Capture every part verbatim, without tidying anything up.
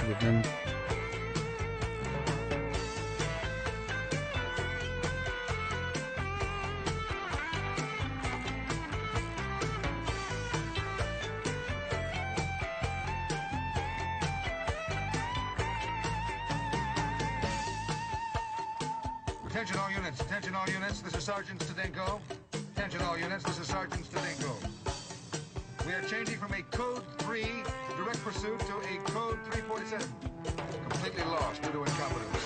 with them. Attention all units, attention all units, this is Sergeant Stadenko. Attention all units, this is Sergeant Stadenko. We are changing from a Code three direct pursuit to a Code three forty-seven. Completely lost due to incompetence.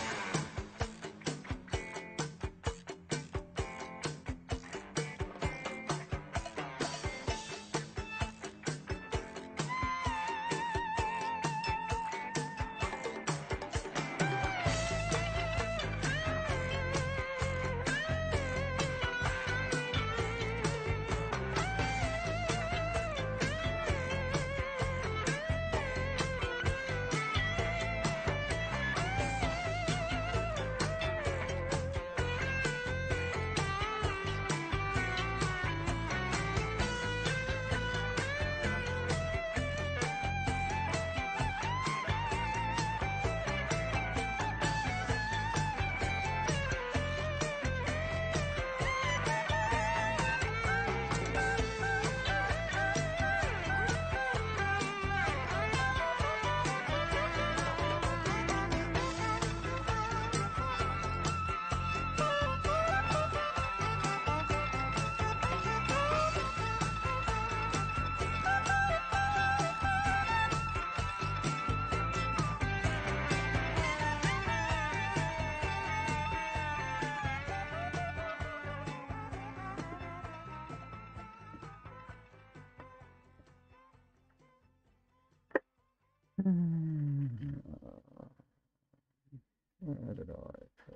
Where did I put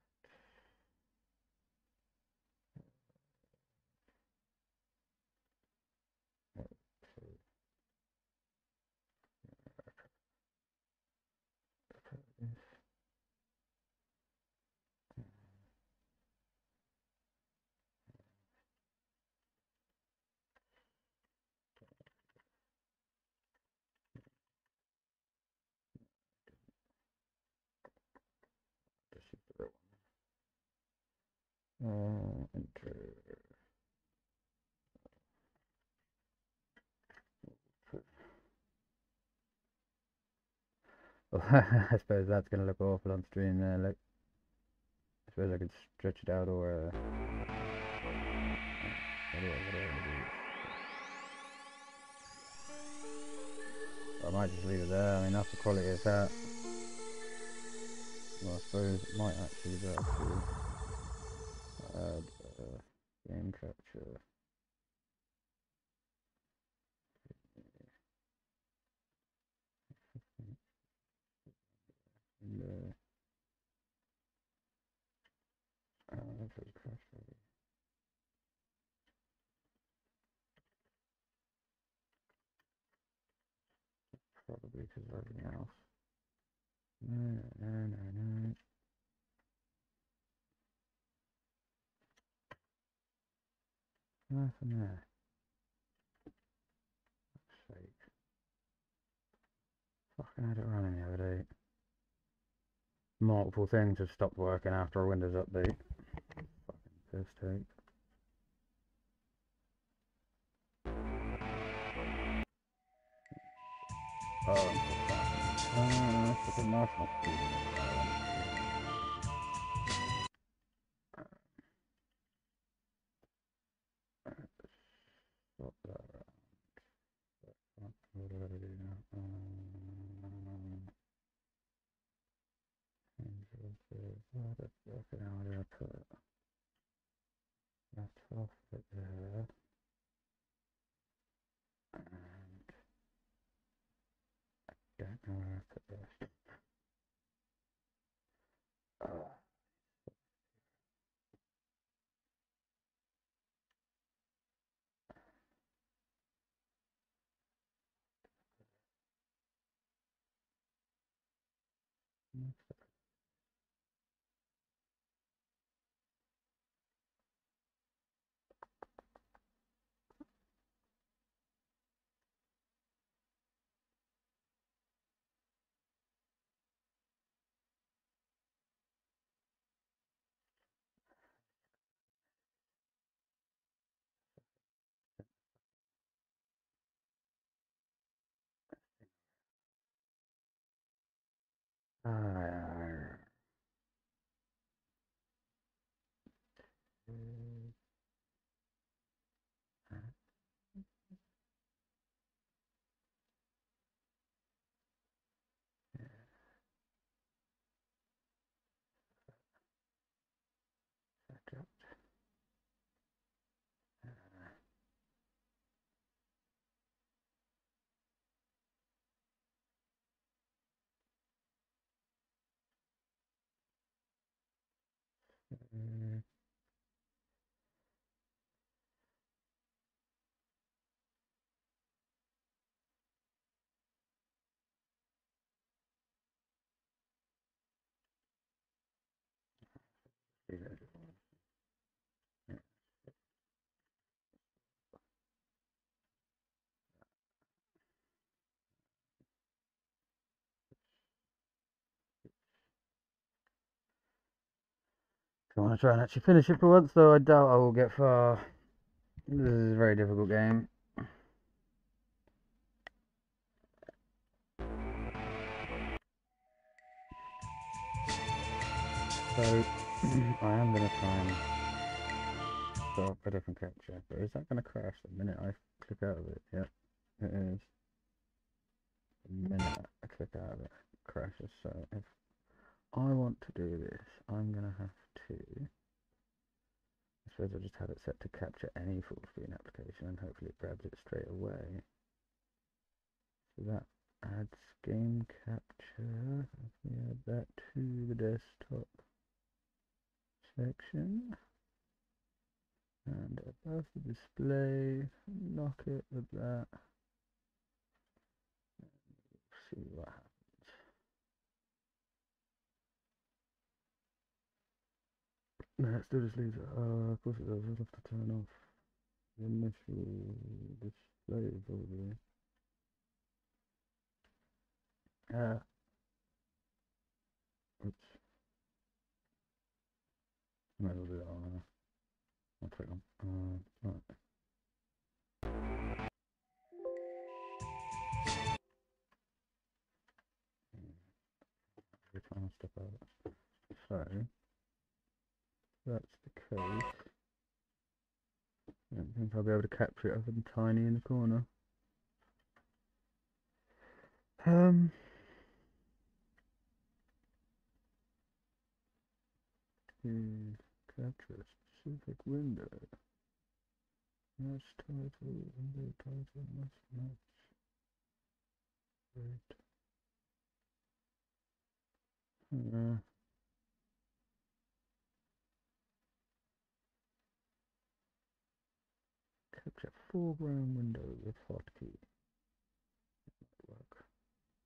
this? Uh, enter. I suppose that's going to look awful on screen there. Look, I suppose I could stretch it out, or uh, what do I, what do I do? I might just leave it there. I mean, that's the quality of that. Well, I suppose it might actually be able to add uh, game capture. And, uh, oh, that's a crash rate. Probably because of everything else. No, no, no, no. Nothing there. Fuck's sake. Fucking had it running the other day. Multiple things have stopped working after a Windows update. Fucking piss take. Oh, I'm so fucking. Uh, that's a national student. Swap that around. What do I do now? Um, okay, now where do I put it? That's off it there. And don't know where I put this. Oh. Uh, I want to try and actually finish it for once, though I doubt I will get far. This is a very difficult game. So, I am going to try and start up a different capture, but is that going to crash the minute I click out of it? Yep, it is. The minute I click out of it, it crashes. So, if I want to do this, I'm going to have to. I suppose I just have it set to capture any full screen application and hopefully it grabs it straight away. So that adds game capture. Let me add that to the desktop section. And above the display, knock it with that. See what happens. No, it still just leaves it. Uh, of course it does. I'll have to turn off the initial display probably. Ah. Oops. Might as well do that on uh, one second. Uh, right. We're trying to step out. So, that's the case. I don't think I'll be able to capture it other than tiny in the corner. Um, please capture a specific window. Match title, window title must match. Right. Uh, capture foreground window with hotkey. Work.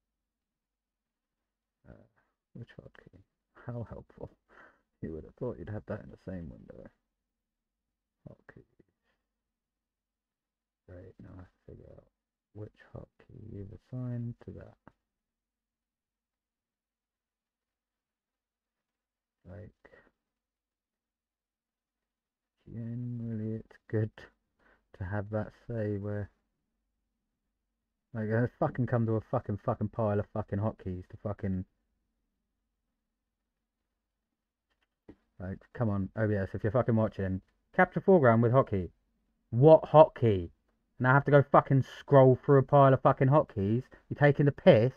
Uh, which hotkey? How helpful. You would have thought you'd have that in the same window. Hotkey. Right, now I have to figure out which hotkey you've assigned to that. Like, generally it's good to have that say where, like, I fucking come to a fucking fucking pile of fucking hotkeys to fucking, like, come on, O B S, if you're fucking watching, capture foreground with hotkey. What hotkey? Now I have to go fucking scroll through a pile of fucking hotkeys? You taking the piss?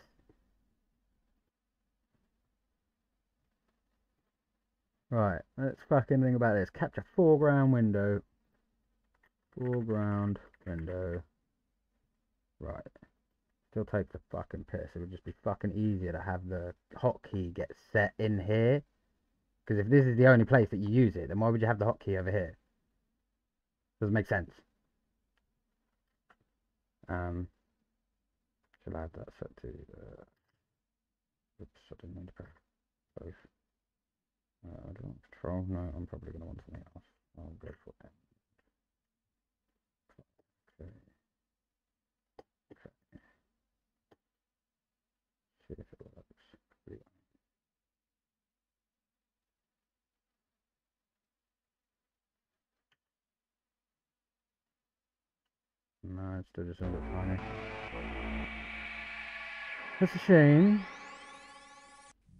Right, let's fucking think about this. Capture foreground window. Foreground window. Right. Still takes the fucking piss. It would just be fucking easier to have the hotkey get set in here. Because if this is the only place that you use it, then why would you have the hotkey over here? Doesn't make sense. Um, should I have that set to, uh, oops, I didn't mean to press both. Uh, I don't want control. No, I'm probably going to want something else. I'll go for it. Okay. Okay. See if it works. No, it's still just a little tiny. That's a shame.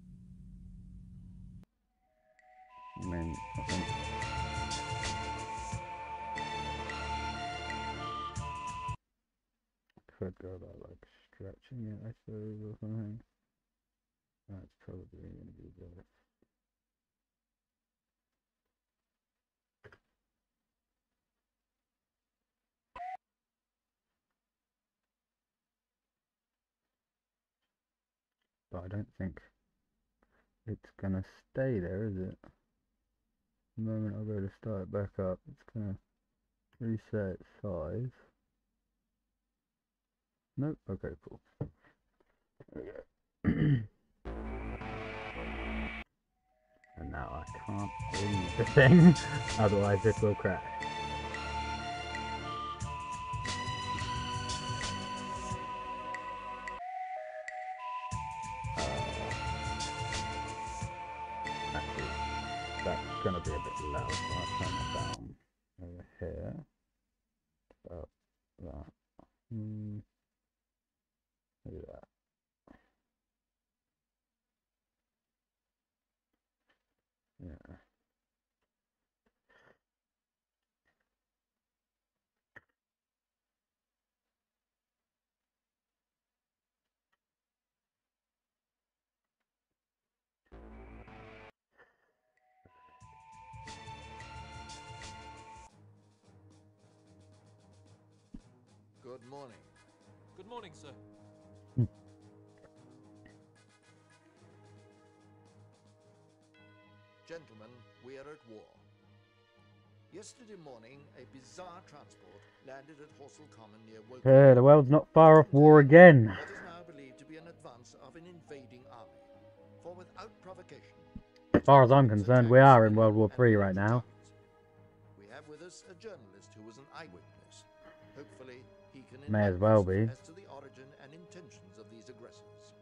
could go about like stretching it, I suppose, or something. That's probably going to be better. But I don't think it's gonna stay there, is it? The moment I go to start it back up, it's gonna reset its size. Nope. Okay, cool. There we go. And now I can't leave the thing, otherwise this will crash. Uh, actually, that's gonna be a bit loud, so I'll turn it down over here. About that. Hmm. Do that. Yeah. Good morning. Good morning, sir. Gentlemen, we are at war. Yesterday morning, a bizarre transport landed at Horsell Common near Woking. Yeah, the world's not far off war again. What is now believed to be an advance of an invading army. For without provocation, As far as I'm concerned, we are in World War Three right now. we have with us a journalist who was an eyewitness. Hopefully, he can May as enlighten well us be. as to the origin and intentions of these aggressors.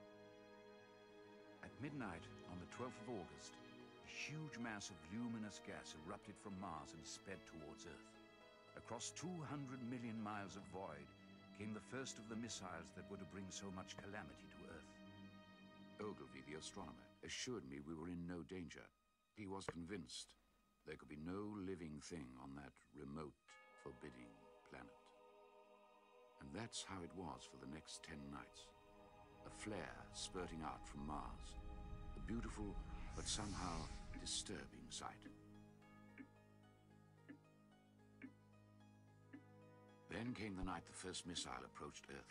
At midnight on the twelfth of August, a huge mass of luminous gas erupted from Mars and sped towards Earth. Across two hundred million miles of void came the first of the missiles that were to bring so much calamity to Earth. Ogilvy, the astronomer, assured me we were in no danger. He was convinced there could be no living thing on that remote, forbidding planet. And that's how it was for the next ten nights. A flare spurting out from Mars. A beautiful, but somehow disturbing sight. Then came the night the first missile approached Earth.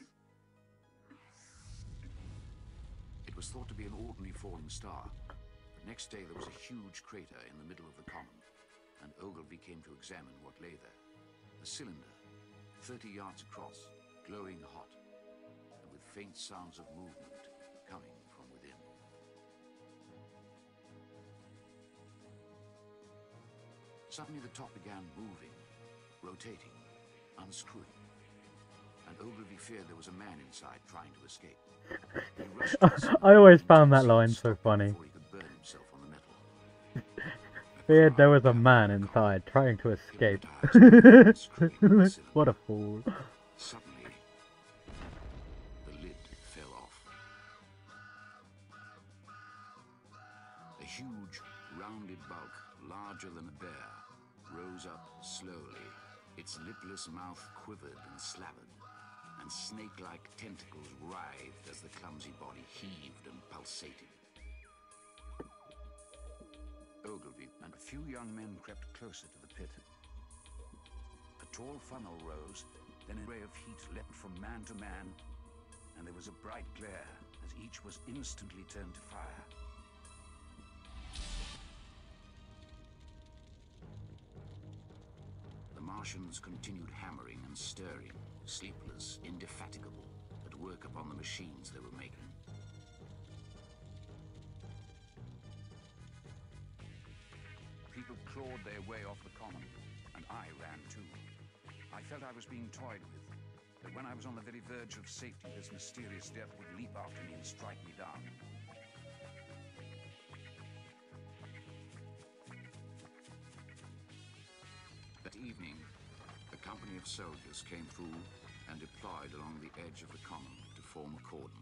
It was thought to be an ordinary falling star. But next day there was a huge crater in the middle of the common, and Ogilvy came to examine what lay there. A cylinder, thirty yards across, glowing hot, and with faint sounds of movement coming from within. Suddenly the top began moving, rotating, unscrewing, and Ogilvy feared there was a man inside trying to escape. He rushed to the cylinder I always and found that stopped line so it funny. before he could burn himself on the metal. Feared there was a man inside trying to escape. What a fool. Suddenly, the lid fell off. A huge, rounded bulk, larger than a bear, rose up slowly. Its lipless mouth quivered and slavered, and snake-like tentacles writhed as the clumsy body heaved and pulsated. Ogilvy and a few young men crept closer to the pit. A tall funnel rose, then a ray of heat leapt from man to man, and there was a bright glare as each was instantly turned to fire. The Martians continued hammering and stirring, sleepless, indefatigable, at work upon the machines they were making. People clawed their way off the common, and I ran too. I felt I was being toyed with, that when I was on the very verge of safety, this mysterious death would leap after me and strike me down. That evening, a company of soldiers came through and deployed along the edge of the common to form a cordon.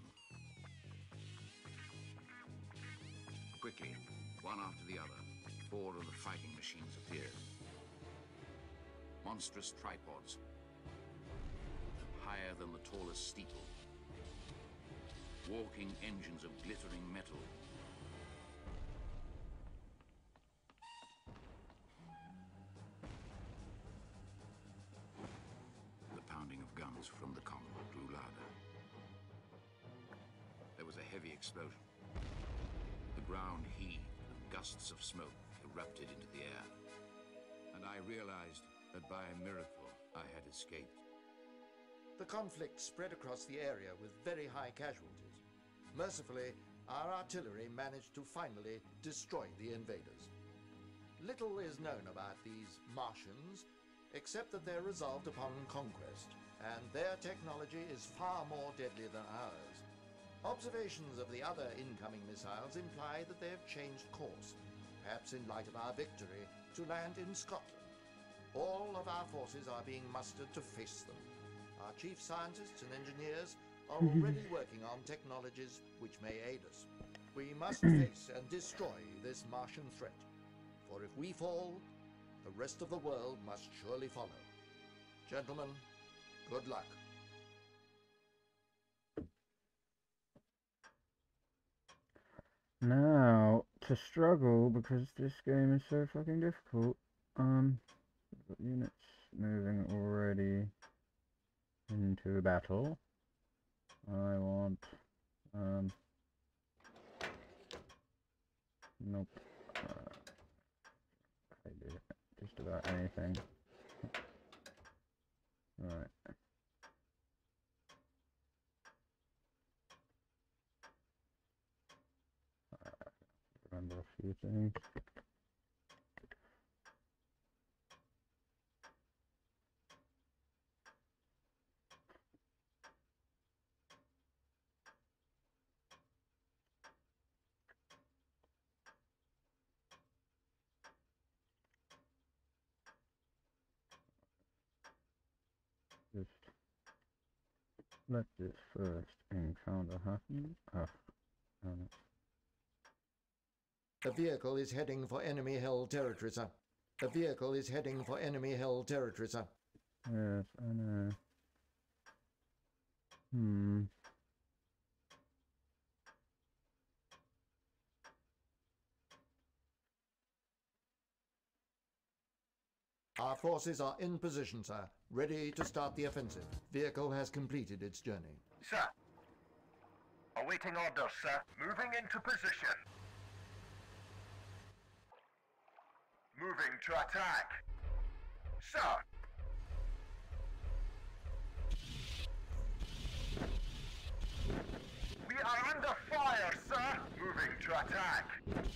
Quickly, one after the other, four of the fighting machines appeared. Monstrous tripods, higher higher than the tallest steeple. Walking engines of glittering metal. The pounding of guns from the common grew louder. There was a heavy explosion. The ground heaved and gusts of smoke erupted into the air. And I realized that by a miracle I had escaped. The conflict spread across the area with very high casualties. Mercifully, our artillery managed to finally destroy the invaders. Little is known about these Martians, except that they're resolved upon conquest, and their technology is far more deadly than ours. Observations of the other incoming missiles imply that they have changed course, perhaps in light of our victory, to land in Scotland. All of our forces are being mustered to face them. Our chief scientists and engineers are already working on technologies which may aid us. We must face and destroy this Martian threat, for if we fall, the rest of the world must surely follow. Gentlemen, good luck. Now, to struggle, because this game is so fucking difficult, um, we've got units moving already into battle. I want, um, nope, uh, I do just about anything. Right. Uh, remember a few things. Just let this first encounter happen. Oh, damn it. The vehicle is heading for enemy-held territory, sir. The vehicle is heading for enemy-held territory, sir. Yes, I know. Hmm. Our forces are in position, sir, ready to start the offensive. Vehicle has completed its journey. Sir. Awaiting orders, sir. Moving into position. Moving to attack. Sir. We are under fire, sir. Moving to attack.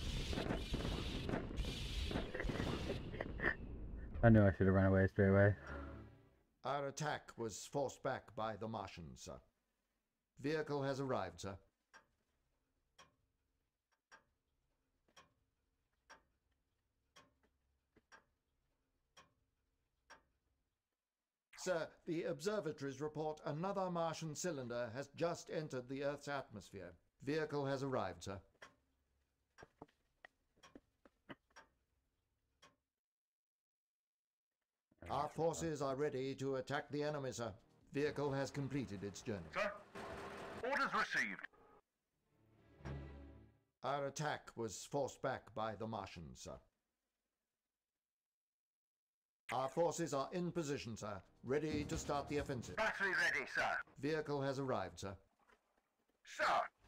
I knew I should have run away straight away. Our attack was forced back by the Martians, sir. Vehicle has arrived, sir. Sir, the observatories report another Martian cylinder has just entered the Earth's atmosphere. Vehicle has arrived, sir. Our forces are ready to attack the enemy, sir. Vehicle has completed its journey. Sir. Orders received. Our attack was forced back by the Martians, sir. Our forces are in position, sir. Ready to start the offensive. Battery ready, sir. Vehicle has arrived, sir. Sir.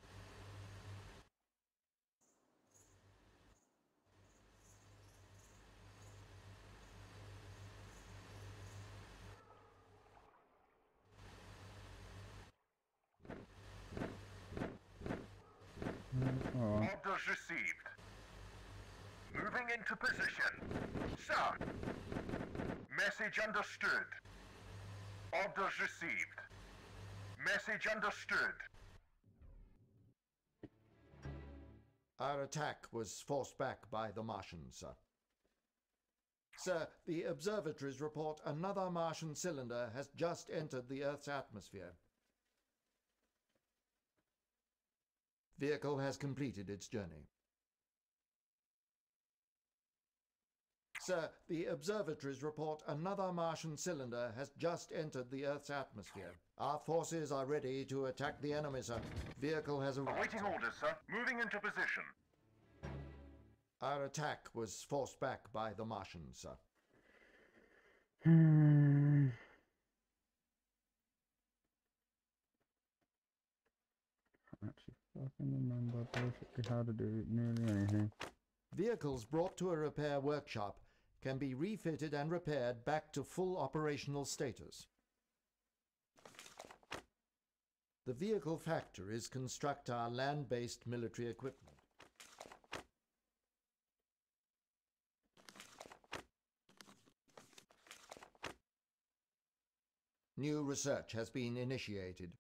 Oh, Orders received. Moving into position. Sir. Message understood. Orders received. Message understood. Our attack was forced back by the Martians, sir. Sir, the observatories report another Martian cylinder has just entered the Earth's atmosphere. Vehicle has completed its journey. Sir, the observatories report another Martian cylinder has just entered the Earth's atmosphere. Our forces are ready to attack the enemy, sir. Vehicle has arrived. Awaiting orders, sir. Moving into position. Our attack was forced back by the Martians, sir. Hmm. Actually, fucking remember basically how to do nearly anything. Vehicles brought to a repair workshop can be refitted and repaired back to full operational status. The vehicle factories construct our land-based military equipment. New research has been initiated.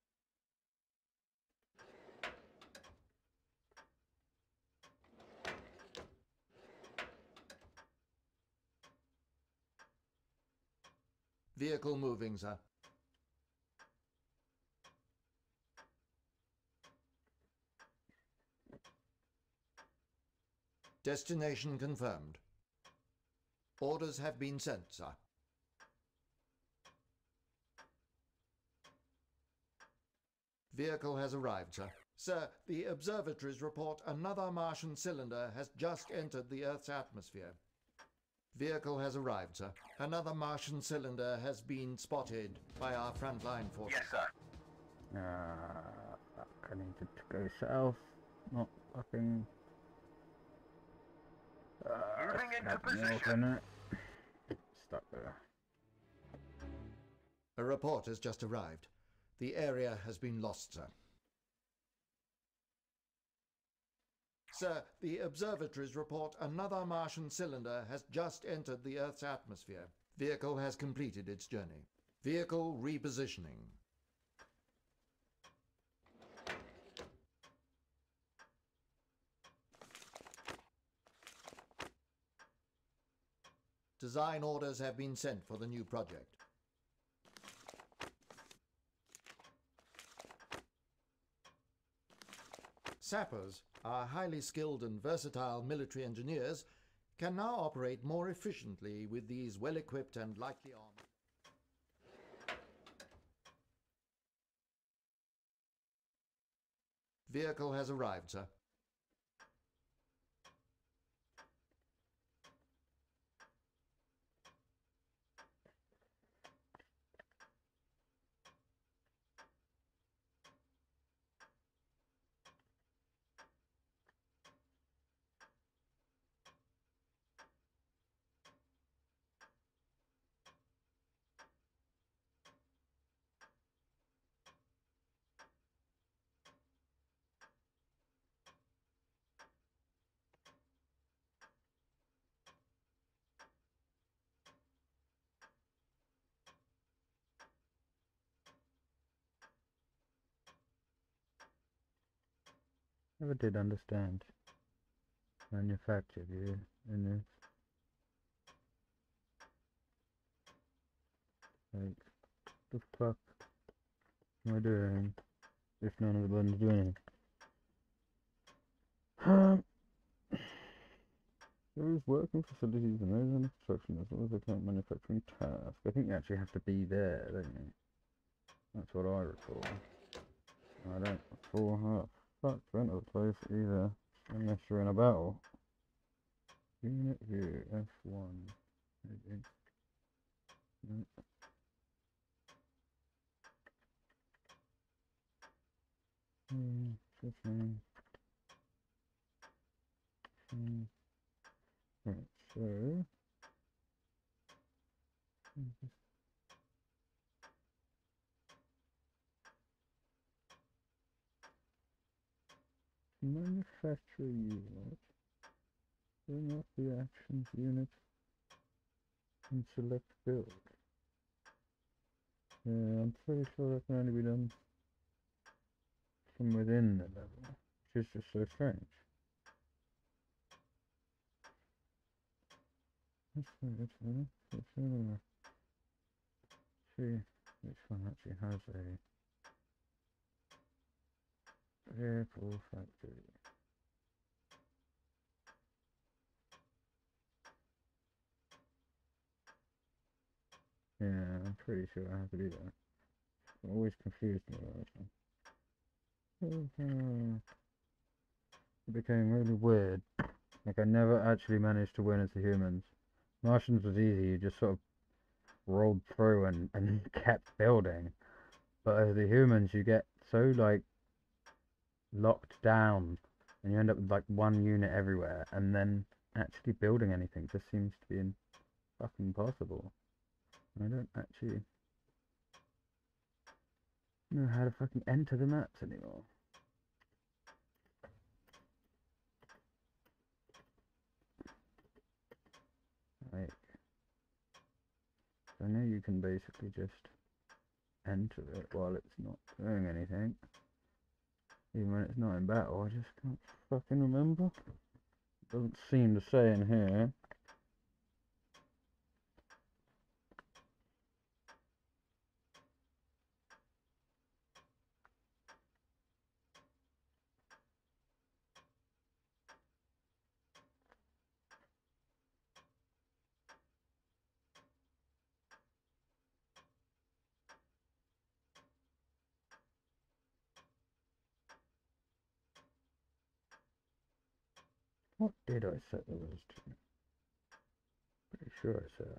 Vehicle moving, sir. Destination confirmed. Orders have been sent, sir. Vehicle has arrived, sir. Sir, the observatories report another Martian cylinder has just entered the Earth's atmosphere. Vehicle has arrived, sir. Another Martian cylinder has been spotted by our frontline forces. Yes, sir. Uh, fuck, I need to go south, not fucking. Uh, Moving into snap me position. off, innit? Stuck there. A report has just arrived. The area has been lost, sir. Sir, the observatories report another Martian cylinder has just entered the Earth's atmosphere. Vehicle has completed its journey. Vehicle repositioning. Design orders have been sent for the new project. Sappers, our highly skilled and versatile military engineers, can now operate more efficiently with these well-equipped and lightly armed. Vehicle has arrived, sir. Never did understand manufactured here in this. Like, the fuck am I doing if none of the buttons do anything? Um, there is working facilities and those under construction as well as the current manufacturing task. I think you actually have to be there, don't you? That's what I recall. I don't recall how the fuck to enter the place either, unless you're in a battle. Unit view, F one. Maybe. No. Hmm, fifteen. Hmm. Right, so. Manufacture unit. Bring up the actions unit and select build. Yeah, I'm pretty sure that can only be done from within the level, which is just so strange. Let's see which one. Which one? See which one actually has a vehicle factory. Yeah, I'm pretty sure I have to do that. It always confused me about this one. It became really weird. Like, I never actually managed to win as the humans. Martians was easy, you just sort of rolled through and, and kept building. But as the humans, you get so, like, locked down, and you end up with, like, one unit everywhere, and then actually building anything just seems to be in fucking impossible. I don't actually know how to fucking enter the maps anymore. Like, I know you can basically just enter it while it's not doing anything. Even when it's not in battle, I just can't fucking remember. It doesn't seem to say in here. What did I set those to? Pretty sure I set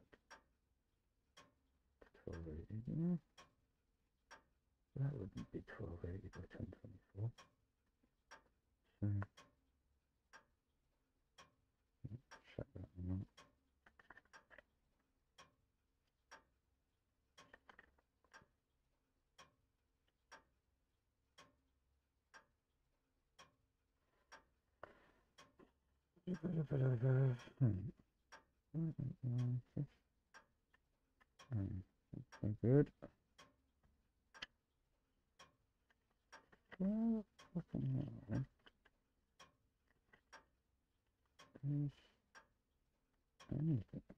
twelve eighty. Yeah. That wouldn't be twelve eighty by ten twenty-four. So, check that one out. Okay, good. Well, fucking hell. Is anything?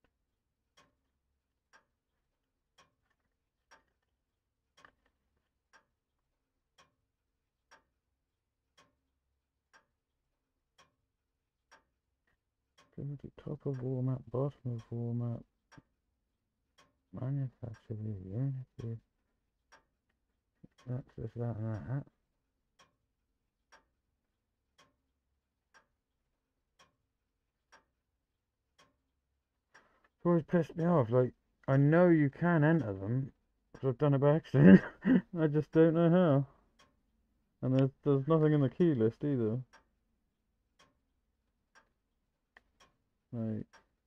Go to top of war map, bottom of war map, manufacture the unity, access that and that. It's always pissed me off, like, I know you can enter them, because I've done it by accident, I just don't know how. And there's, there's nothing in the key list either. Like,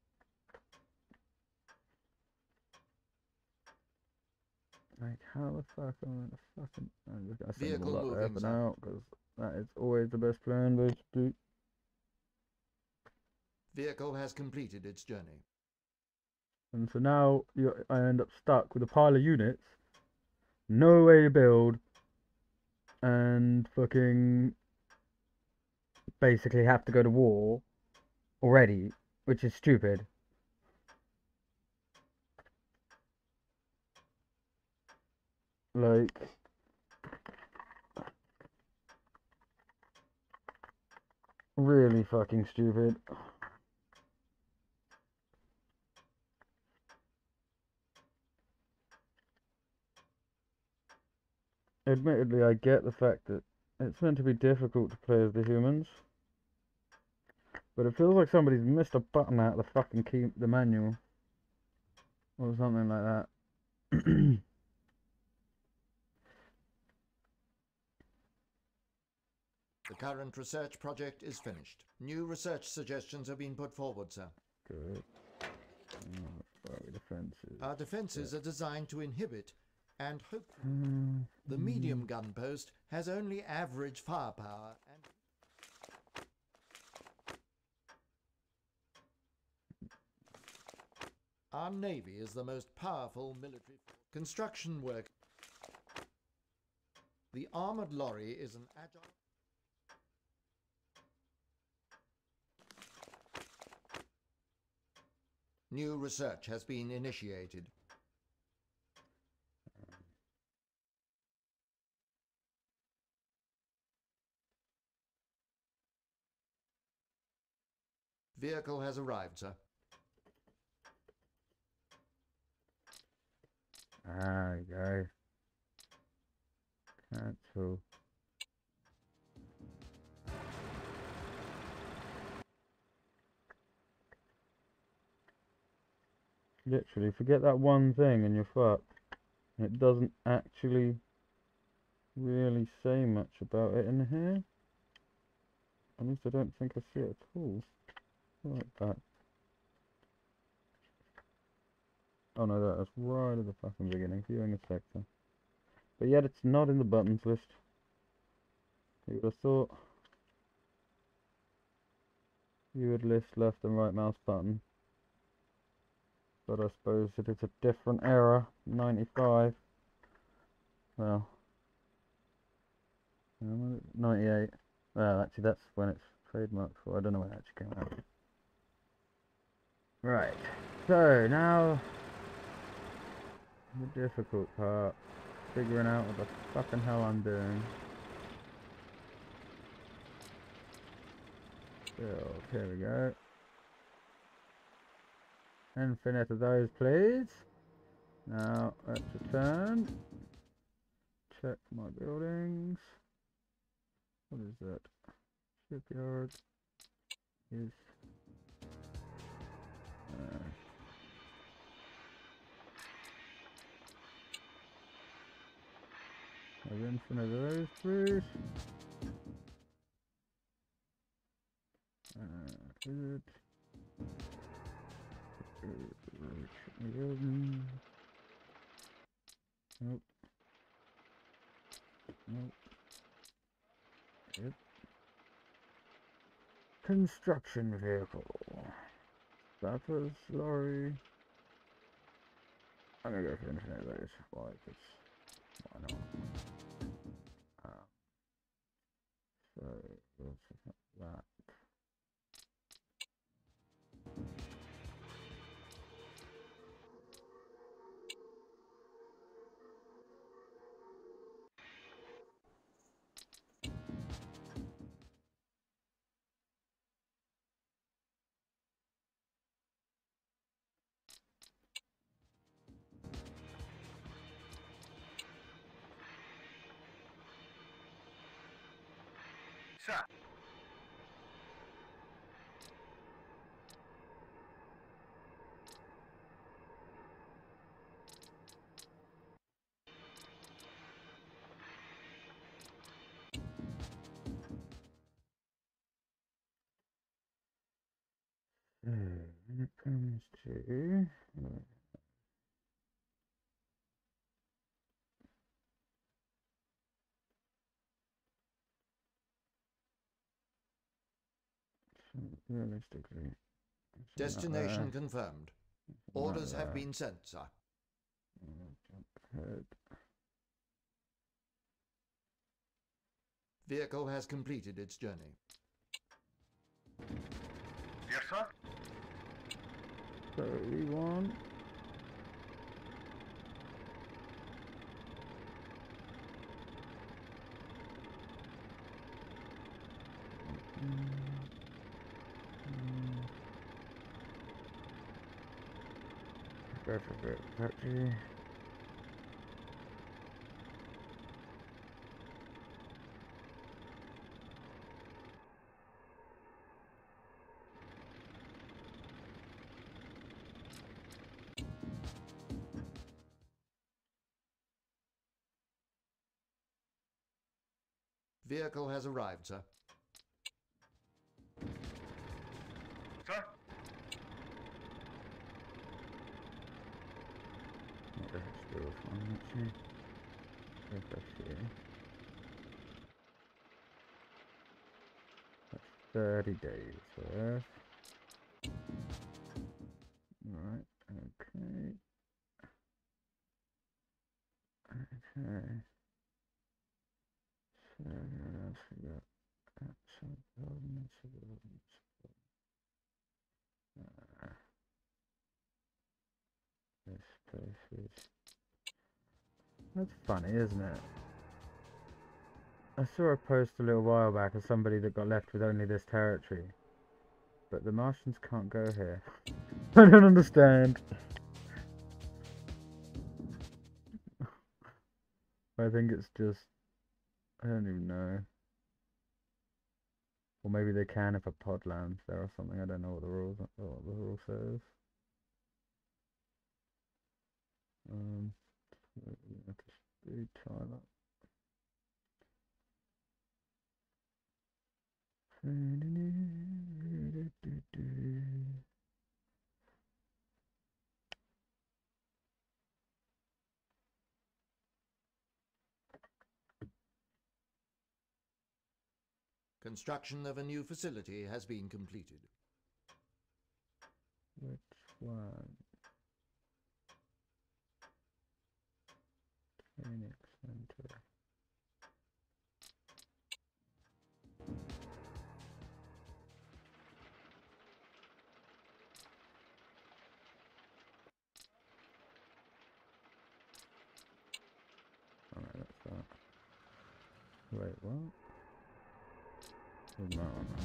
like how the fuck am I gonna fucking... I'm just gonna send them all up there for now, because that is always the best plan, basically. Vehicle has completed its journey. And so now you, I end up stuck with a pile of units, no way to build, and fucking basically have to go to war already, which is stupid. Like, really fucking stupid. Admittedly, I get the fact that it's meant to be difficult to play as the humans, but it feels like somebody's missed a button out of the fucking key, the manual, or something like that. The current research project is finished. New research suggestions have been put forward, sir. Good. Oh, our defenses. Our defenses yeah. are designed to inhibit and hopefully Mm, the medium gun post has only average firepower and our navy is the most powerful military construction work. The armored lorry is an agile New research has been initiated. Vehicle has arrived, sir. Ah, there you go. Cancel. Literally, forget that one thing and you're fucked. It doesn't actually really say much about it in here. At least I don't think I see it at all. Like that. Oh no, that was right at the fucking beginning. Viewing a sector. But yet it's not in the buttons list. You would have thought you would list left and right mouse button. But I suppose it is a different era. ninety-five. Well. ninety-eight. Well, actually that's when it's trademarked for. I don't know when it actually came out. Right. So, now the difficult part. Figuring out what the fucking hell I'm doing. So, here we go. Infinite of those, please. Now, let's return. Check my buildings. What is that? Shipyard is... Uh, have infinite of those, please. Uh, is it? Nope. Nope. Yep. Construction vehicle. Staffers, lorry. I'm gonna go for infinite of those. Why? Because why not? Uh, so let's that. Sir. So, when it comes to... Realistically... Destination confirmed. Orders have been sent, sir. Head. Vehicle has completed its journey. Yes, sir. thirty-one. Go for a bit of factory. Vehicle has arrived, sir. Sir? What the heck's the other one, actually? Refresh here. That's thirty days worth. Right, okay. Okay. So, what else we got? Action, development, development, uh, this place is... That's funny, isn't it? I saw a post a little while back of somebody that got left with only this territory. But the Martians can't go here. I don't understand. I think it's just, I don't even know. Or maybe they can if a pod lands there or something. I don't know what the rules, what the rule says. Um, so we have to speed try that. Construction of a new facility has been completed. Which one? Phoenix Center. Alright, that's that. Wait, what? Doesn't matter, man.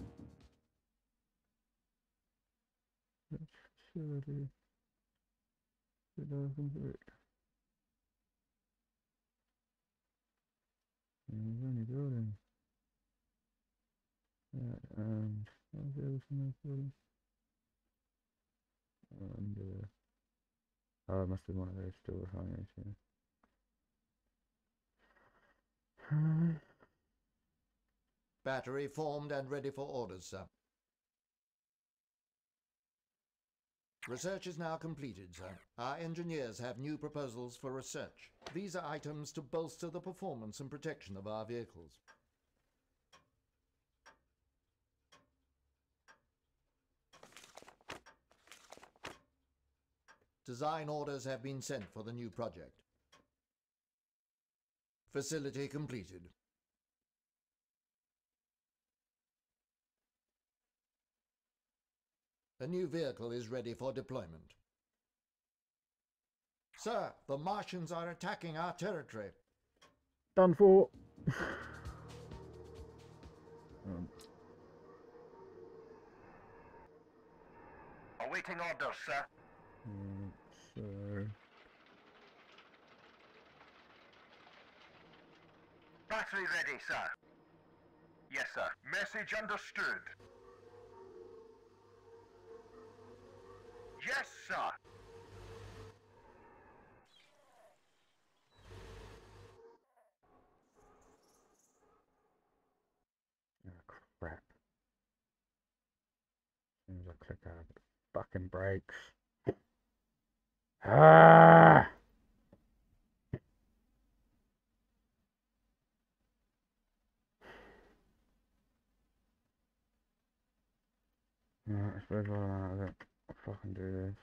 Which facility did I complete? There's only building. Yeah, and what was the other thing I was building? And, uh, oh, it must be one of those steel refineries, yeah. Battery formed and ready for orders, sir. Research is now completed, sir. Our engineers have new proposals for research. These are items to bolster the performance and protection of our vehicles. Design orders have been sent for the new project. Facility completed. A new vehicle is ready for deployment. Sir, the Martians are attacking our territory. Done for. um, Awaiting orders, sir. mm, so Battery ready, sir. Yes, sir. Message understood. Yes, sir. oh, crap. As soon as I click out, it fucking breaks. Ah! Right, I suppose while I'm out of it, I'll fucking do this.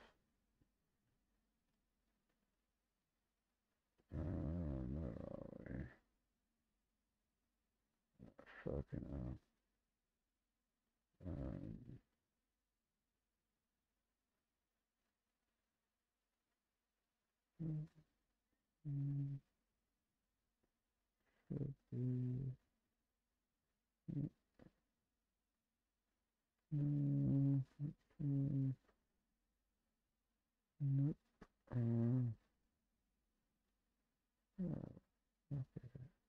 Um, where are we? Fucking hell. Um, mm, mm, should be, mm, mm, mm, nope. Um, oh, okay.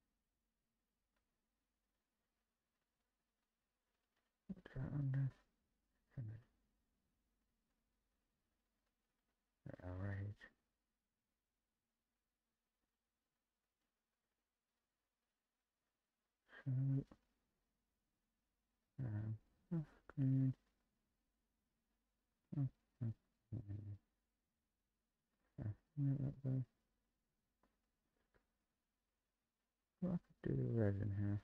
What's that under? Alright. So, um, screen. Oh, oh, oh, oh, where that go? Well, I could do the resin here.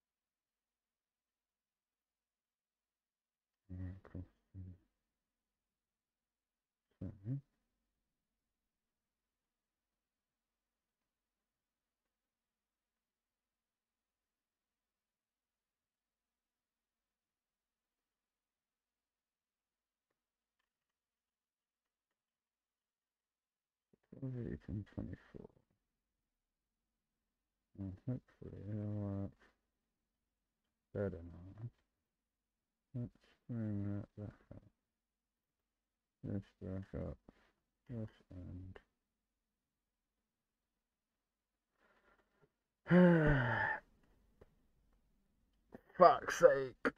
Alright, cool. Mm. eighteen twenty-four. And hopefully it'll work better now. Let's bring that back up. This back up. This end. Fuck's sake.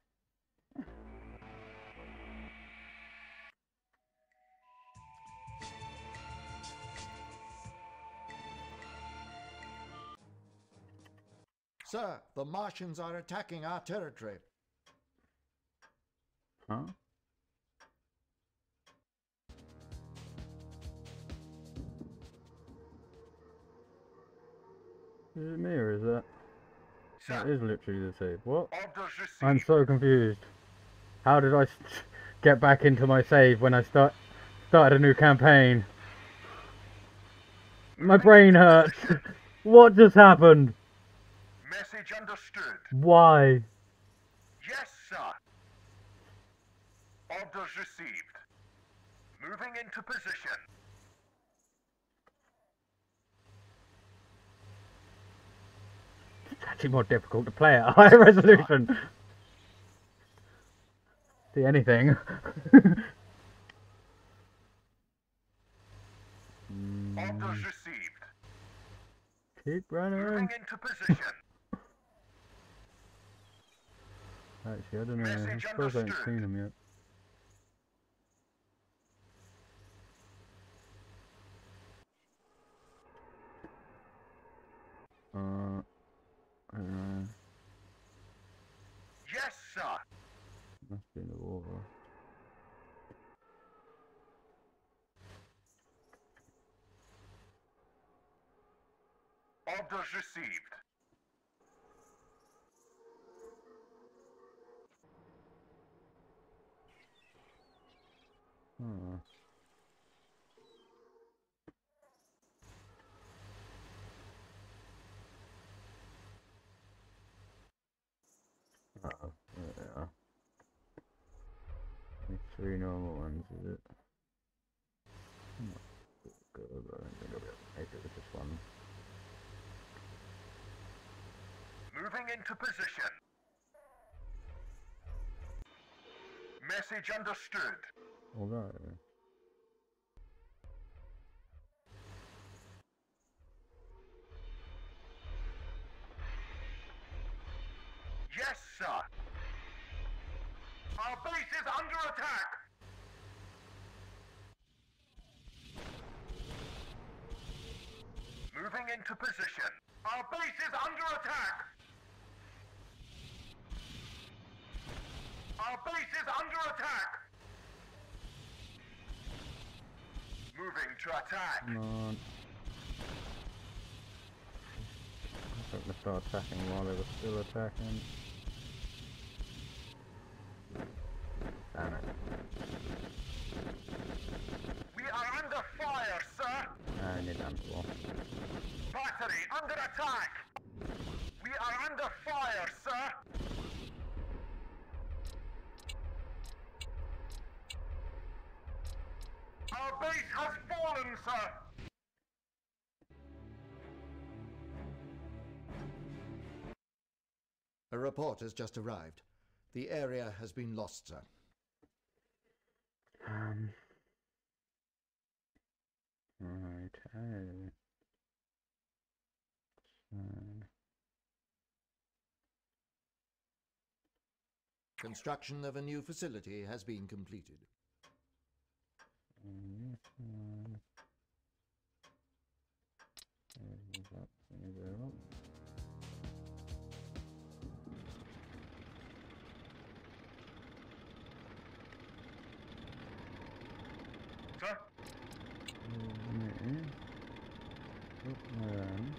Sir, the Martians are attacking our territory. Huh? Is it me or is that? That Sir, is literally the save. What? orders received. I'm so confused. How did I s- get back into my save when I start started a new campaign? My brain hurts. What just happened? Message understood. Why? Yes, sir. Orders received. Moving into position. It's actually more difficult to play at higher resolution. See anything? Orders received. Keep running. Moving into position. Actually, I don't know. Message I suppose I haven't understood. seen him yet. Uh, I don't know. Yes, sir. Must be in the water. Orders received. Hmm. Uh-oh, there they are. Only three normal ones, is it? Not good, I don't think I'll be able to make it with this one. Moving into position. Message understood. Although... Yes, sir. Our base is under attack. Moving into position. Our base is under attack. Our base is under attack. Moving to attack. Come on. I was hoping to start attacking while they were still attacking. Damn it. We are under fire, sir. I need ample. Battery under attack. We are under fire, sir. Our base has fallen, sir. A report has just arrived. The area has been lost, sir. Um... Right, hey. So... Construction of a new facility has been completed. And this one... There's that thing there. Sir? Me. Up around.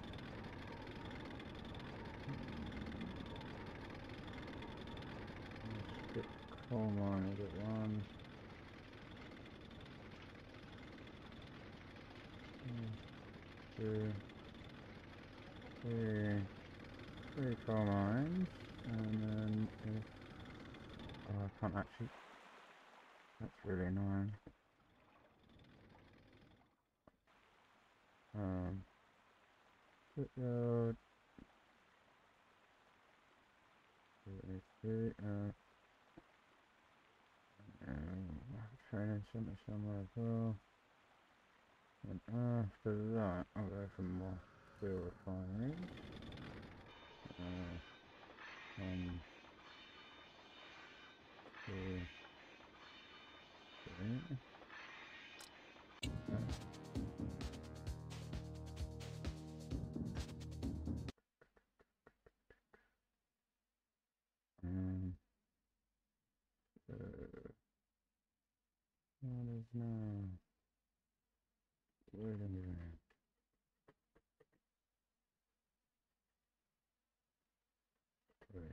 Skip coal mine at one. Two, three, three coal mines, and then if, oh, I can't actually. That's really annoying. Um, shipyard. three, uh, um, training center somewhere as well. And after that, I'll go for more steel refineries. Uh, um, two, three. Uh, um, uh, what is now? Wait a minute. Wait.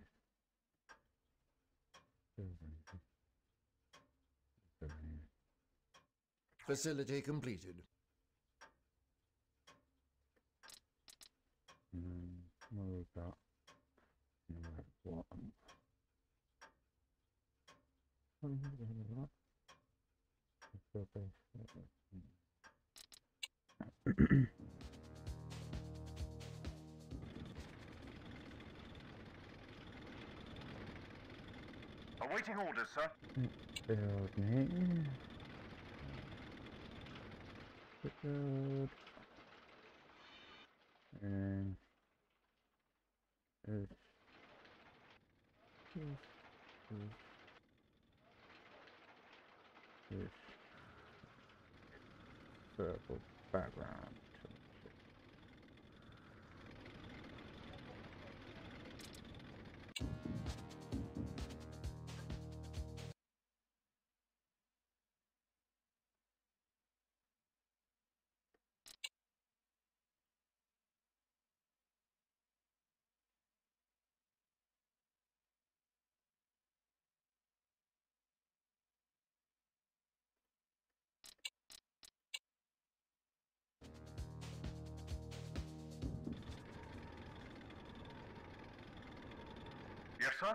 Seven. Seven. Facility completed. Mm, what was that? No, what? What is that? It's the base. Awaiting orders, sir. Build me. Build. And it's this, this, this purple background. Yes, sir.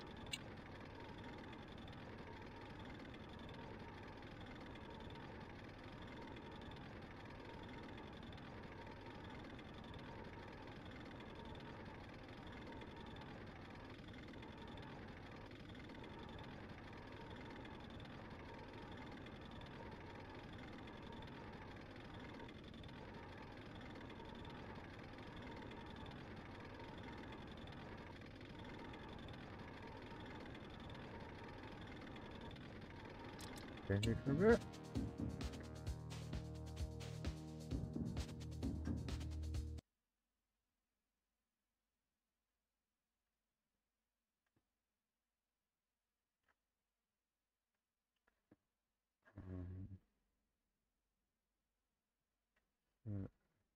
Ready for it? Um, uh,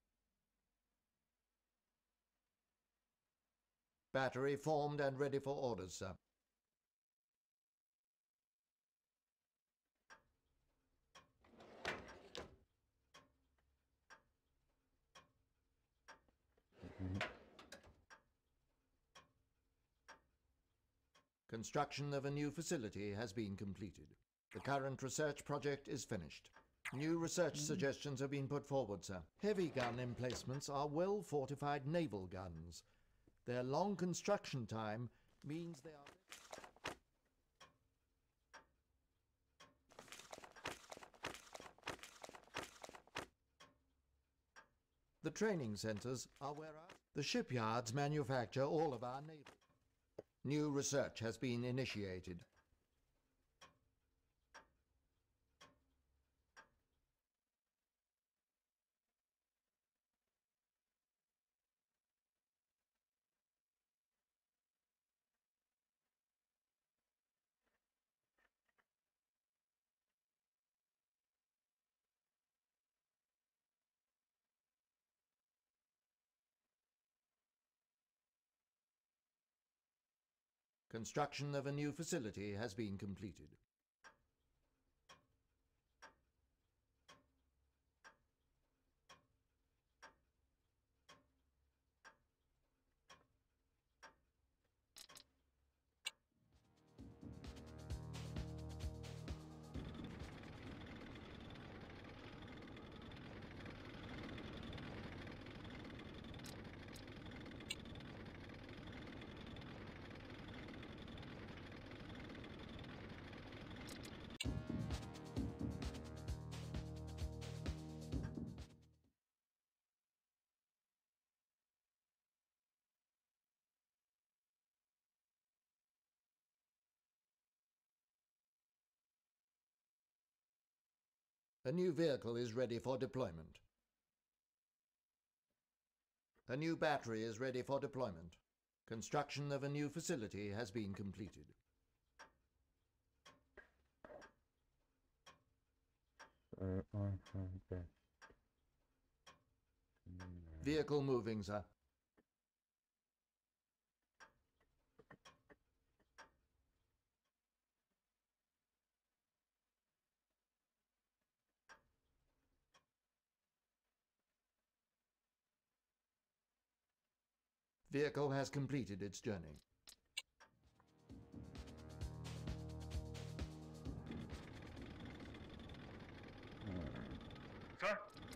Battery formed and ready for orders, sir. mhm. Construction of a new facility has been completed. The current research project is finished. New research suggestions have been put forward, sir. Heavy gun emplacements are well-fortified naval guns. Their long construction time means they are... The training centers are where our... The shipyards manufacture all of our naval... New research has been initiated. Construction of a new facility has been completed. A new vehicle is ready for deployment. A new battery is ready for deployment. Construction of a new facility has been completed. So I have best. Vehicle moving, sir. Vehicle has completed its journey. Sir?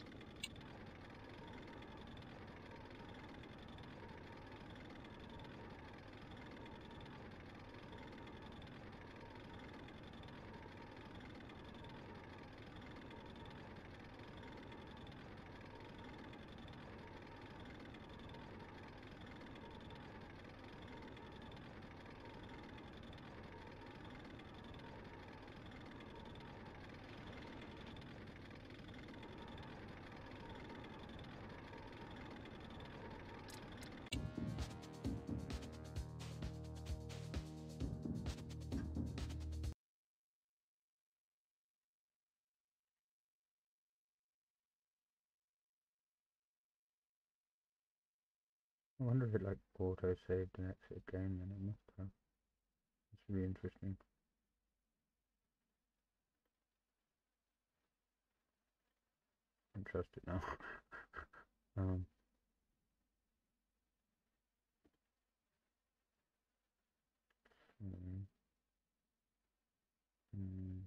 I wonder if it like auto saved an exit game, then it must have. This would be interesting. I don't trust it now. um mm, mm,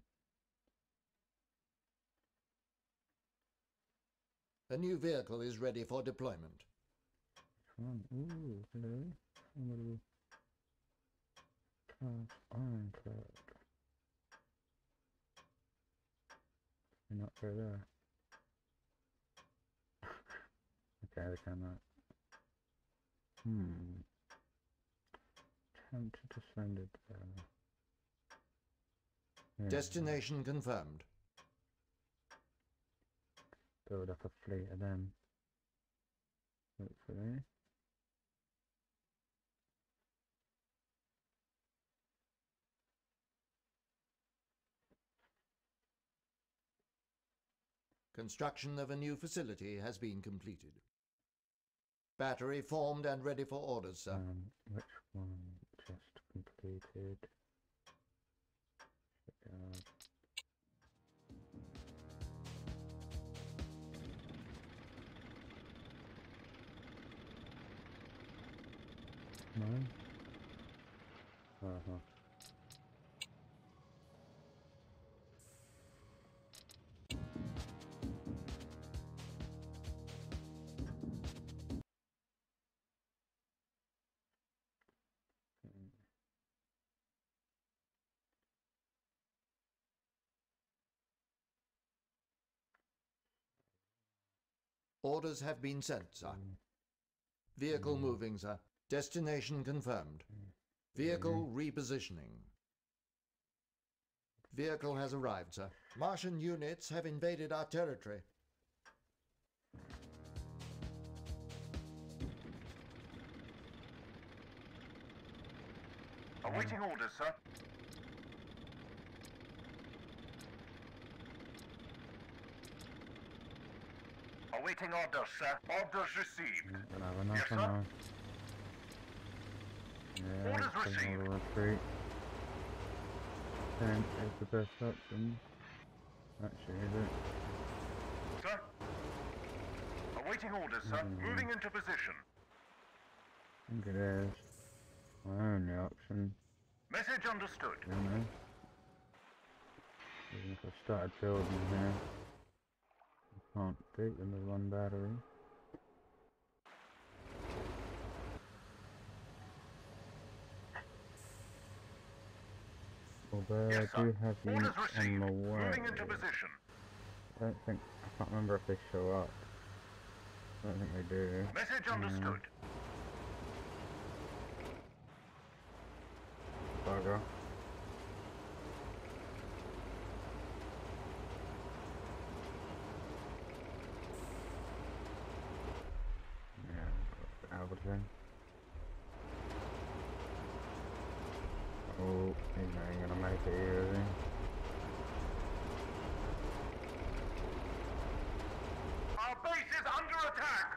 A new vehicle is ready for deployment. Come on. Ooh, hello. Somebody class ironclad. You're not go there. Okay, they cannot. Hmm. Attempt to send it there. Yeah. Destination confirmed. Build up a fleet of them. Hopefully. Construction of a new facility has been completed. Battery formed and ready for orders, sir. Um, which one just completed? Shipyard. No? Uh-huh. Orders have been sent, sir. Vehicle moving, sir. Destination confirmed. Vehicle repositioning. Vehicle has arrived, sir. Martian units have invaded our territory. Awaiting orders, sir. Awaiting orders, sir. Orders received. Gonna have enough, Yes, sir. am I? Yeah, Orders I think received. I'll retreat. Then is the best option. Actually, is it? Sir? Awaiting orders, sir. Mhm. Moving into position. I think it is. My only option, Message understood. you know. Even if I started building here, I can't beat them with one battery. Although Yes, I do sir. have Orders units on received. the way. Moving into position. I don't think, I can't remember if they show up. I don't think they do. Message Mm. understood. Bugger. take it easy. Our base is under attack!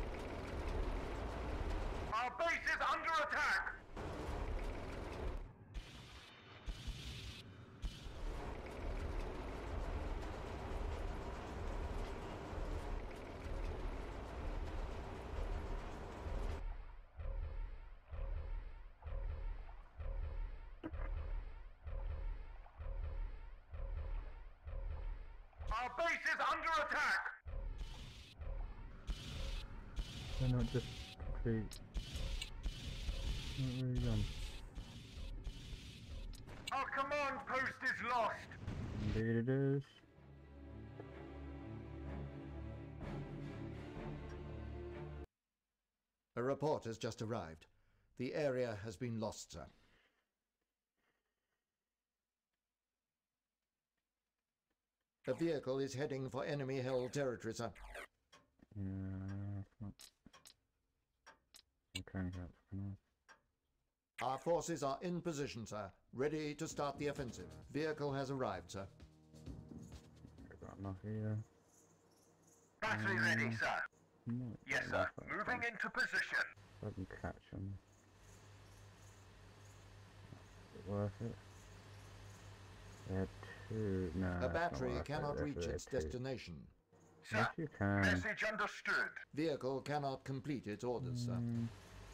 Our base is under attack! Our base is under attack! They're not just complete. Not really done. Our command post is lost! Indeed it is. A report has just arrived. The area has been lost, sir. A vehicle is heading for enemy-held territory, sir. Yeah, it's not. Okay, that's enough. Our forces are in position, sir. Ready to start the offensive. Vehicle has arrived, sir. I've got enough here. Battery ready, sir. No, Yes, sir. Moving into position. I can catch them. Is it worth it? They had two. No, A it's not battery worth it. cannot They reach had its two. destination. Sir, Yes, you can. message understood. Vehicle cannot complete its orders, sir. Mm,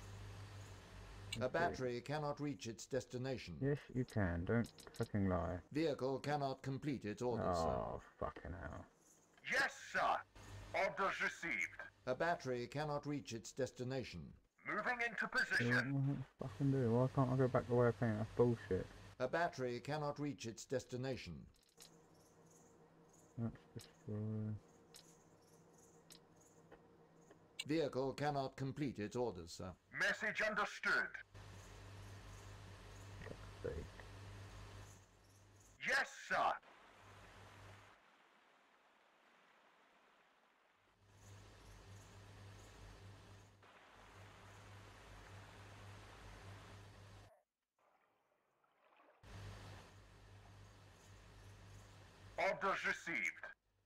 A battery cannot reach its destination. yes, you can. Don't fucking lie. Vehicle cannot complete its orders, sir. Oh, fucking hell. Yes, sir. Orders received. A battery cannot reach its destination. Moving into Yeah, position. what the fucking do? Why can't I go back the way I came? That's bullshit. A battery cannot reach its destination. Let's destroy. Vehicle cannot complete its orders, sir. Message understood. Sake. Yes, sir. Orders received.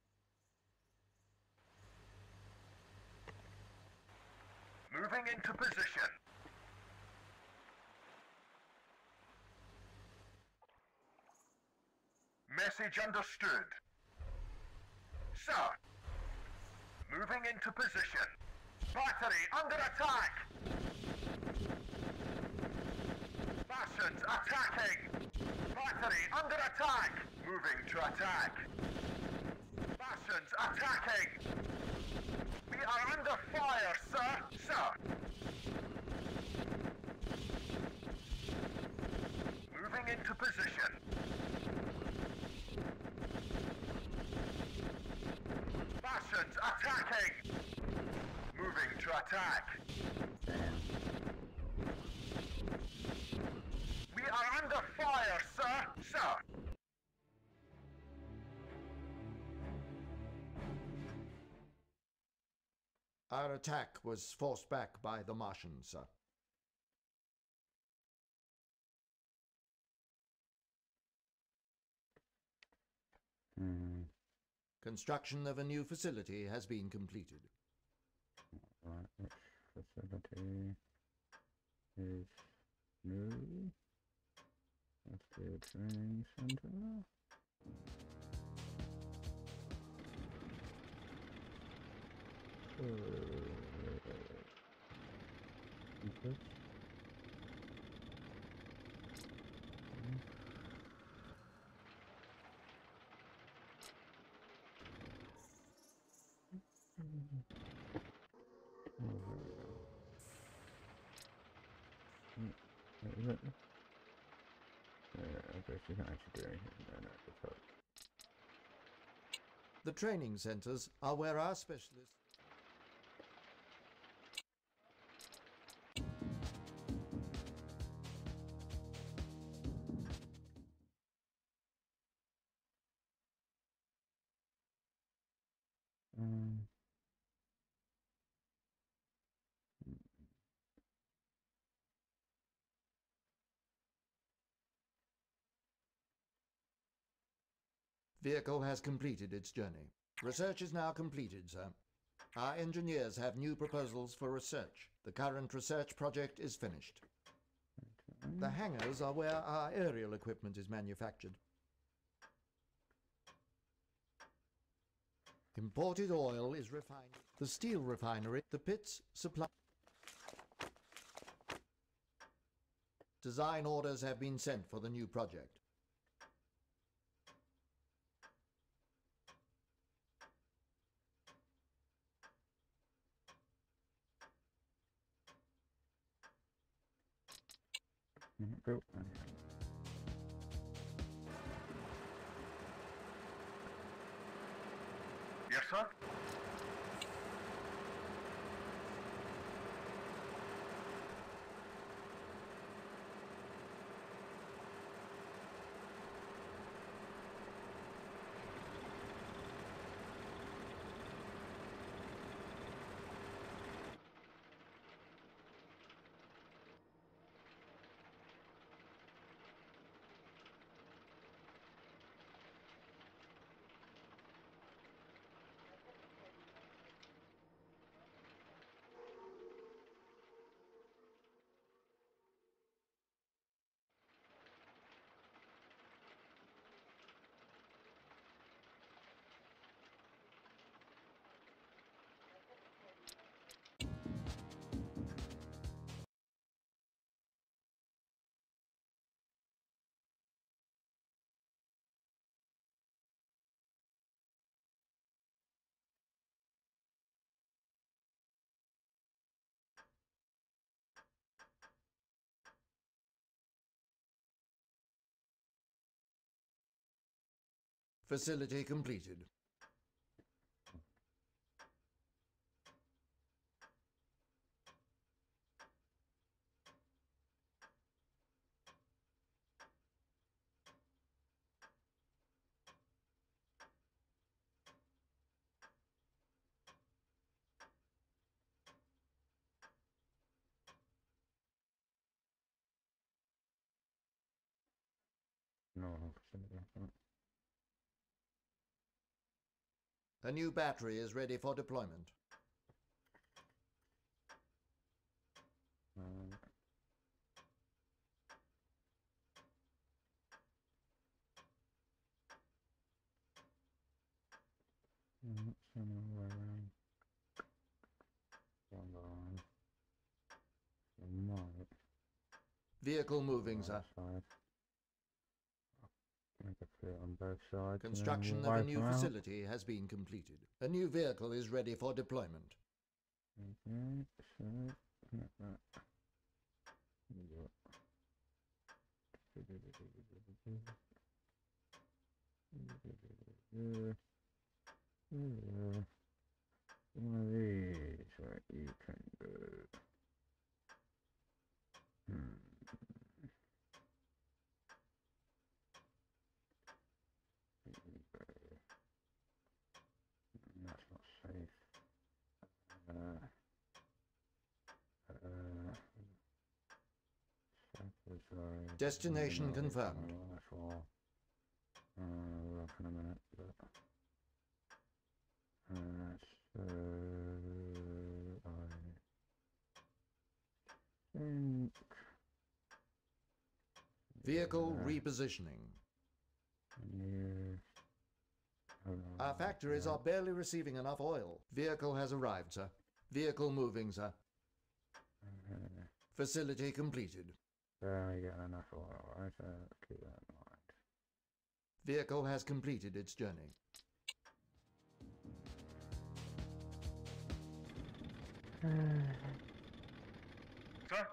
Moving into position. Message understood. Sir. Moving into position. Battery under attack. Bastions attacking. Battery under attack. Moving to attack. Bastions attacking. We are under fire, sir. Sir. Moving into position. Bastions attacking. Moving to attack. We are under fire, sir. Sir. Our attack was forced back by the Martians, sir. Hmm. Construction of a new facility has been completed. Right, which facility is new? That's the training center. Uh, okay. Is it? Yeah, I guess you can't actually do anything. No, no, it's hard. The training centers are where our specialists... Um, Vehicle has completed its journey. Research is now completed, sir. Our engineers have new proposals for research. The current research project is finished. The hangars are where our aerial equipment is manufactured. Imported oil is refined. The steel refinery, the pits supply. Design orders have been sent for the new project. Built. Yes, sir? Facility completed. No. A new battery is ready for deployment. Um, mm, somewhere around. Somewhere around. Might. Vehicle moving, sir. Side. Make a fit on both sides. Construction of a new facility has been completed. A new vehicle is ready for deployment. Okay, so like that. Yeah. Yeah. One of these right you can go. Hmm. That's not safe. Uh, uh, Destination confirmed. That's all. Uh, we're off in a minute, but uh, so I think Vehicle uh, repositioning. new. Our factories are barely receiving enough oil. Vehicle has arrived, sir. Vehicle moving, sir. Uh, Facility completed. there we get enough oil, right? So keep that in Vehicle has completed its journey. mind. Sir?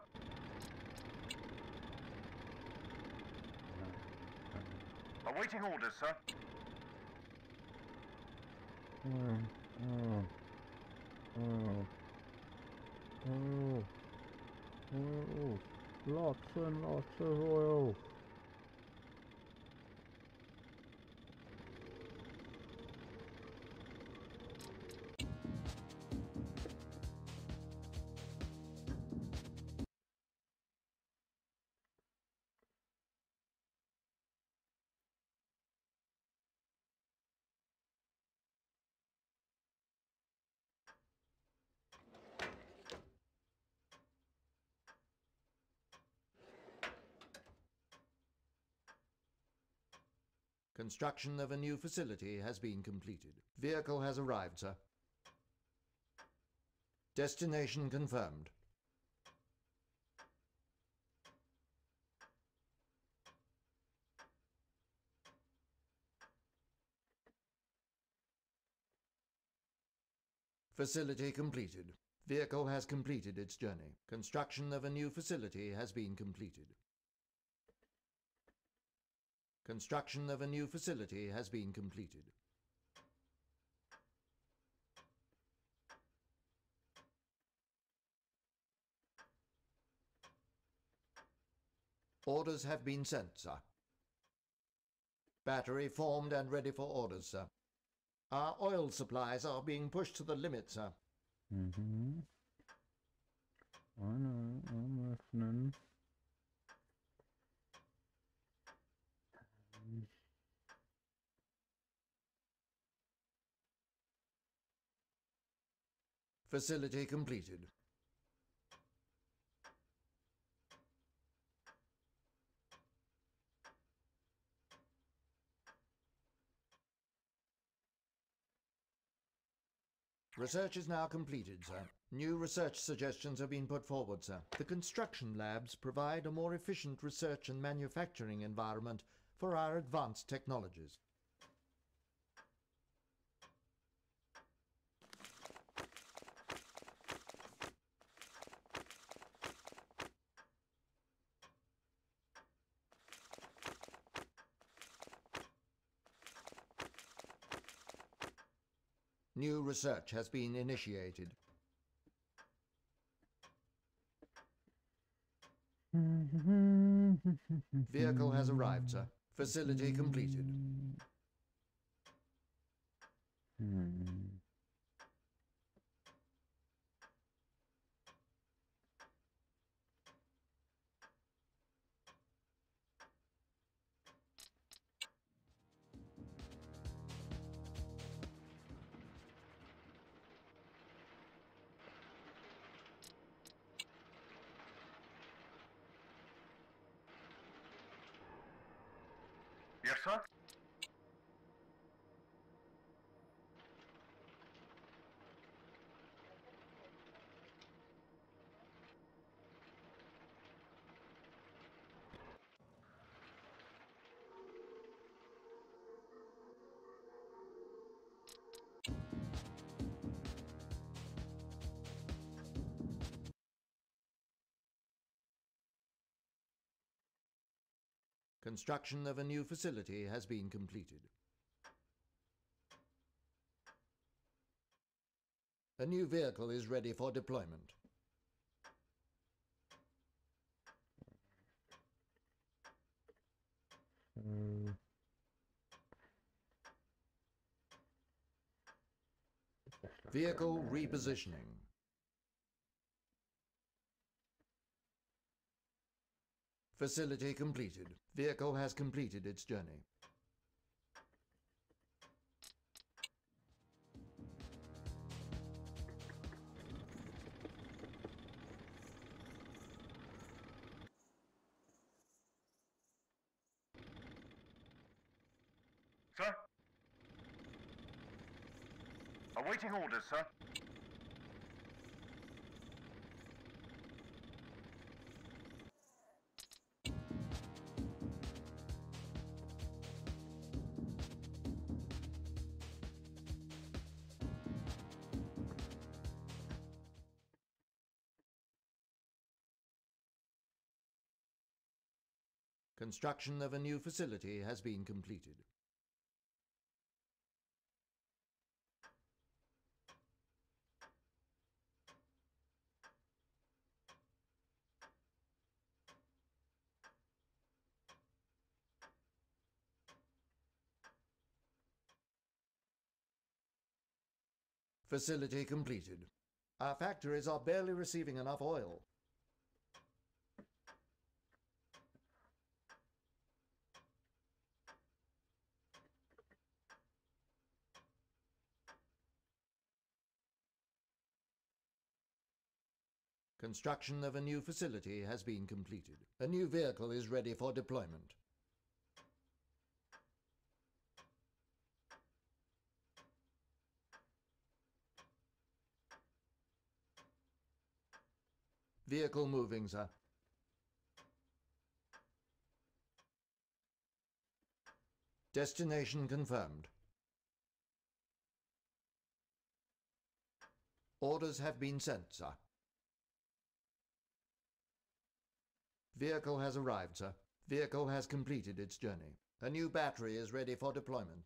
Awaiting orders, sir. Oh, oh, oh, oh, oh, lots and lots of oil. Construction of a new facility has been completed. Vehicle has arrived, sir. Destination confirmed. Facility completed. Vehicle has completed its journey. Construction of a new facility has been completed. Construction of a new facility has been completed. Orders have been sent, sir. Battery formed and ready for orders, sir. Our oil supplies are being pushed to the limit, sir. Mm-hmm. I know, I'm listening. Facility completed. Research is now completed, sir. New research suggestions have been put forward, sir. The construction labs provide a more efficient research and manufacturing environment for our advanced technologies. New research has been initiated. Vehicle has arrived, sir. Facility completed. Hmm. Yes, sir? Construction of a new facility has been completed. A new vehicle is ready for deployment. So, Vehicle repositioning. Facility completed. Vehicle has completed its journey. Sir? Awaiting orders, sir. Construction of a new facility has been completed. Facility completed. Our factories are barely receiving enough oil. Construction of a new facility has been completed. A new vehicle is ready for deployment. Vehicle moving, sir. Destination confirmed. Orders have been sent, sir. Vehicle has arrived, sir. Vehicle has completed its journey. A new battery is ready for deployment.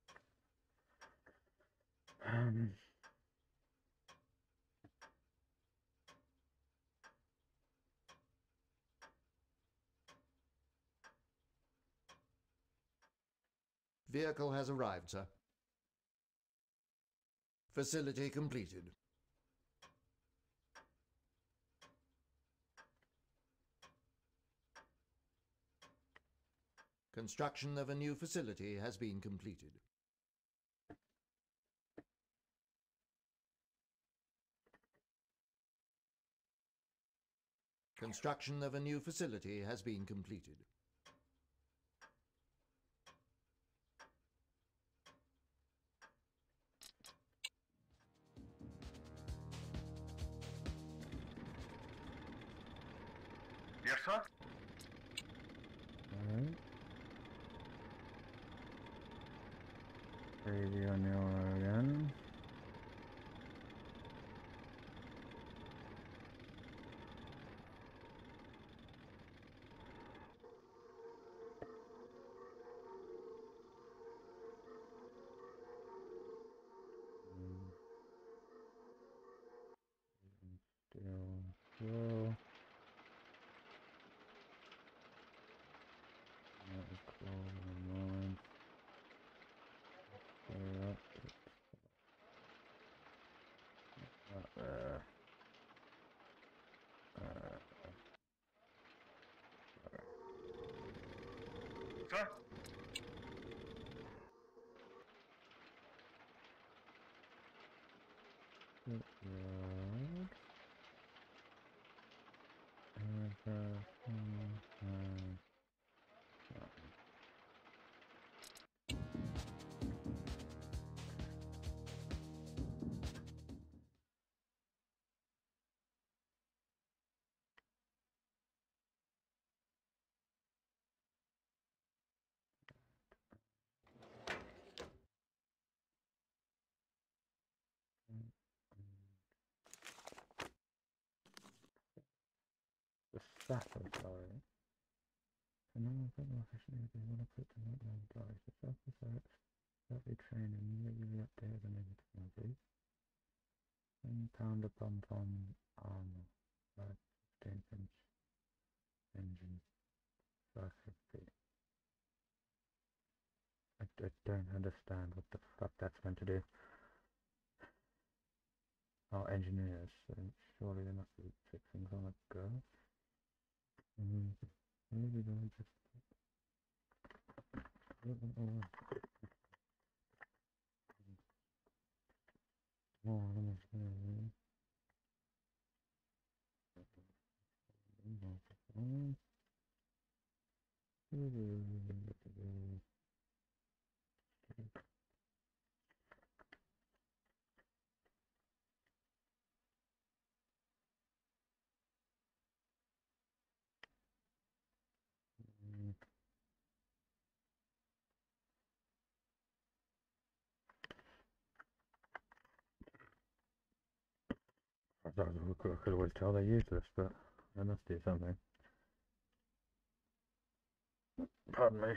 Um. Vehicle has arrived, sir. Facility completed. Construction of a new facility has been completed. Construction of a new facility has been completed. Yes, sir? Alright. Radio Nero again. Still slow. That is cool. One. Stay up. Not there. Uh, Sir? Good road. And, uh, hmm, hmm. The sapper, sorry. So now I've got my officially they want to put the note on guys. The sapper search, certainly training, regularly updated the new technology. One pounder pump on armor, like fifteen inch engine, five fifty. I, I don't understand what the fuck that's meant to do. Oh, engineers, so surely they must be fixing on a go. Mm, maybe they'll just. Oh, let me see. I could always tell they use this, but they must do something. Pardon me.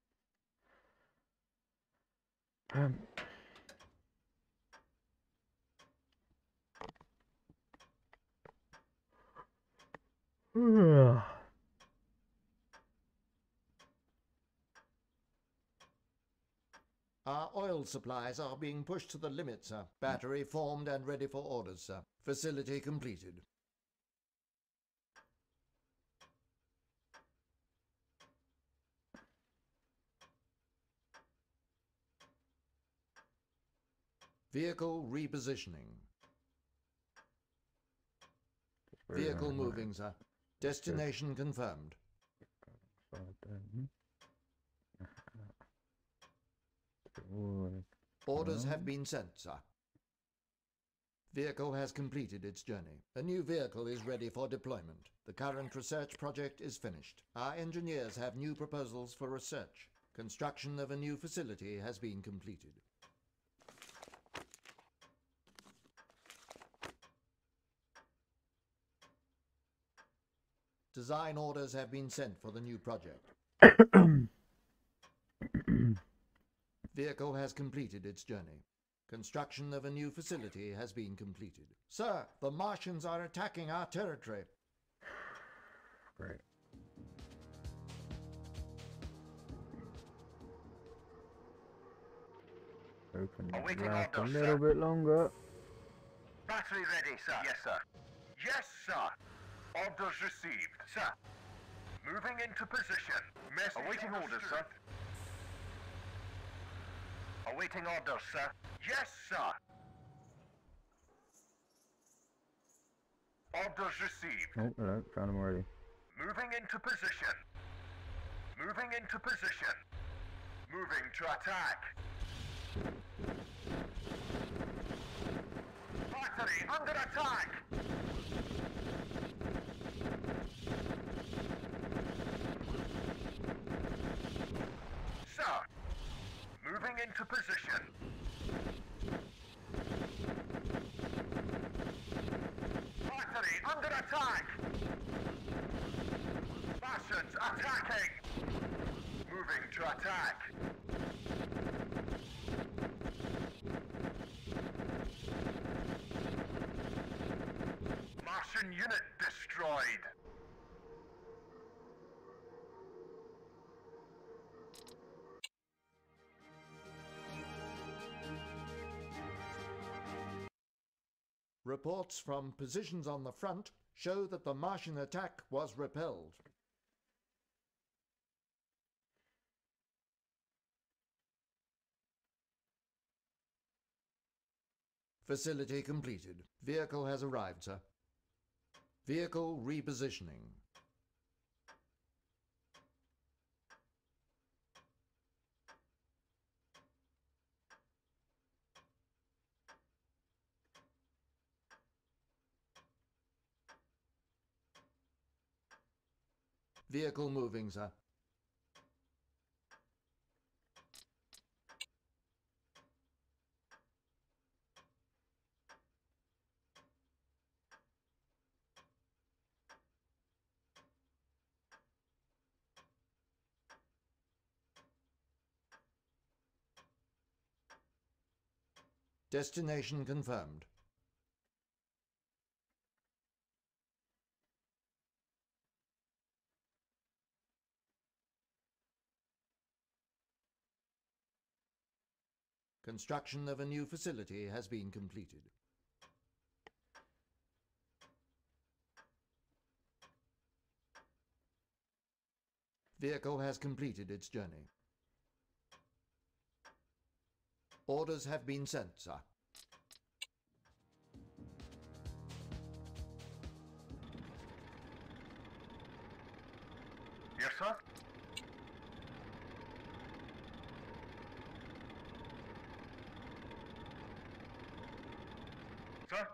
Um. Our oil supplies are being pushed to the limit, sir. Battery formed and ready for orders, sir. Facility completed. Vehicle repositioning. Vehicle moving, sir. Destination confirmed. Orders have been sent, sir. Vehicle has completed its journey. A new vehicle is ready for deployment. The current research project is finished. Our engineers have new proposals for research. Construction of a new facility has been completed. Design orders have been sent for the new project. Vehicle has completed its journey. Construction of a new facility has been completed. Sir, the Martians are attacking our territory. Great. Open the Awaiting draft a orders, little sir. bit longer. Battery ready, sir. Yes, sir. Yes, sir. Orders received, sir. Moving into position. Message awaiting orders, sir. Awaiting orders, sir. Yes, sir. Orders received. Oh, hello, found him already. Moving into position. Moving into position. Moving to attack. Battery under attack. Sir. Moving into position. Battery under attack. Martians attacking. Moving to attack. Martian unit destroyed. Reports from positions on the front show that the Martian attack was repelled. Facility completed. Vehicle has arrived, sir. Vehicle repositioning. Vehicle moving, sir. Destination confirmed. Construction of a new facility has been completed. Vehicle has completed its journey. Orders have been sent, sir. Yes, sir. Sir?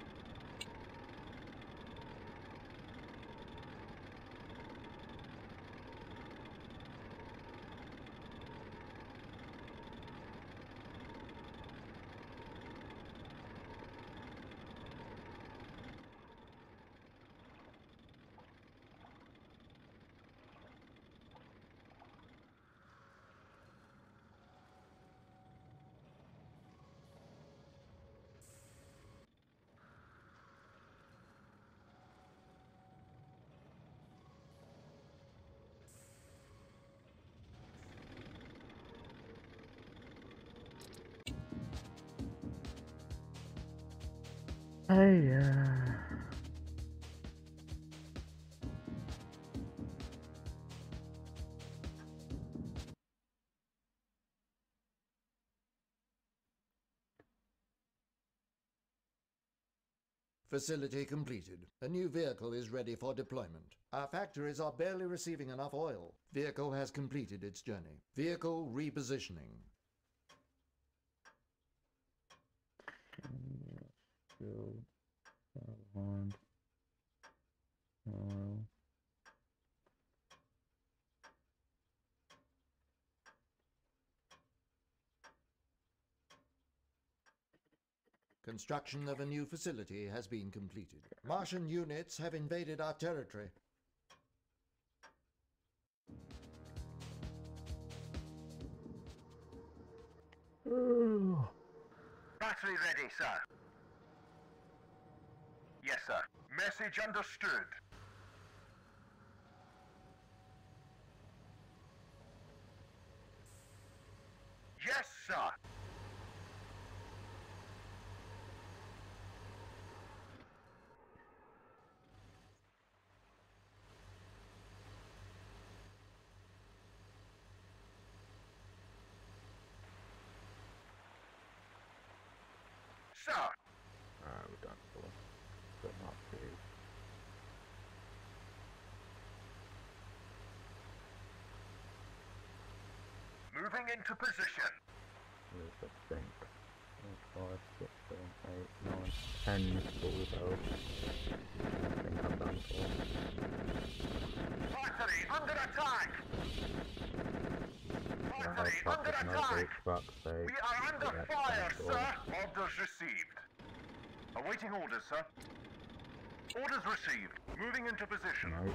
Hey, uh... Facility completed. A new vehicle is ready for deployment. Our factories are barely receiving enough oil. Vehicle has completed its journey. Vehicle repositioning. shield, wand, oil. Construction of a new facility has been completed. Martian units have invaded our territory. Battery ready, sir. Yes, sir. Message understood. Yes, sir. Sir. Alright, we're done for. But not big. Moving into position. There's the think. Five, six, seven, eight, nine, ten missiles out. I think I'm done for. Battery under attack. I Battery hope under fuck this notebook, attack. fuck's sake. We are under Yeah, fire, thank sir. God. Orders received. Awaiting orders, sir. Orders received. Moving into position. No.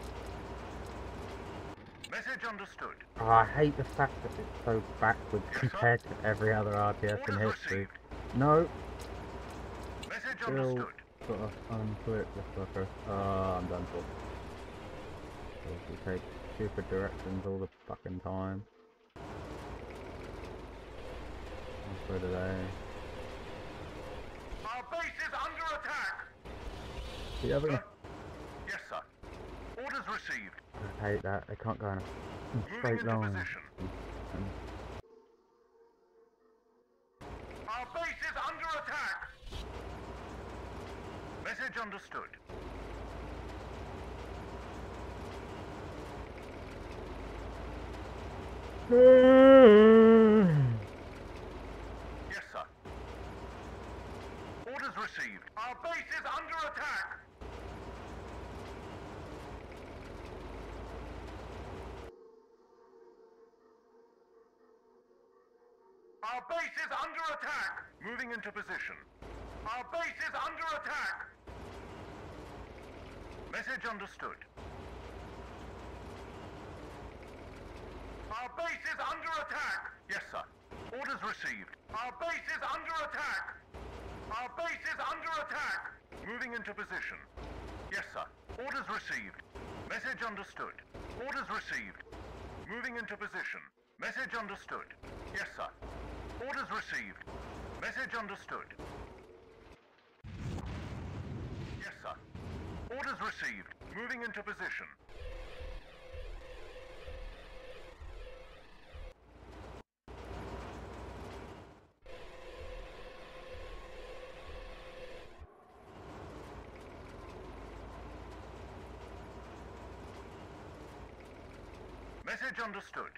Message understood. Oh, I hate the fact that it's so backwards Yes, sir. compared to every other R T S in Orders history. received. No, Message still understood. gotta unclick the fucker. Oh, I'm done for. We take stupid directions all the fucking time. And so do they. Our base is under attack. The other Sir? Yes, sir. Orders received. I hate that. They can't go in a Moving straight into line. position. And Our base is under attack. Message understood. Yes, sir. Orders received. Our base is under attack. Our base is under attack. Moving into position. Our base is under attack. Message understood. Our base is under attack. Yes, sir. Orders received. Our base is under attack. Our base is under attack. Moving into position. Yes, sir. Orders received. Message understood. Orders received. Moving into position. Message understood. Yes, sir. Orders received. Message understood. Yes, sir. Orders received. Moving into position. Message understood.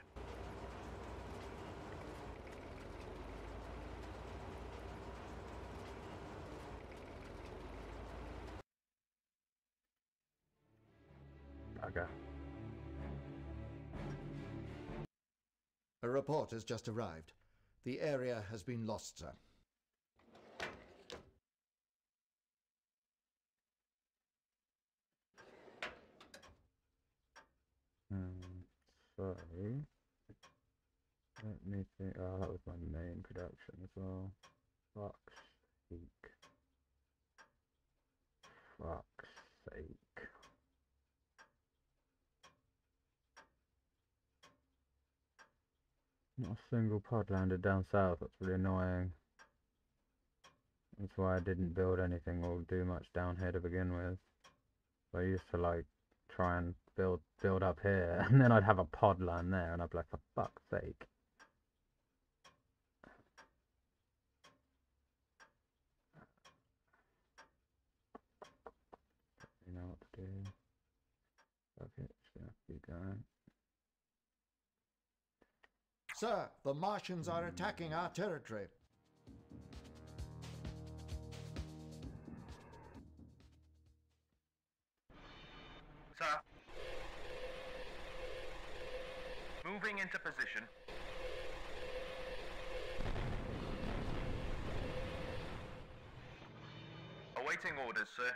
bugger. A report has just arrived. The area has been lost, sir. Hmm, so, let me think. Oh, that was my main production as well. Fuck's sake. Fuck's sake. Not a single pod landed down south. That's really annoying. That's why I didn't build anything or do much down here to begin with. I used to like try and build build up here, and then I'd have a pod land there, and I'd be like, for fuck's sake. You know what to do. Okay, just gonna keep going. Sir, the Martians are attacking our territory. Moving into position. Awaiting orders, sir.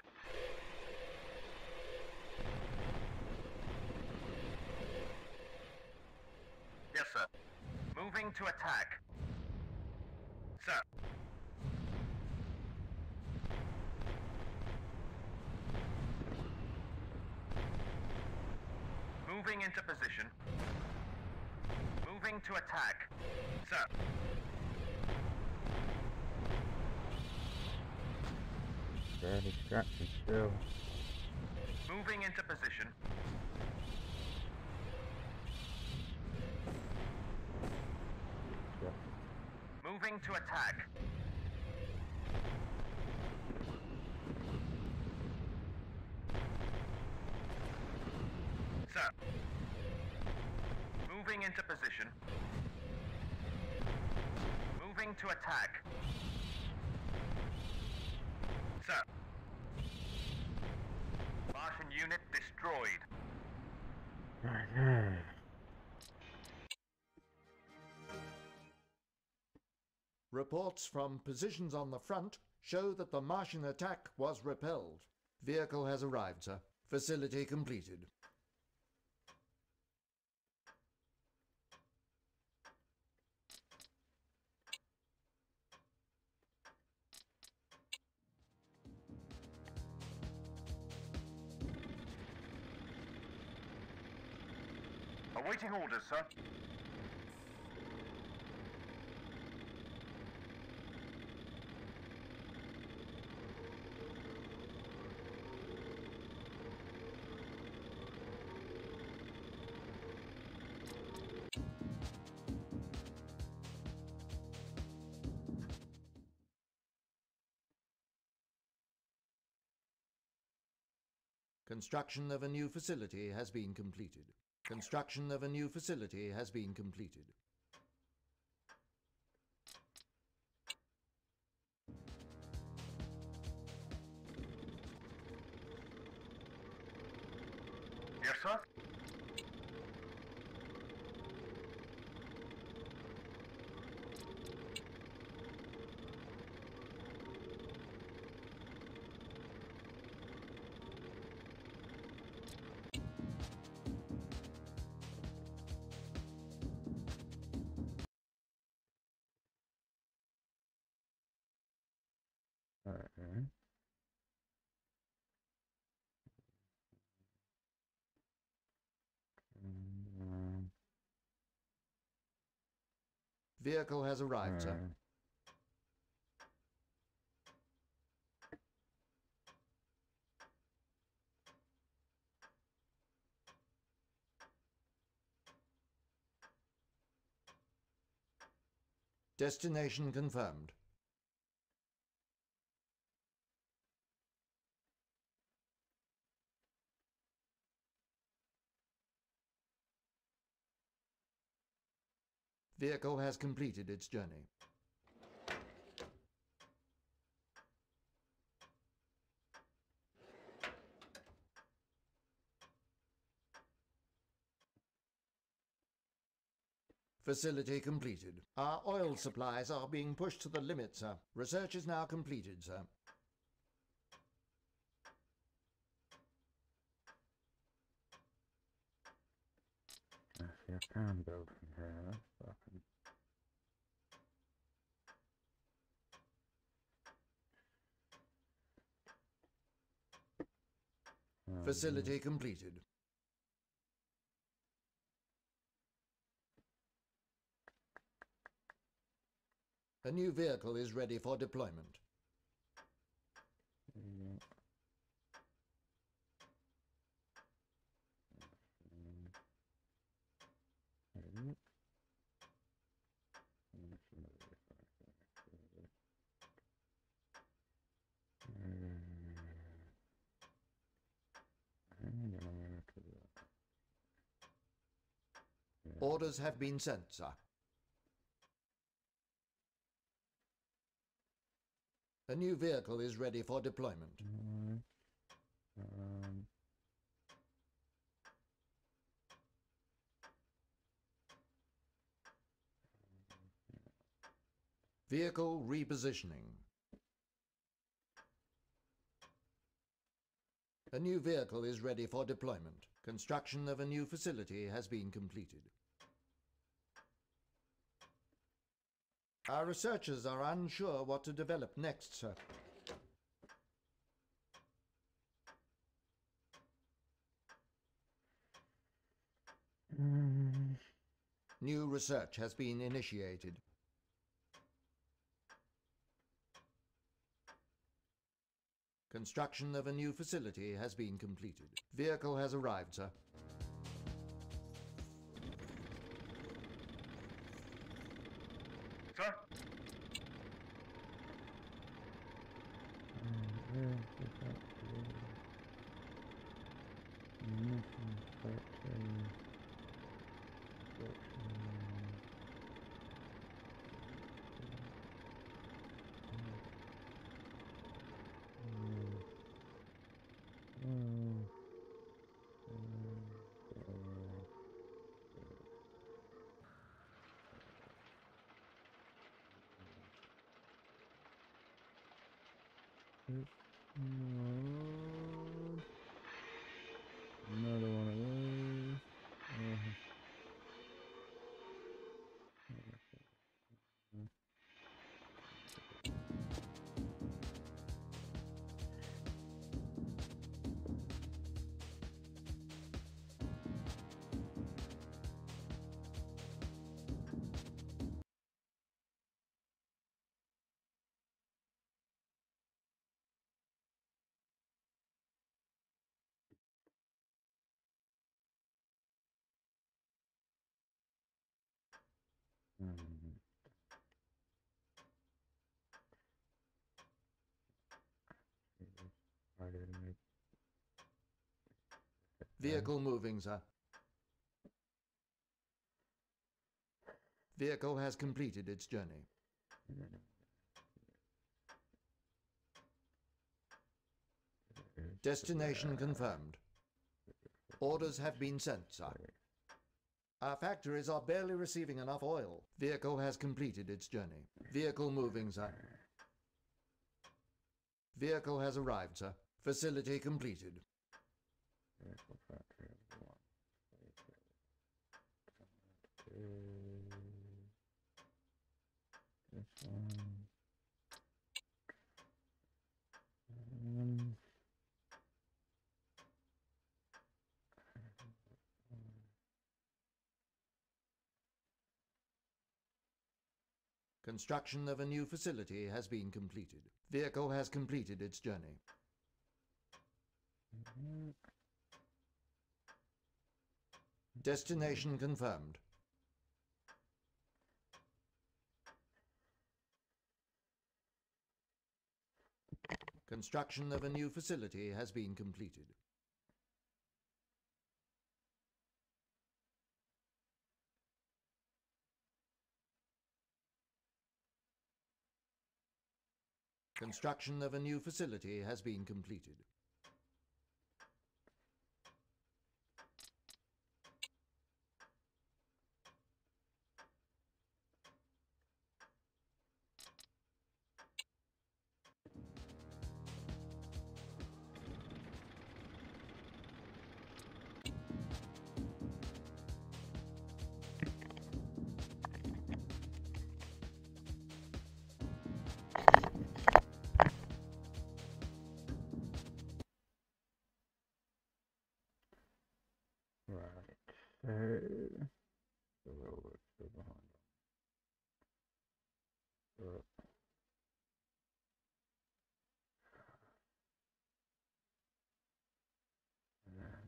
Yes, sir. Moving to attack. Sir. Moving into position. Moving to attack. Sir. They're distracted still. Moving into position. Yeah. Moving to attack. Sir. Moving into position. Moving to attack. Sir. Martian unit destroyed. Okay. Reports from positions on the front show that the Martian attack was repelled. Vehicle has arrived, sir. Facility completed. Awaiting orders, sir. Construction of a new facility has been completed. Construction of a new facility has been completed. Yes, sir. Alright. Um, Vehicle has arrived, sir. alright. Destination confirmed. Vehicle has completed its journey. Facility completed. Our oil supplies are being pushed to the limit, sir. Research is now completed, sir. Actually, I can build from here. That's fucking. Um, Facility completed. A new vehicle is ready for deployment. yeah. Um, Orders have been sent, sir. A new vehicle is ready for deployment. Um, um, Vehicle repositioning. A new vehicle is ready for deployment. Construction of a new facility has been completed. Our researchers are unsure what to develop next, sir. Mm. New research has been initiated. Construction of a new facility has been completed. Vehicle has arrived, sir. Sir? Another one of those. Uh-huh. Mm. I didn't make Vehicle moving, sir. Vehicle has completed its journey. Destination confirmed. Orders have been sent, sir. Our factories are barely receiving enough oil. Vehicle has completed its journey. Vehicle moving, sir. Vehicle has arrived, sir. Facility completed. vehicle factory of one. This one. Um, Construction of a new facility has been completed. Vehicle has completed its journey. Destination confirmed. Construction of a new facility has been completed. Construction of a new facility has been completed. right. So the railroad's still behind us. But and then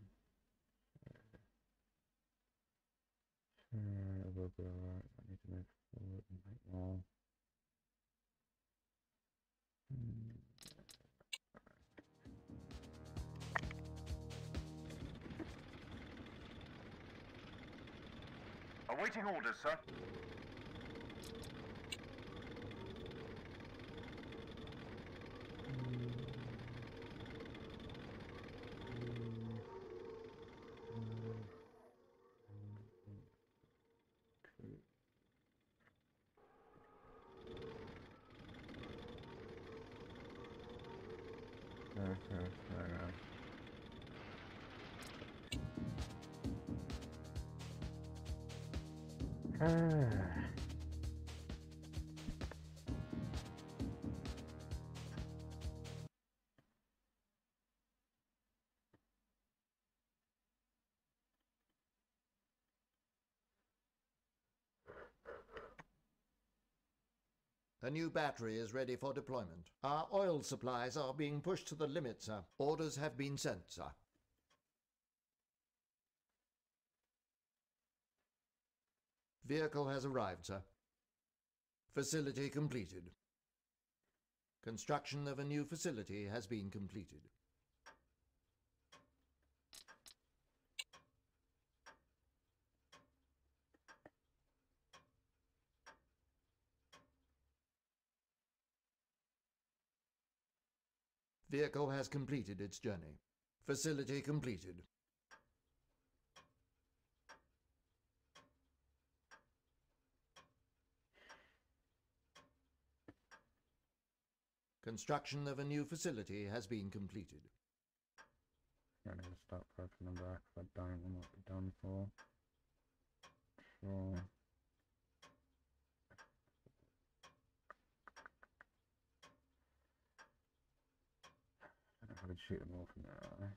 uh, it will be alright. I need to move forward and make more. Hmm. Awaiting orders, sir. okay, so, uh, A new battery is ready for deployment. Our oil supplies are being pushed to the limit, sir. Orders have been sent, sir. Vehicle has arrived, sir. Facility completed. Construction of a new facility has been completed. Vehicle has completed its journey. Facility completed. Construction of a new facility has been completed. I need to start poking them back. If I don't, I might be done for. Sure. I don't know if I could shoot them all from there.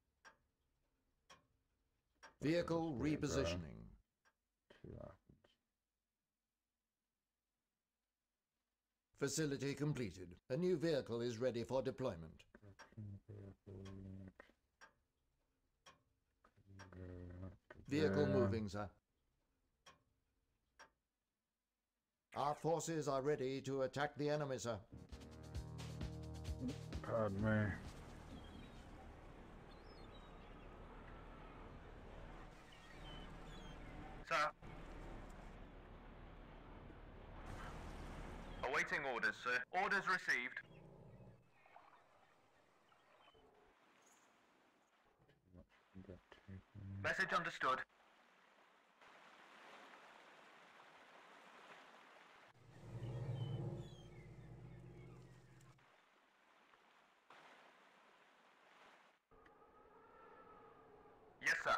Vehicle Just do it, bro. repositioning. Two items. Facility completed. A new vehicle is ready for deployment. Vehicle Yeah. moving, sir. Our forces are ready to attack the enemy, sir. Pardon me. Sir. Awaiting orders, sir. Orders received. Get taken. Message understood. Yes, sir.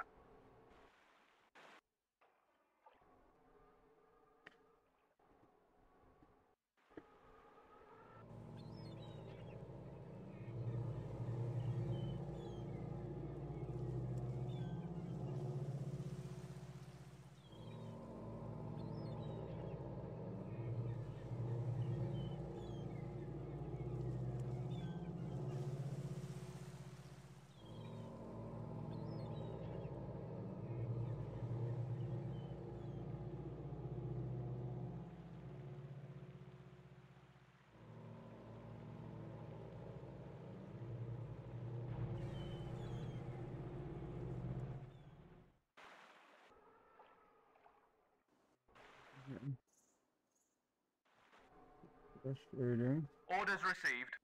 Just reading. Orders received.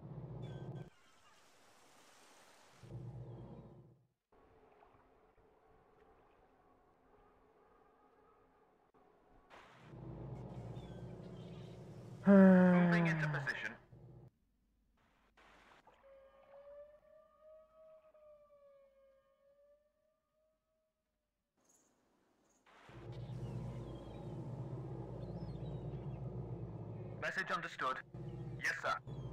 Moving into position. Message understood. Yes, sir.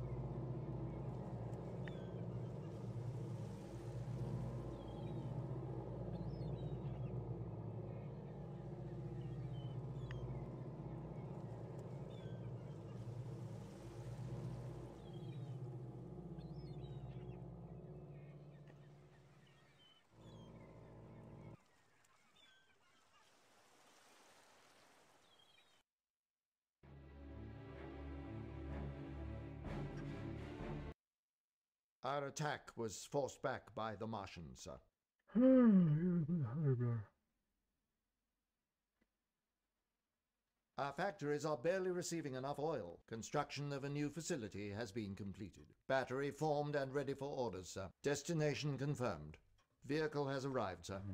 Our attack was forced back by the Martians, sir. Our factories are barely receiving enough oil. Construction of a new facility has been completed. Battery formed and ready for orders, sir. Destination confirmed. Vehicle has arrived, sir.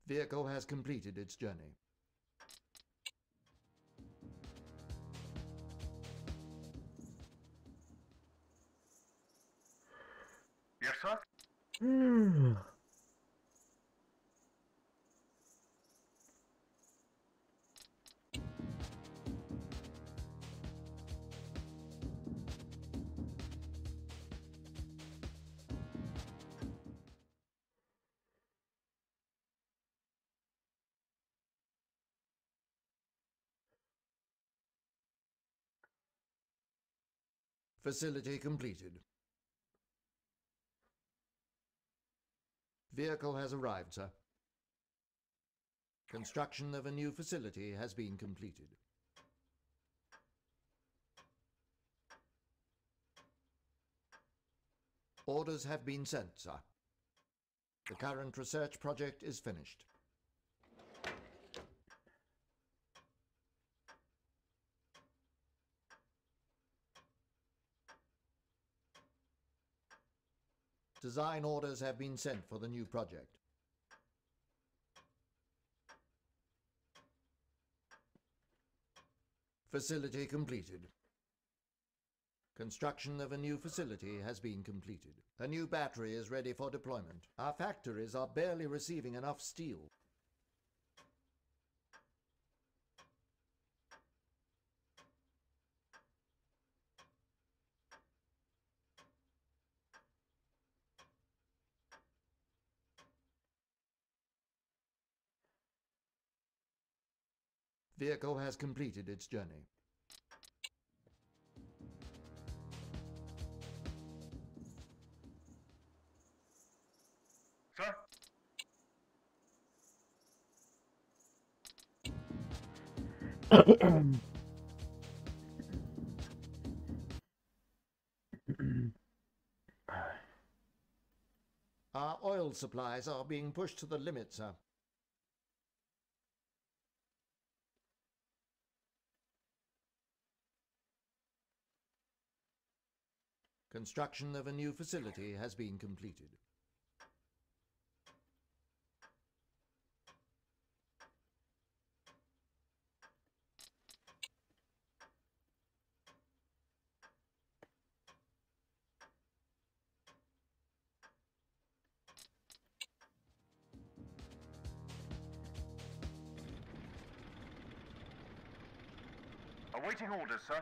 Vehicle has completed its journey. Yes, sir? Facility completed. Vehicle has arrived, sir. Construction of a new facility has been completed. Orders have been sent, sir. The current research project is finished. Design orders have been sent for the new project. Facility completed. Construction of a new facility has been completed. A new battery is ready for deployment. Our factories are barely receiving enough steel. Vehicle has completed its journey. Sir? Our oil supplies are being pushed to the limit, sir. Construction of a new facility has been completed. Awaiting orders, sir.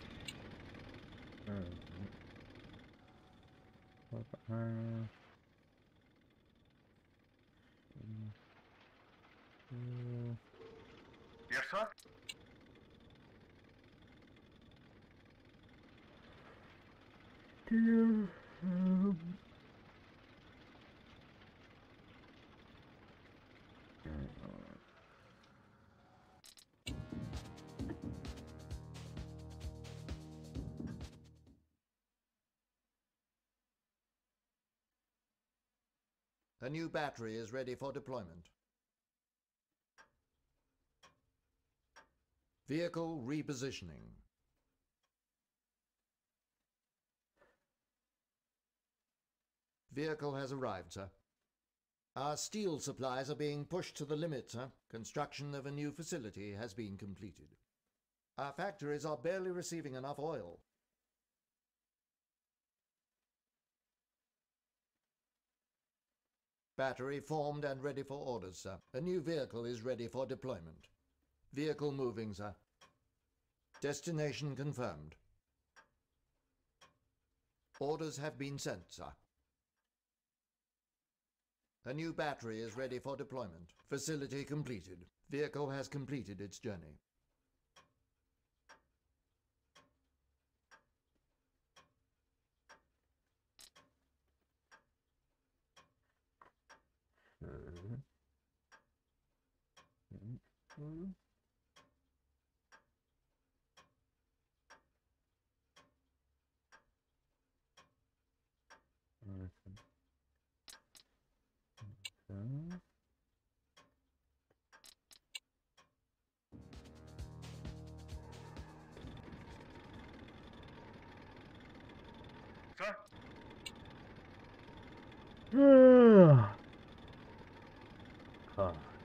Uh, Yes, sir? A new battery is ready for deployment. Vehicle repositioning. Vehicle has arrived, sir. Our steel supplies are being pushed to the limit, sir. Construction of a new facility has been completed. Our factories are barely receiving enough oil. Battery formed and ready for orders, sir. A new vehicle is ready for deployment. Vehicle moving, sir. Destination confirmed. Orders have been sent, sir. A new battery is ready for deployment. Facility completed. Vehicle has completed its journey. Sir? Ah.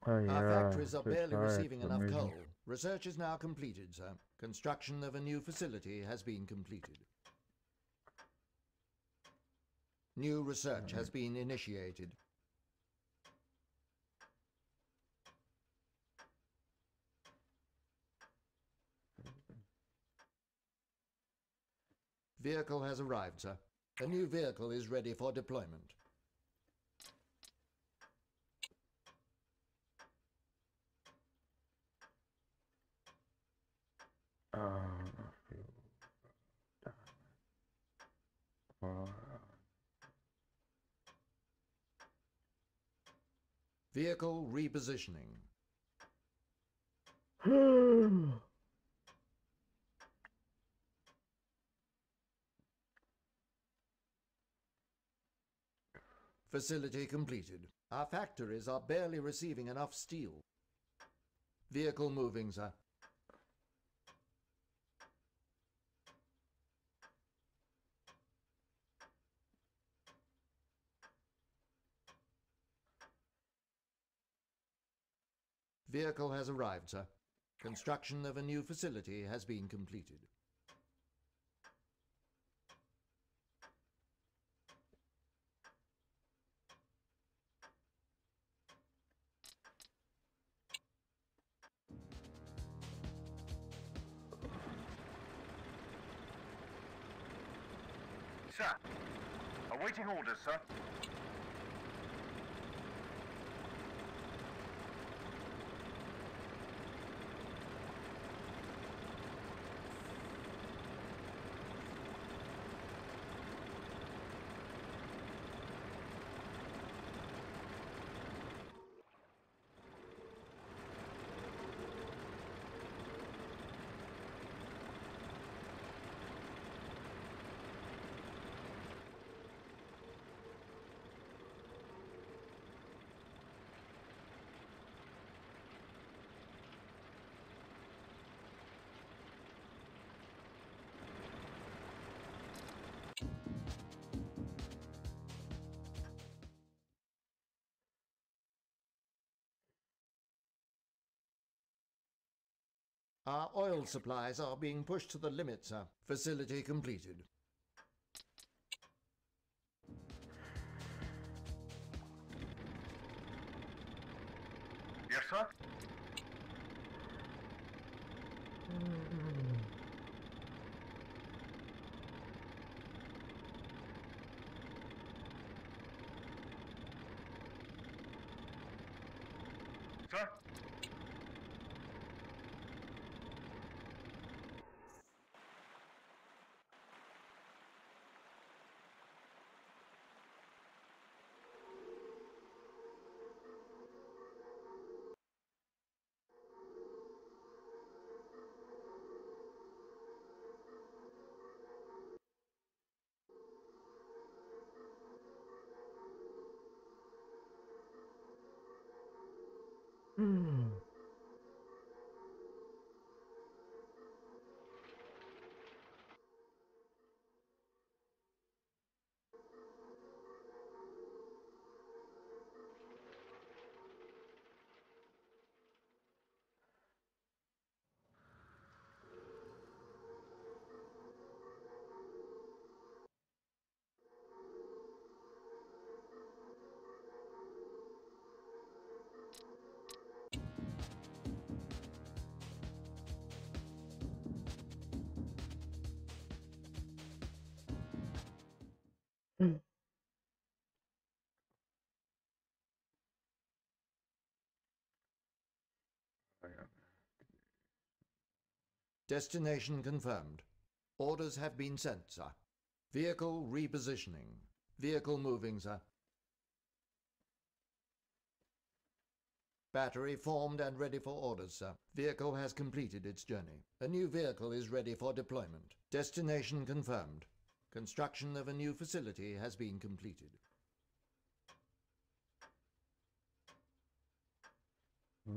Oh yeah. Our factories are too barely tired receiving for enough moving. coal. Research is now completed, sir. Construction of a new facility has been completed. New research has been initiated. Vehicle has arrived, sir. A new vehicle is ready for deployment. Oh, I feel bad. Oh. Vehicle repositioning. Facility completed. Our factories are barely receiving enough steel. Vehicle moving, sir. Vehicle has arrived, sir. Construction of a new facility has been completed. Sir, awaiting orders, sir. Our oil supplies are being pushed to the limit, sir. Facility completed. Yes, sir. Sir? Destination confirmed. Orders have been sent, sir. Vehicle repositioning. Vehicle moving, sir. Battery formed and ready for orders, sir. Vehicle has completed its journey. A new vehicle is ready for deployment. Destination confirmed. Construction of a new facility has been completed. Mm.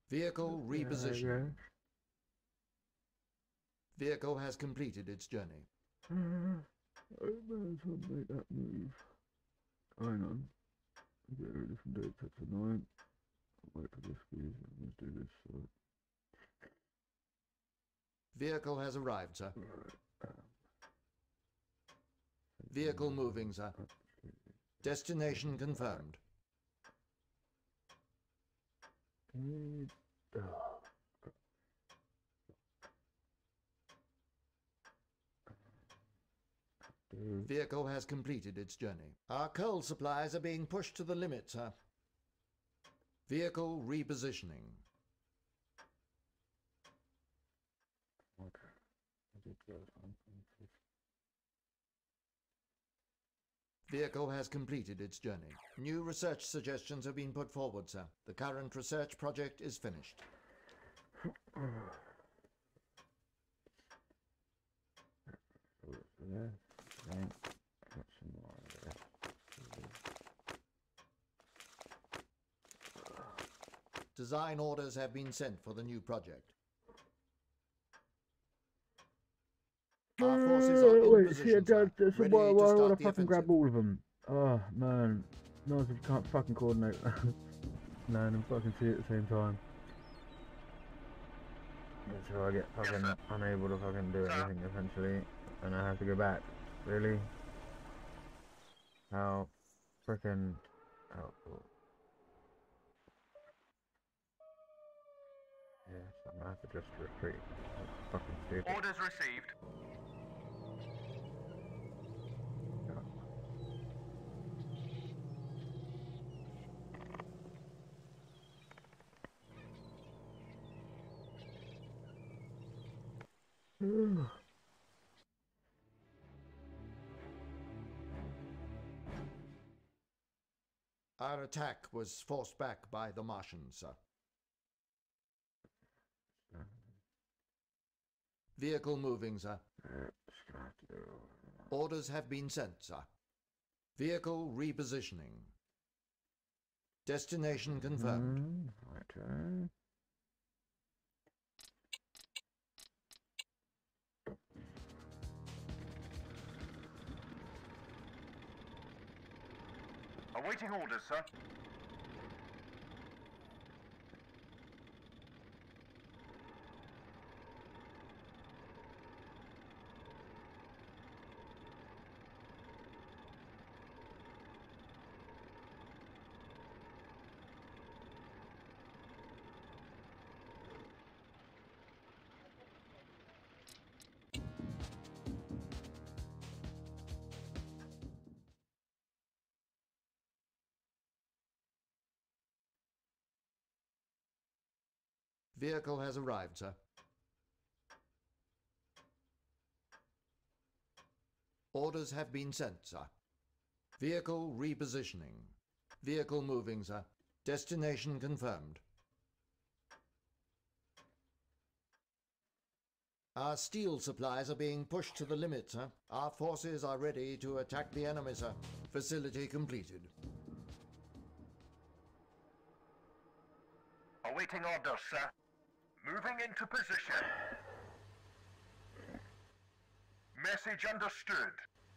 Vehicle Yeah, I repositioning. guess. Vehicle has completed its journey. I might as well make that move. Hang on. Get rid of some data, that's annoying. I'll wait for this squeeze. Let's do this. So. Vehicle has arrived, sir. Right. Um, Vehicle moving, sir. Destination confirmed. Need- oh, do- Vehicle has completed its journey. Our coal supplies are being pushed to the limit, sir. Vehicle repositioning. Okay. I did go on. Vehicle has completed its journey. New research suggestions have been put forward, sir. The current research project is finished. There. Right. Got some more there. Design orders have been sent for the new project. Our forces are in Uh, Wait, see, position, Dad, sir, that's ready why, to why would I start the fucking grab offensive. all of them? Oh, man. No, if you can't fucking coordinate. Man, and fucking see at the same time. So I get fucking sir. unable to fucking do Sir. anything essentially, and I have to go back. Really? How freaking helpful. Yes, I'm gonna have to just retreat. That's fucking stupid. Orders received. Our attack was forced back by the Martians, sir. Vehicle moving, sir. Just gonna have to do Orders have been sent, sir. Vehicle repositioning. Destination confirmed. Mm, right, Awaiting orders, sir. Vehicle has arrived, sir. Orders have been sent, sir. Vehicle repositioning. Vehicle moving, sir. Destination confirmed. Our steel supplies are being pushed to the limit, sir. Our forces are ready to attack the enemy, sir. Facility completed. Awaiting orders, sir. Moving into position. Message understood.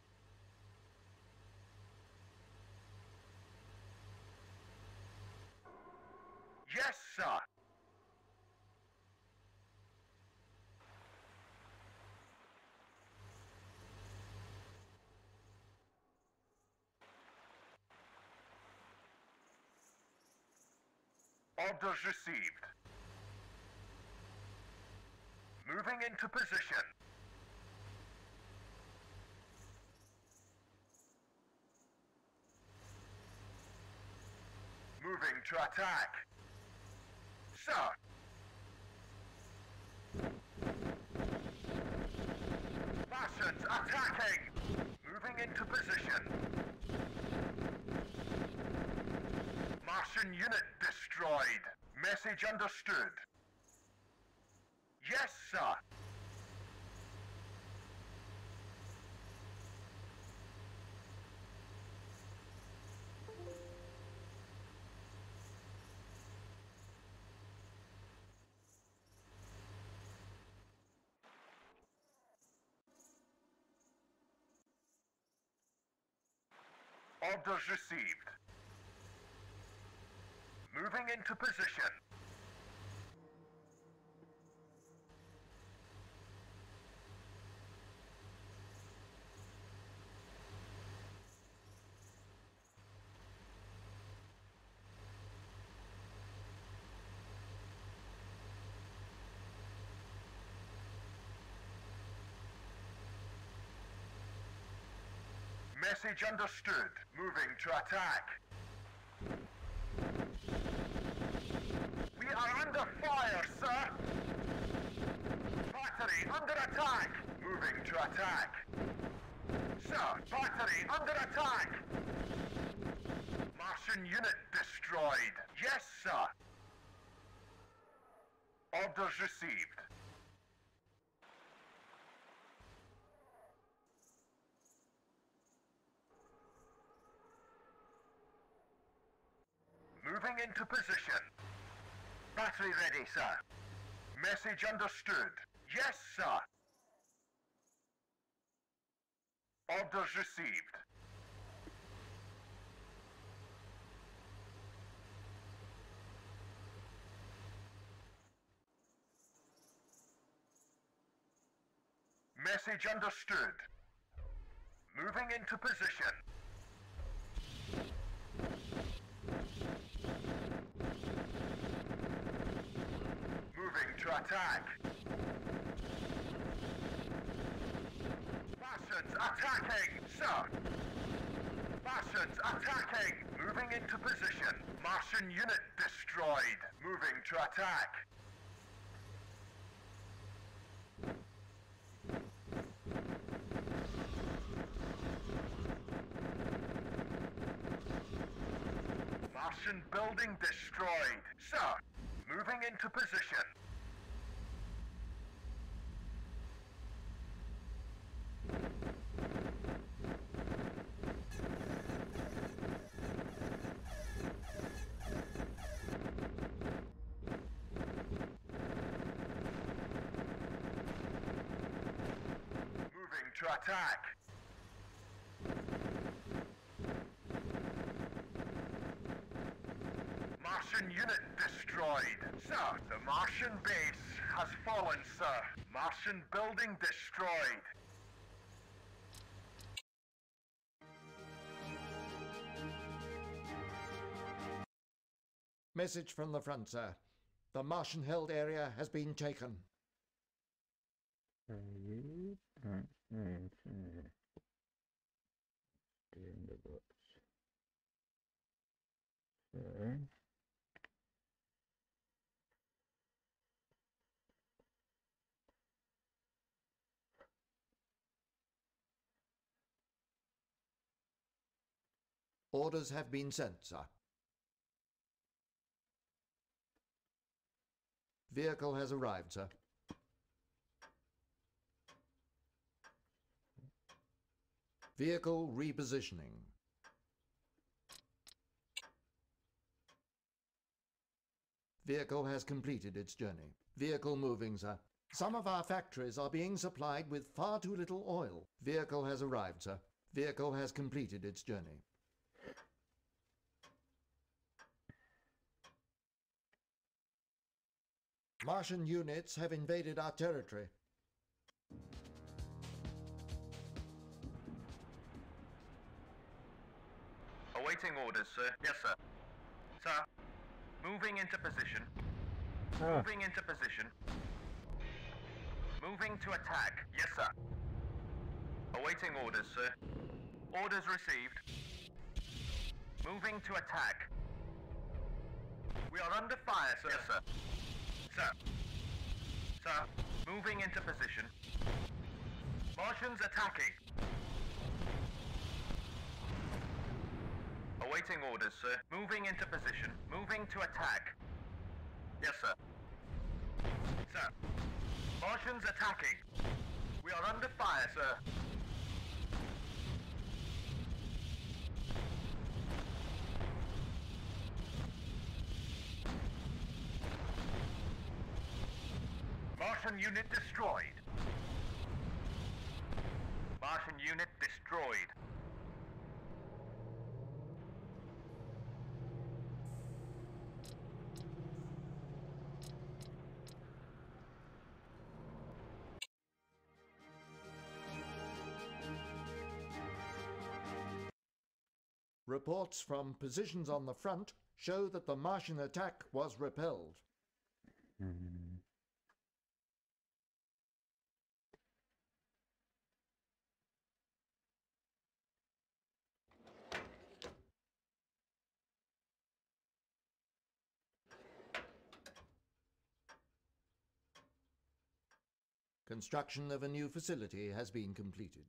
Yes, sir. Orders received. Moving into position. Moving to attack. Sir. Martians attacking. Moving into position. Martian unit destroyed. Message understood. Yes, sir. Orders received. Moving into position. Message understood. Moving to attack. We are under fire, sir! Battery under attack! Moving to attack. Sir, battery under attack! Martian unit destroyed. Yes, sir. Orders received. Moving into position. Battery ready, sir. Message understood. Yes, sir. Orders received. Message understood. Moving into position. Moving to attack. Bastards attacking, sir. Bastards attacking. Moving into position. Martian unit destroyed. Moving to attack. Martian building destroyed. Sir, moving into position. Moving to attack. Martian unit destroyed. Sir, the Martian base has fallen, sir. Martian building destroyed. Message from the front, sir. The Martian-held area has been taken. Okay. Right. Okay. Doing the books. So. Orders have been sent, sir. Vehicle has arrived, sir. Vehicle repositioning. Vehicle has completed its journey. Vehicle moving, sir. Some of our factories are being supplied with far too little oil. Vehicle has arrived, sir. Vehicle has completed its journey. Martian units have invaded our territory. Awaiting orders, sir. Yes, sir. Sir, moving into position. Ah. Moving into position. Moving to attack. Yes, sir. Awaiting orders, sir. Orders received. Moving to attack. We are under fire, sir. Yes, sir. Sir. Sir, moving into position. Martians attacking. Awaiting orders, sir. Moving into position. Moving to attack. Yes, sir. Sir. Martians attacking. We are under fire, sir. Martian unit destroyed. Martian unit destroyed. Reports from positions on the front show that the Martian attack was repelled. Hmm. Construction of a new facility has been completed.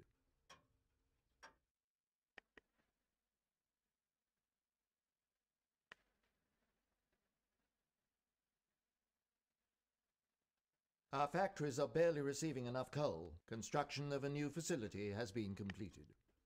Our factories are barely receiving enough coal. Construction of a new facility has been completed.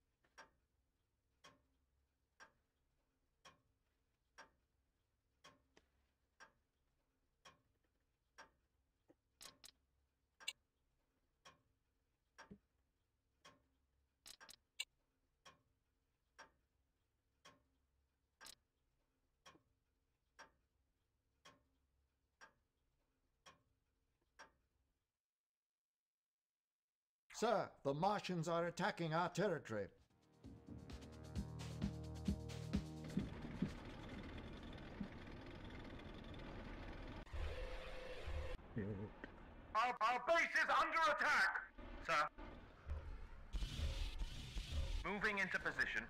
Sir, the Martians are attacking our territory. Our, our base is under attack! Sir. Moving into position.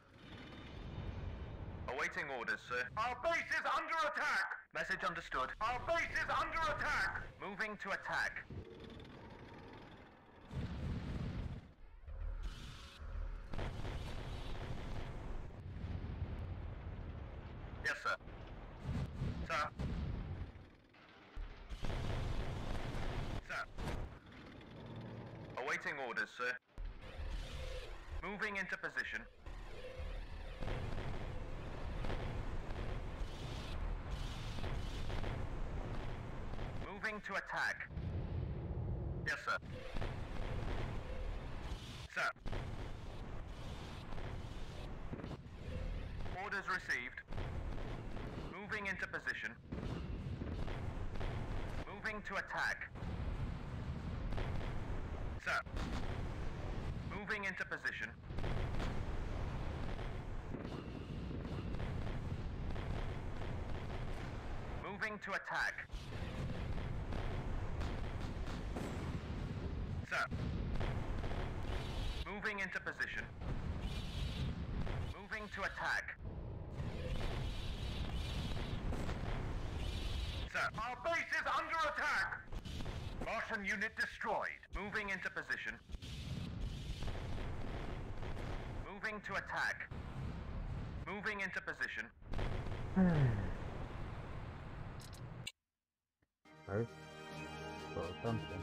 Awaiting orders, sir. Our base is under attack! Message understood. Our base is under attack! Moving to attack. Yes, sir. Sir. Sir. Awaiting orders, sir. Moving into position. Moving to attack. Yes, sir. Sir. Orders received. Moving into position. Moving to attack. Sir. Moving into position. Moving to attack. Sir. Moving into position. Moving to attack. Sir. Our base is under attack! Martian unit destroyed. Moving into position. Moving to attack. Moving into position. Oh. Got something.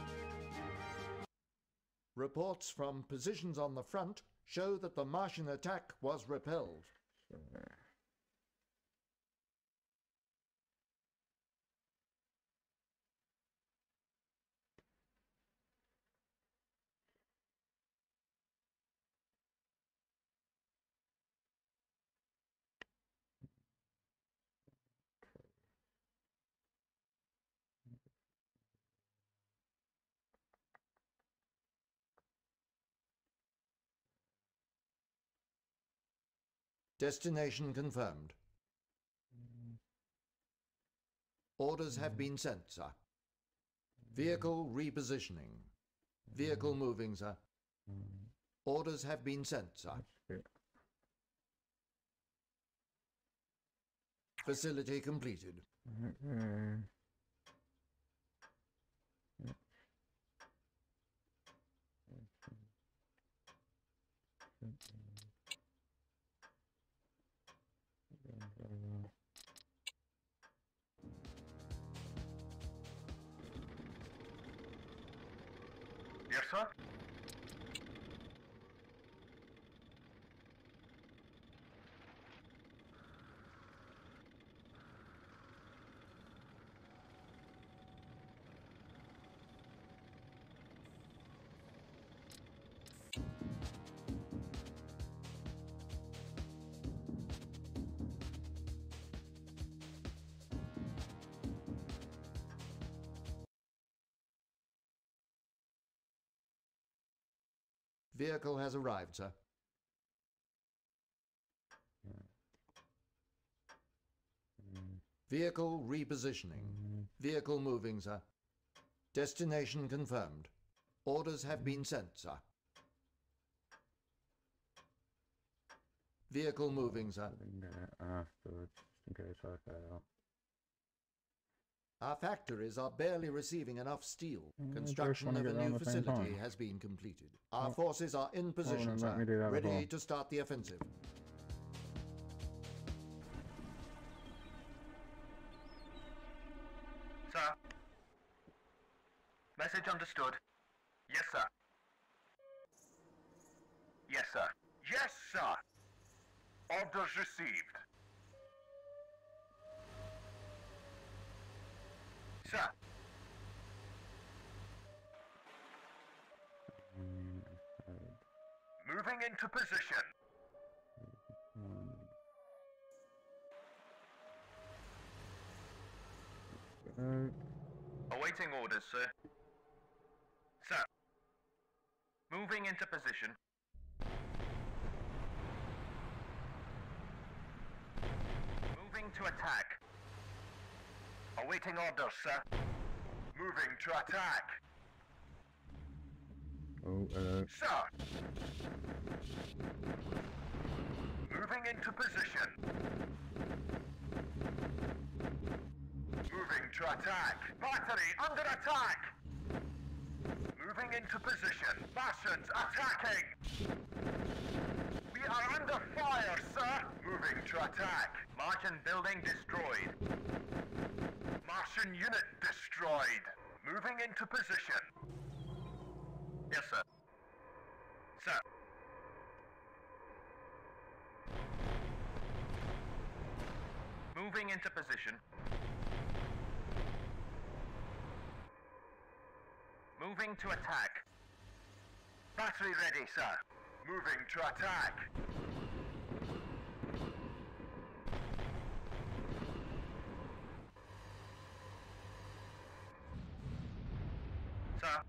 Reports from positions on the front show that the Martian attack was repelled. Sure. Destination confirmed. Orders have been sent, sir. Vehicle repositioning. Vehicle moving, sir. Orders have been sent, sir. That's Facility completed. good. Okay. Yes, sir? Vehicle has arrived, sir. Vehicle repositioning. Vehicle moving, sir. Destination confirmed. Orders have been sent, sir. Vehicle moving, sir. I can get it afterwards, just in case I fail. Our factories are barely receiving enough steel. Mm, Construction both wanna of a get around new the same facility time. has been completed. Our Oh. forces are in position, then sir, let me do that ready before. to start the offensive. Sir. Message understood. Yes, sir. Yes, sir. Yes, sir. Orders received. Sir. Mm, uh, Moving into position. um, uh, Awaiting orders, sir. Sir. Moving into position. Moving to attack. Awaiting orders, sir. Moving to attack. oh, hello. Sir. Moving into position. Moving to attack. Battery under attack. Moving into position. Martians attacking. We are under fire, sir. Moving to attack. Martian building destroyed. Martian unit destroyed. Moving into position. Yes, sir. Sir. Moving into position. Moving to attack. Battery ready, sir. Moving to attack. Sir.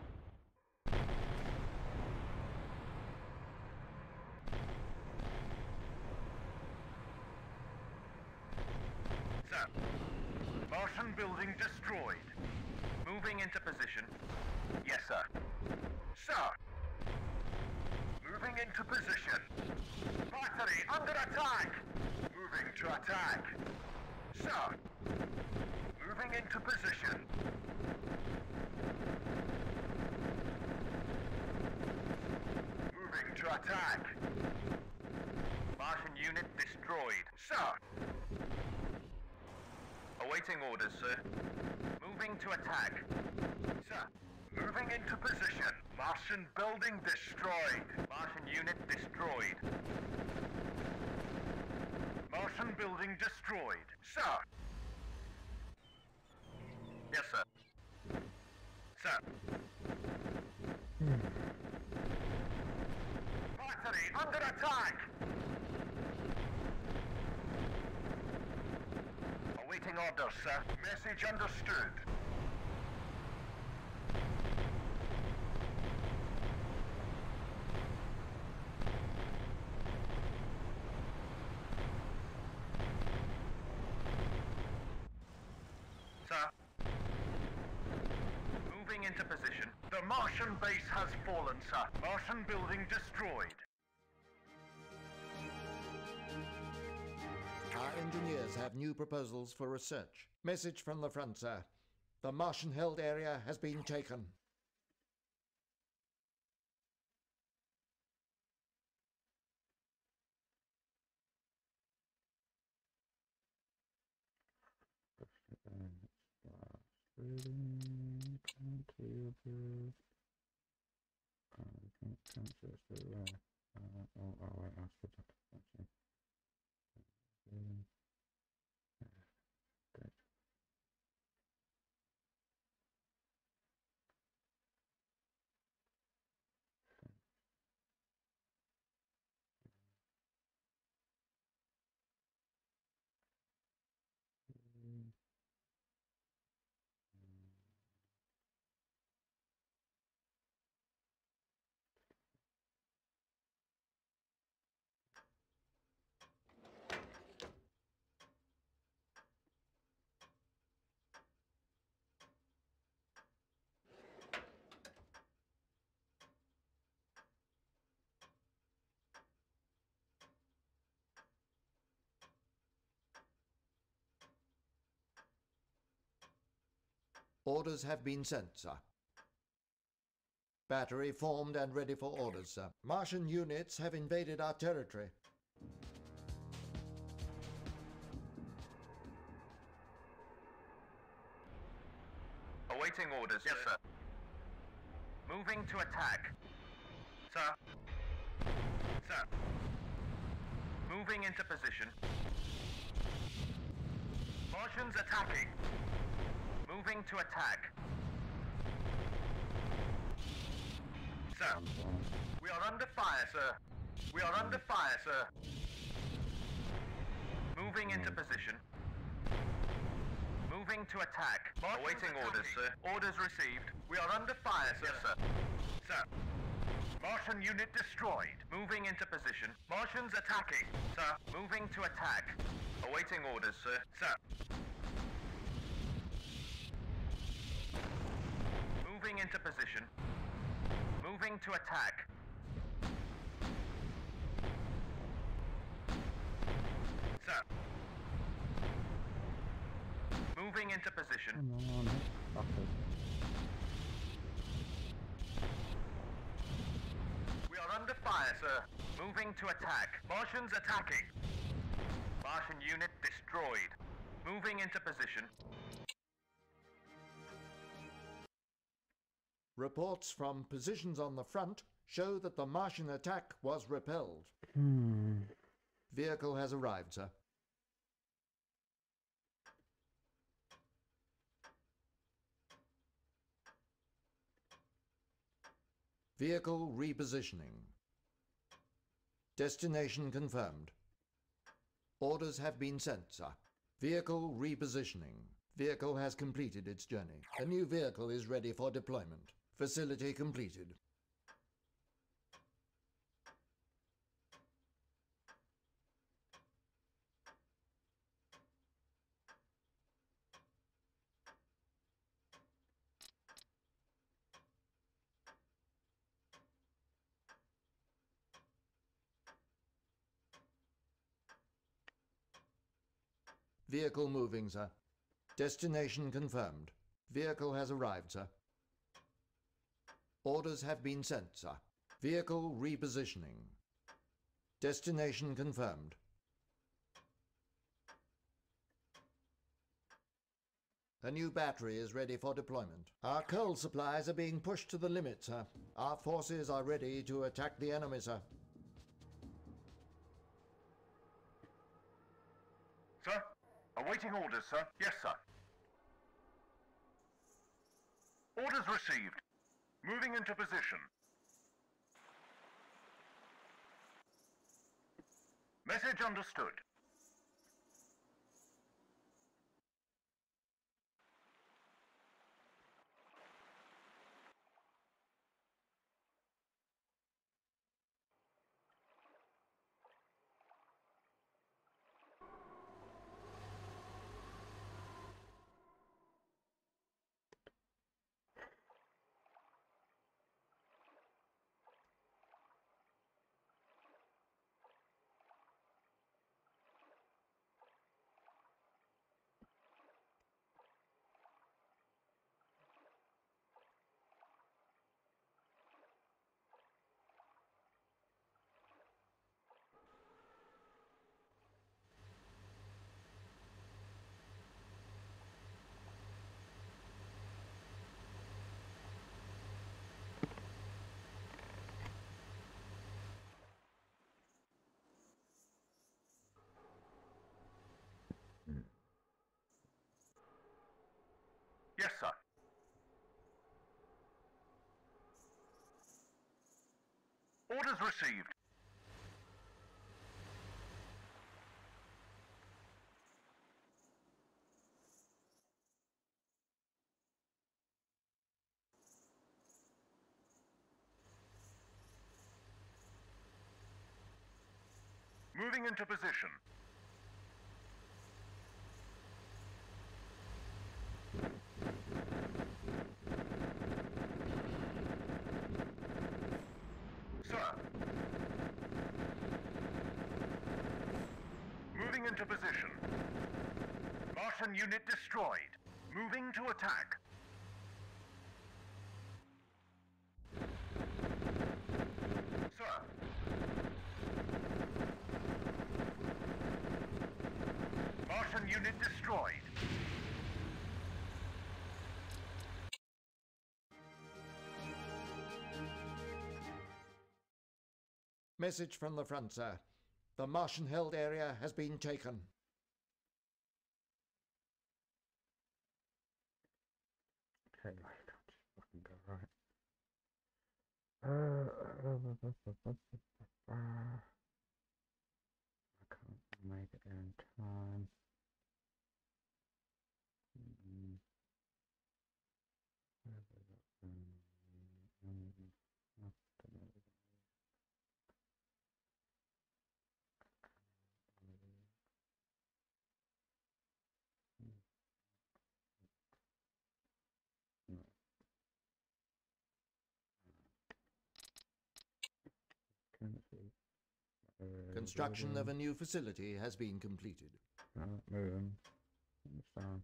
Sir. Martian building destroyed. Moving into position. Yes, sir. Sir. Moving into position. Battery under attack. Moving to attack. Sir. Moving into position. Moving to attack. Martian unit destroyed. Sir. Awaiting orders, sir. Moving to attack. Sir. Moving into position. Martian building destroyed. Martian unit destroyed. Martian building destroyed. Sir. Yes, sir. Sir. Battery under attack. Awaiting orders, sir. Message understood. Sir. Moving into position. The Martian base has fallen, sir. Martian building destroyed. Our engineers have new proposals for research. Message from the front, sir. The Martian-held area has been taken. Uh, oh, oh, wait, I'll split that. Actually. Mm. Good. Mm. Orders have been sent, sir. Battery formed and ready for orders, sir. Martian units have invaded our territory. Awaiting orders, yes, sir. Moving to attack. Sir. Sir. Moving into position. Martians attacking. Moving to attack. Sir. We are under fire, sir. We are under fire, sir. Moving into position. Moving to attack. Martians Awaiting attacking. orders, sir. Orders received. We are under fire, sir. Yes, sir. Sir. Martian unit destroyed. Moving into position. Martians attacking. Sir. Moving to attack. Awaiting orders, sir. Sir. Moving into position. Moving to attack. Sir. Moving into position. Come on, fuckers. We are under fire, sir. Moving to attack. Martians attacking. Martian unit destroyed. Moving into position. Reports from positions on the front show that the Martian attack was repelled. Hmm. Vehicle has arrived, sir. Vehicle repositioning. Destination confirmed. Orders have been sent, sir. Vehicle repositioning. Vehicle has completed its journey. A new vehicle is ready for deployment. Facility completed. Vehicle moving, sir. Destination confirmed. Vehicle has arrived, sir. Orders have been sent, sir. Vehicle repositioning. Destination confirmed. A new battery is ready for deployment. Our coal supplies are being pushed to the limit, sir. Our forces are ready to attack the enemy, sir. Sir? Awaiting orders, sir. Yes, sir. Orders received. Moving into position. Message understood. Yes, sir. Orders received. Moving into position. Into position. Martian unit destroyed. Moving to attack. unit destroyed. Message from the front, sir. The Martian-held area has been taken. Okay, I can't just fucking go right. Uh, I can't make it in time. Mm. Where have I got them? Mm, I don't know. No. Can't see. Uh, Construction of a new facility has been completed. No, moving. It's down.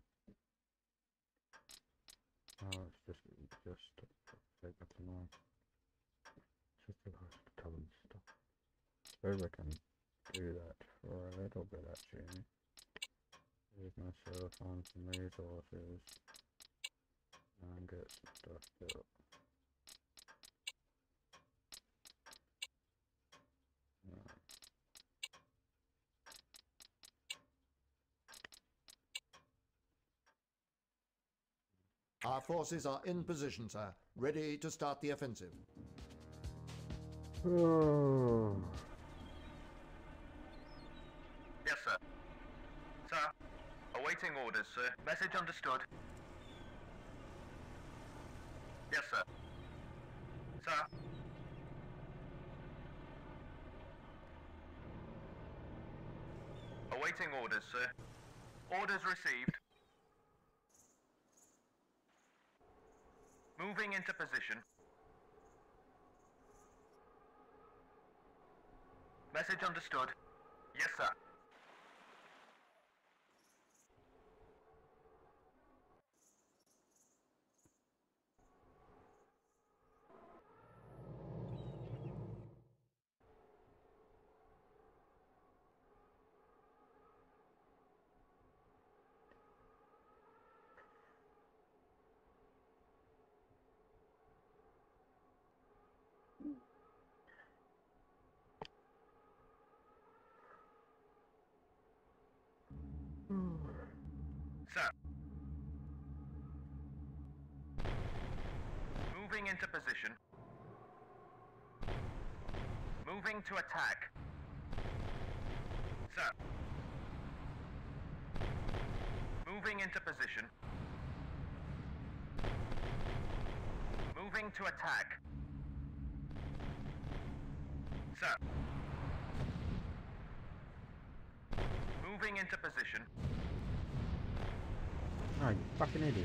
Oh, it's just, it's just, take that tomorrow. Just to tell them to stop. Suppose I can do that for a little bit actually. Use my cell phone some resources and get some stuff built. Right. Our forces are in position, sir, ready to start the offensive. Oh. Yes, sir. Sir, awaiting orders, sir. Message understood. Yes, sir. Sir. Awaiting orders, sir. Orders received. Moving into position. Message understood. Yes, sir. Sir. Moving into position. Moving to attack. Sir. Moving into position. Moving to attack. Sir. Moving into position. Oh, you fucking idiot.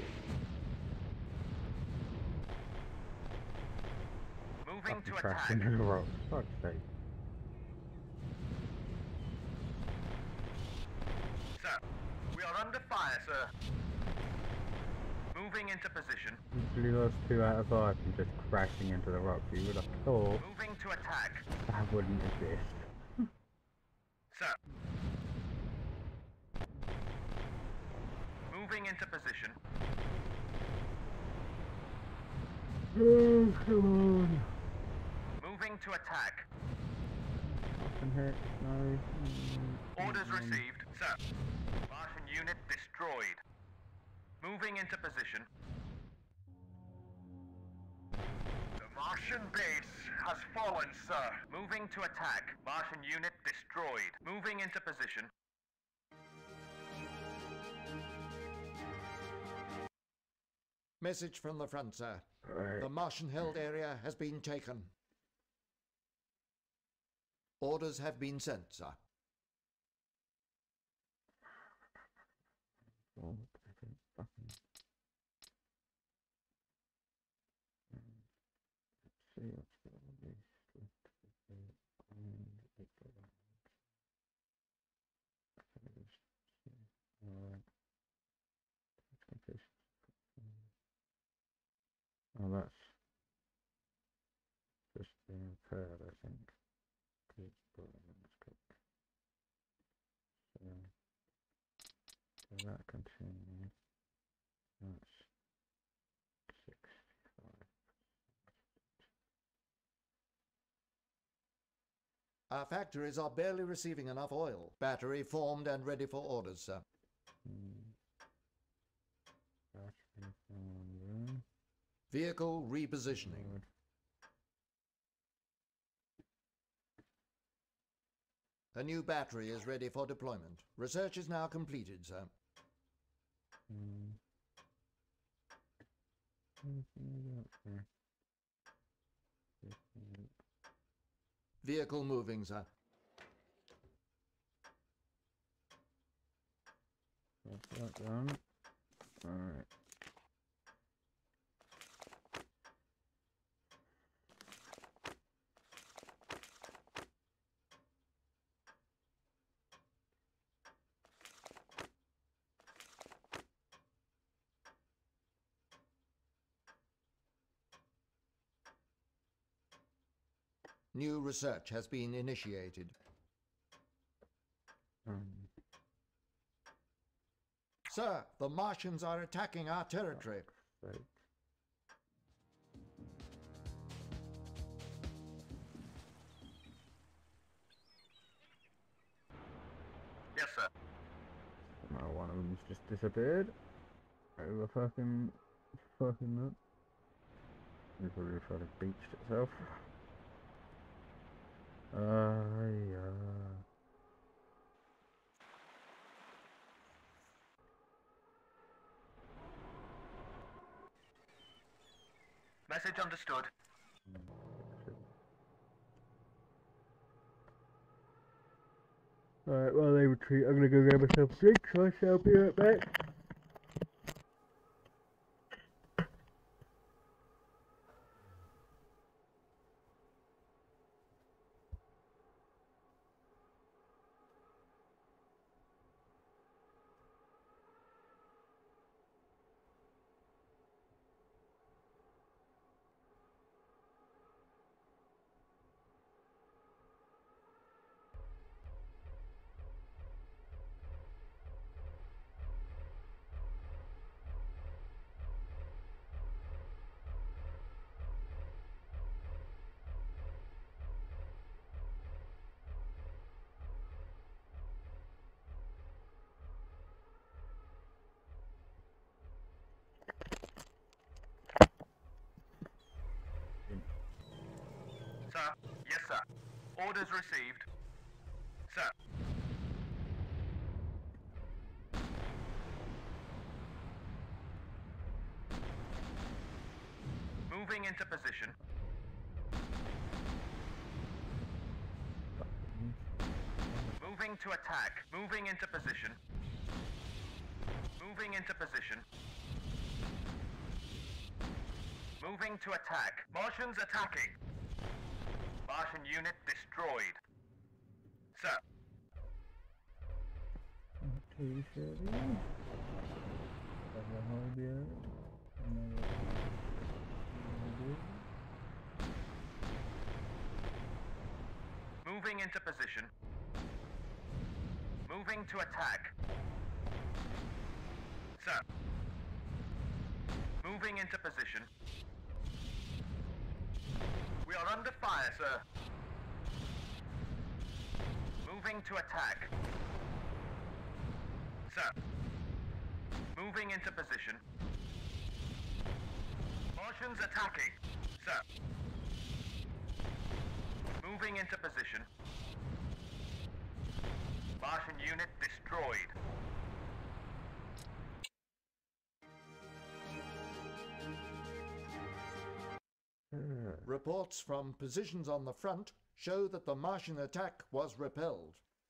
Moving to Fucking attack. crashing in the rock. Fuck's sake. Sir, we are under fire, sir. Moving into position. Literally lost two out of five from just crashing into the rock. You would have thought Moving to attack. that wouldn't exist. Sir. Moving into position. Oh, come on. Moving to attack. Fucking hit. No. Mm, Orders mm. received, sir. Martian unit destroyed. Moving into position. The Martian base has fallen, sir. Moving to attack. Martian unit destroyed. Moving into position. Message from the front, sir. Right. The Martian-held area has been taken. Orders have been sent, sir. Oh, I think fucking... Mm, let's see what's got all these split to the and the ground. Okay, let's see. Alright. Let's completion. Oh, that's just being repaired, I think. Good, but let's go. So, that continues. That's sixty-five. Our factories are barely receiving enough oil. Battery formed and ready for orders, sir. Hmm. Battery formed. Vehicle repositioning. Good. A new battery is ready for deployment. Research is now completed, sir. Hmm. Okay. Vehicle moving, sir. That's that done. Alright. New research has been initiated. Um, Sir, the Martians are attacking our territory. right. Yes, sir. Now one of them's just disappeared. Over fucking fucking that. It's probably fucking beached itself. Uh, yeah. Message understood. Alright, while they retreat, I'm gonna go grab myself a drink, so I shall be right back. Sir. Yes, sir. Orders received. Sir. Moving into position. Moving to attack. Moving into position. Moving into position. Moving to attack. Martians attacking. Martian unit destroyed. Sir. Okay, Shelly. Have a whole beer. Moving into position. Moving to attack. Sir. Moving into position. We are under fire, sir. Moving to attack. Sir. Moving into position. Martians attacking. Sir. Moving into position. Martian unit destroyed. Reports from positions on the front show that the Martian attack was repelled.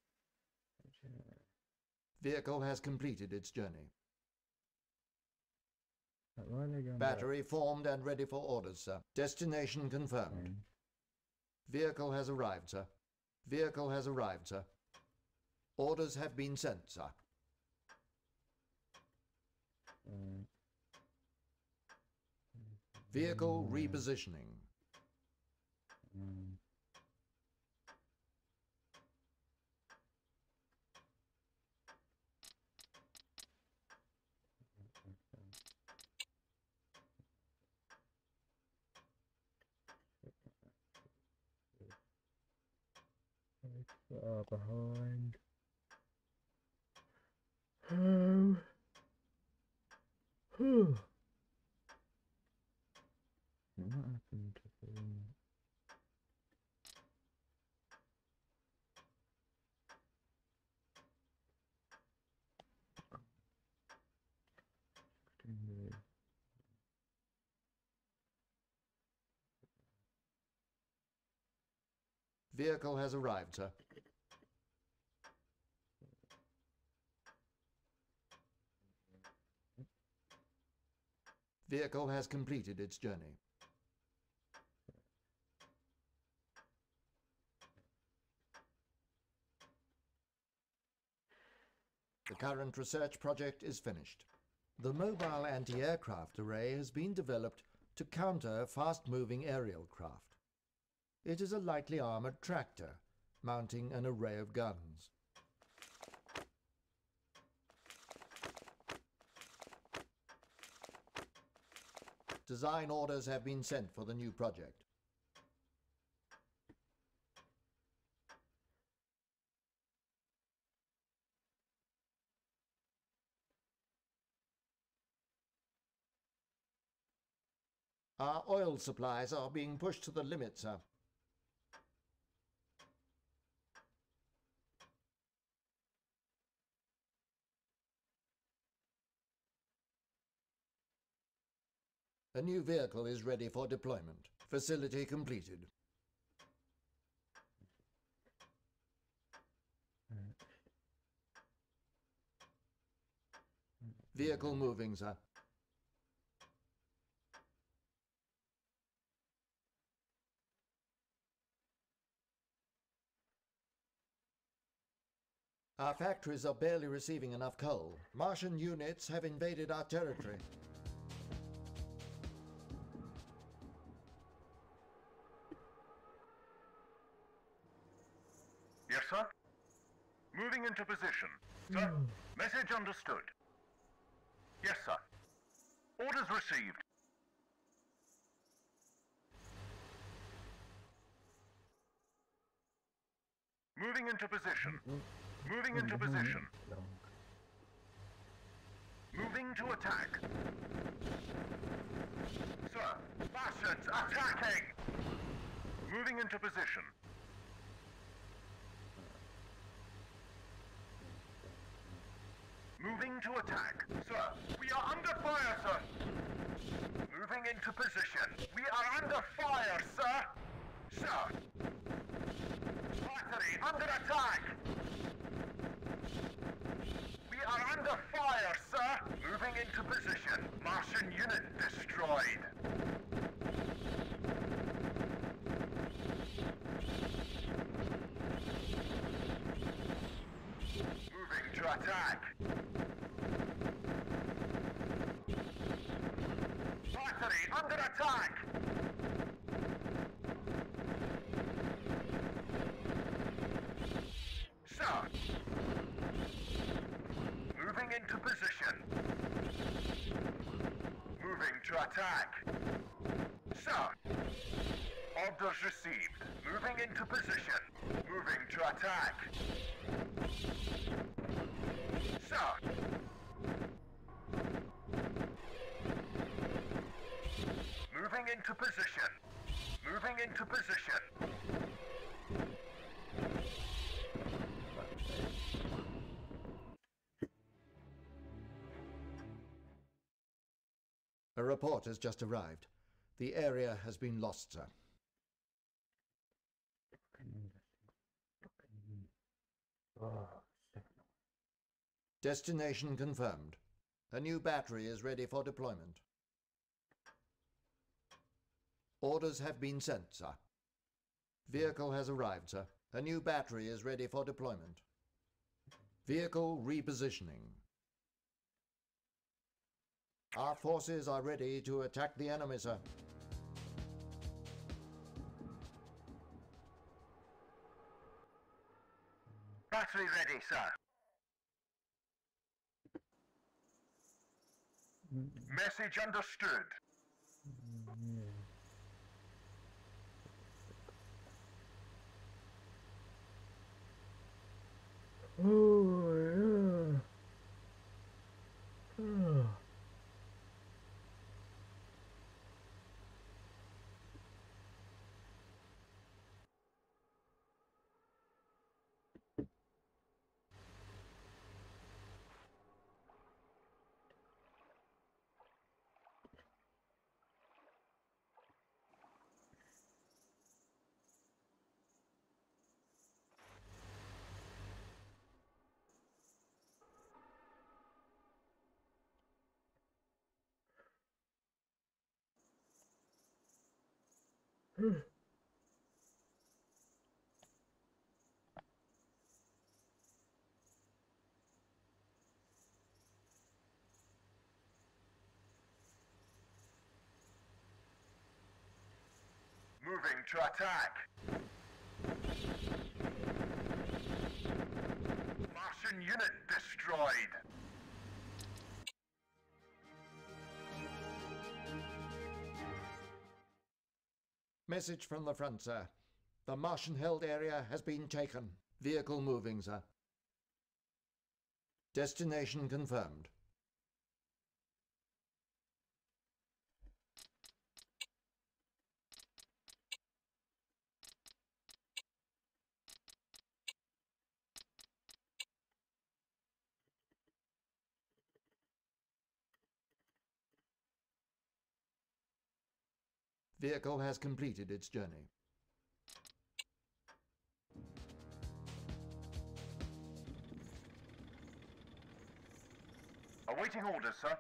Vehicle has completed its journey. Why are they going Battery formed and ready for orders, sir. Destination confirmed. back? Vehicle has arrived, sir. Vehicle has arrived, sir. Orders have been sent, sir. Um, Vehicle repositioning. um, far behind. Um. Whew. What happened to them? Vehicle has arrived, sir. Vehicle has completed its journey. The current research project is finished. The mobile anti-aircraft array has been developed to counter fast-moving aerial craft. It is a lightly armored tractor, mounting an array of guns. Design orders have been sent for the new project. Our oil supplies are being pushed to the limit, sir. A new vehicle is ready for deployment. Facility completed. Vehicle moving, sir. Our factories are barely receiving enough coal. Martian units have invaded our territory. Yes, sir. Moving into position. Sir, message understood. Yes, sir. Orders received. Moving into position. Moving into position. Moving to attack. Sir, bastards attacking! Moving into position. Moving to attack. Sir, we are under fire, sir. Moving into position. We are under fire, sir. Sir. Battery under attack. We are under fire, sir. Moving into position. Martian unit destroyed. Moving to attack. Battery under attack. Sir. Moving into position. Moving to attack. Sir. Orders received. Moving into position. Moving to attack. Sir. Moving into position. Moving into position. A report has just arrived. The area has been lost, sir. Destination confirmed. A new battery is ready for deployment. Orders have been sent, sir. Vehicle has arrived, sir. A new battery is ready for deployment. Vehicle repositioning. Our forces are ready to attack the enemy, sir. Battery ready, sir. Message understood. Oh, yeah. Oh. Moving to attack. Martian unit destroyed. Message from the front, sir. The Martian-held area has been taken. Vehicle moving, sir. Destination confirmed. Vehicle has completed its journey. Awaiting orders, sir.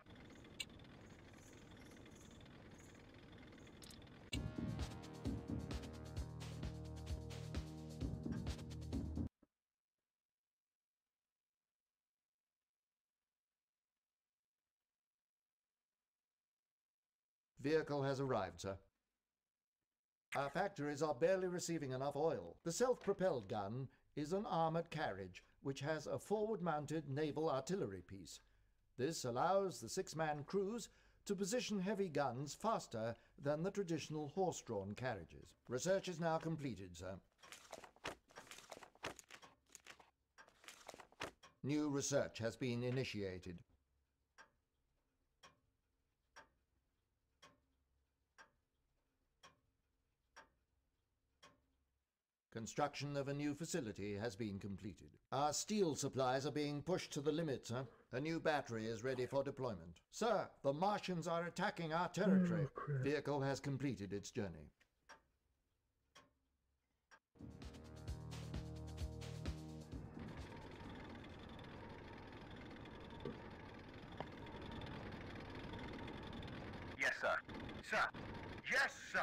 Vehicle has arrived, sir. Our factories are barely receiving enough oil. The self-propelled gun is an armored carriage which has a forward-mounted naval artillery piece. This allows the six-man crews to position heavy guns faster than the traditional horse-drawn carriages. Research is now completed, sir. New research has been initiated. Construction of a new facility has been completed. Our steel supplies are being pushed to the limit, sir. A new battery is ready for deployment. Sir, the Martians are attacking our territory. Oh, crap. Vehicle has completed its journey. Yes, sir. Sir. Yes, sir.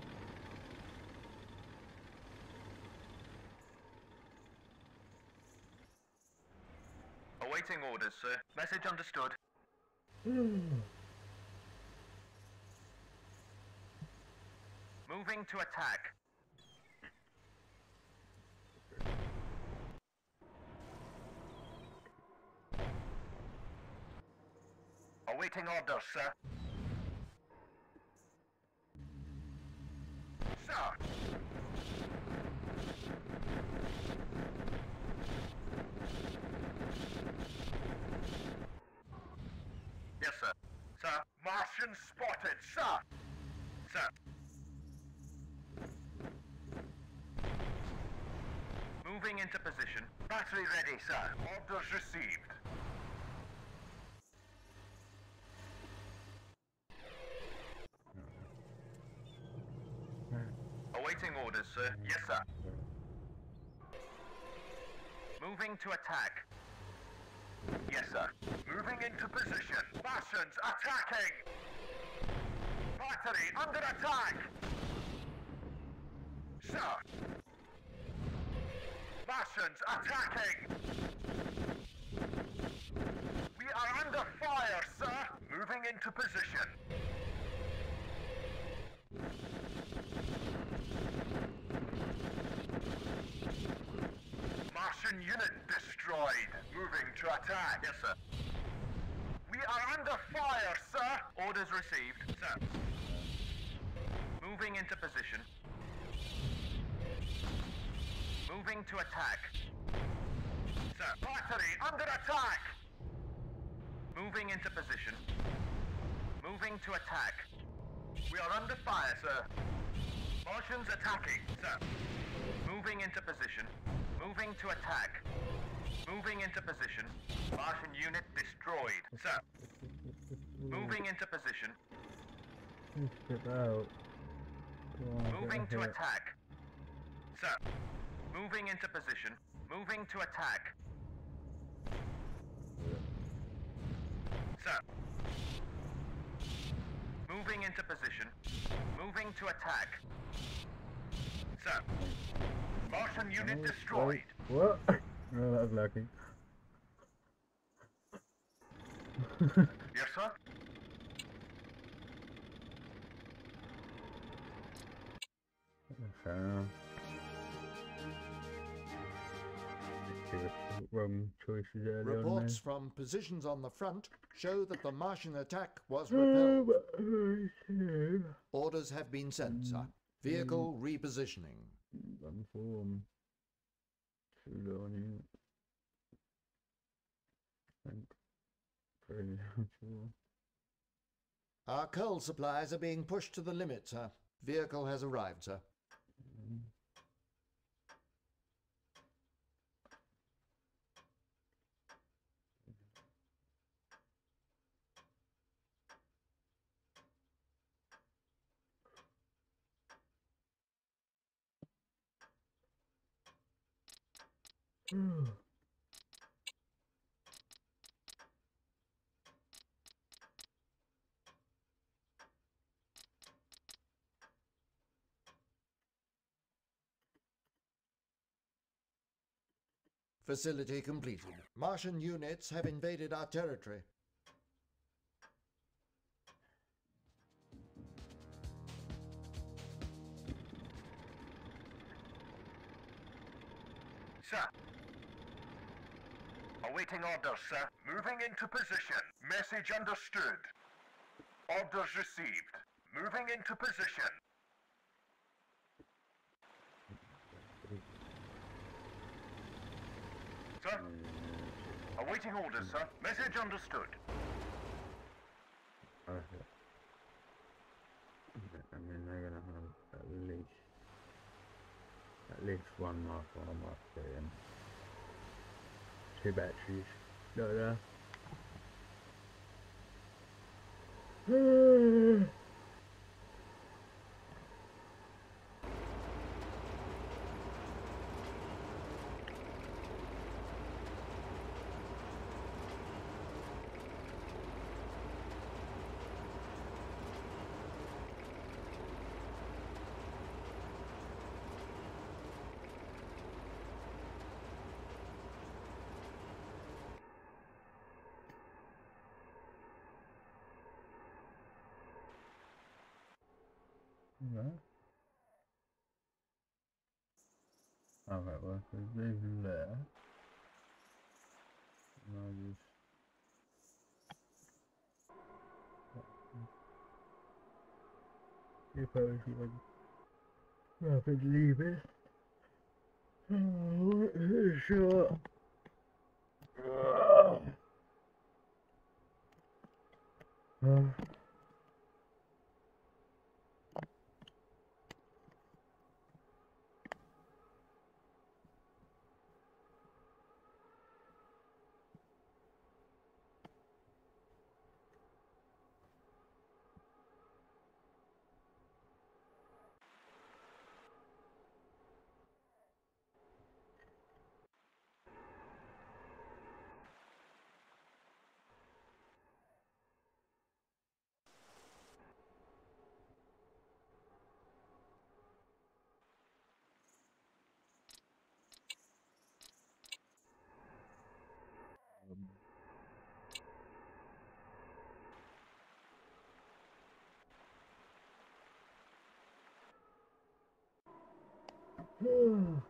Awaiting orders, sir. Message understood. Moving to attack. Awaiting orders, sir. Sir! Yes, sir. Sir, Martian spotted, sir! Sir. Moving into position. Battery ready, sir. Orders received. Awaiting orders, sir. Yes, sir. Moving to attack. Yes, sir. Moving into position. Martians attacking! Battery under attack! Sir! Martians attacking! We are under fire, sir! Moving into position. Martian unit destroyed. Moving to attack. Yes, sir. We are under fire, sir! Orders received, sir. Moving into position. Moving to attack. Sir, battery under attack! Moving into position. Moving to attack. We are under fire, sir. Martians attacking, sir. Moving into position. Moving to attack. Moving into position. Martian unit destroyed, sir. Moving into position. Step out. Come on, get Moving to ahead. attack. Sir. Moving into position. Moving to attack. Sir. Moving into position. Moving to attack. Sir. Martian unit Oh, destroyed. wait, what? No, that was lucky. Yes, sir? Fair enough. Wrong choices early Reports on from positions on the front show that the Martian attack was there. repelled. Orders have been sent, sir. Vehicle repositioning. One form. Too low on you. I think. Pretty sure. Our coal supplies are being pushed to the limit, sir. Vehicle has arrived, sir. Facility completed. Martian units have invaded our territory. Sir. Awaiting orders, sir. Moving into position. Message understood. Orders received. Moving into position. Sir? Awaiting orders, sir. Message understood. Okay. I mean, they're gonna have at least at least one Mark one, Mark three, and two batteries. No, no. No. Alright, well, if there's anything there, and I'll just if I was like rapid leaving. Oh, sure. Uh, um,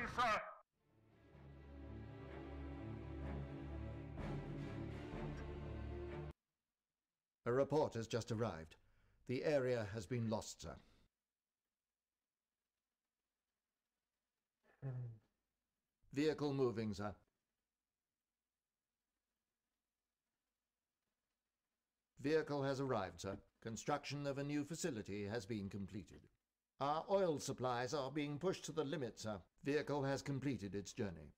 sir. A report has just arrived. The area has been lost, sir. Vehicle moving, sir. Vehicle has arrived, sir. Construction of a new facility has been completed. Our oil supplies are being pushed to the limit, sir. Vehicle has completed its journey.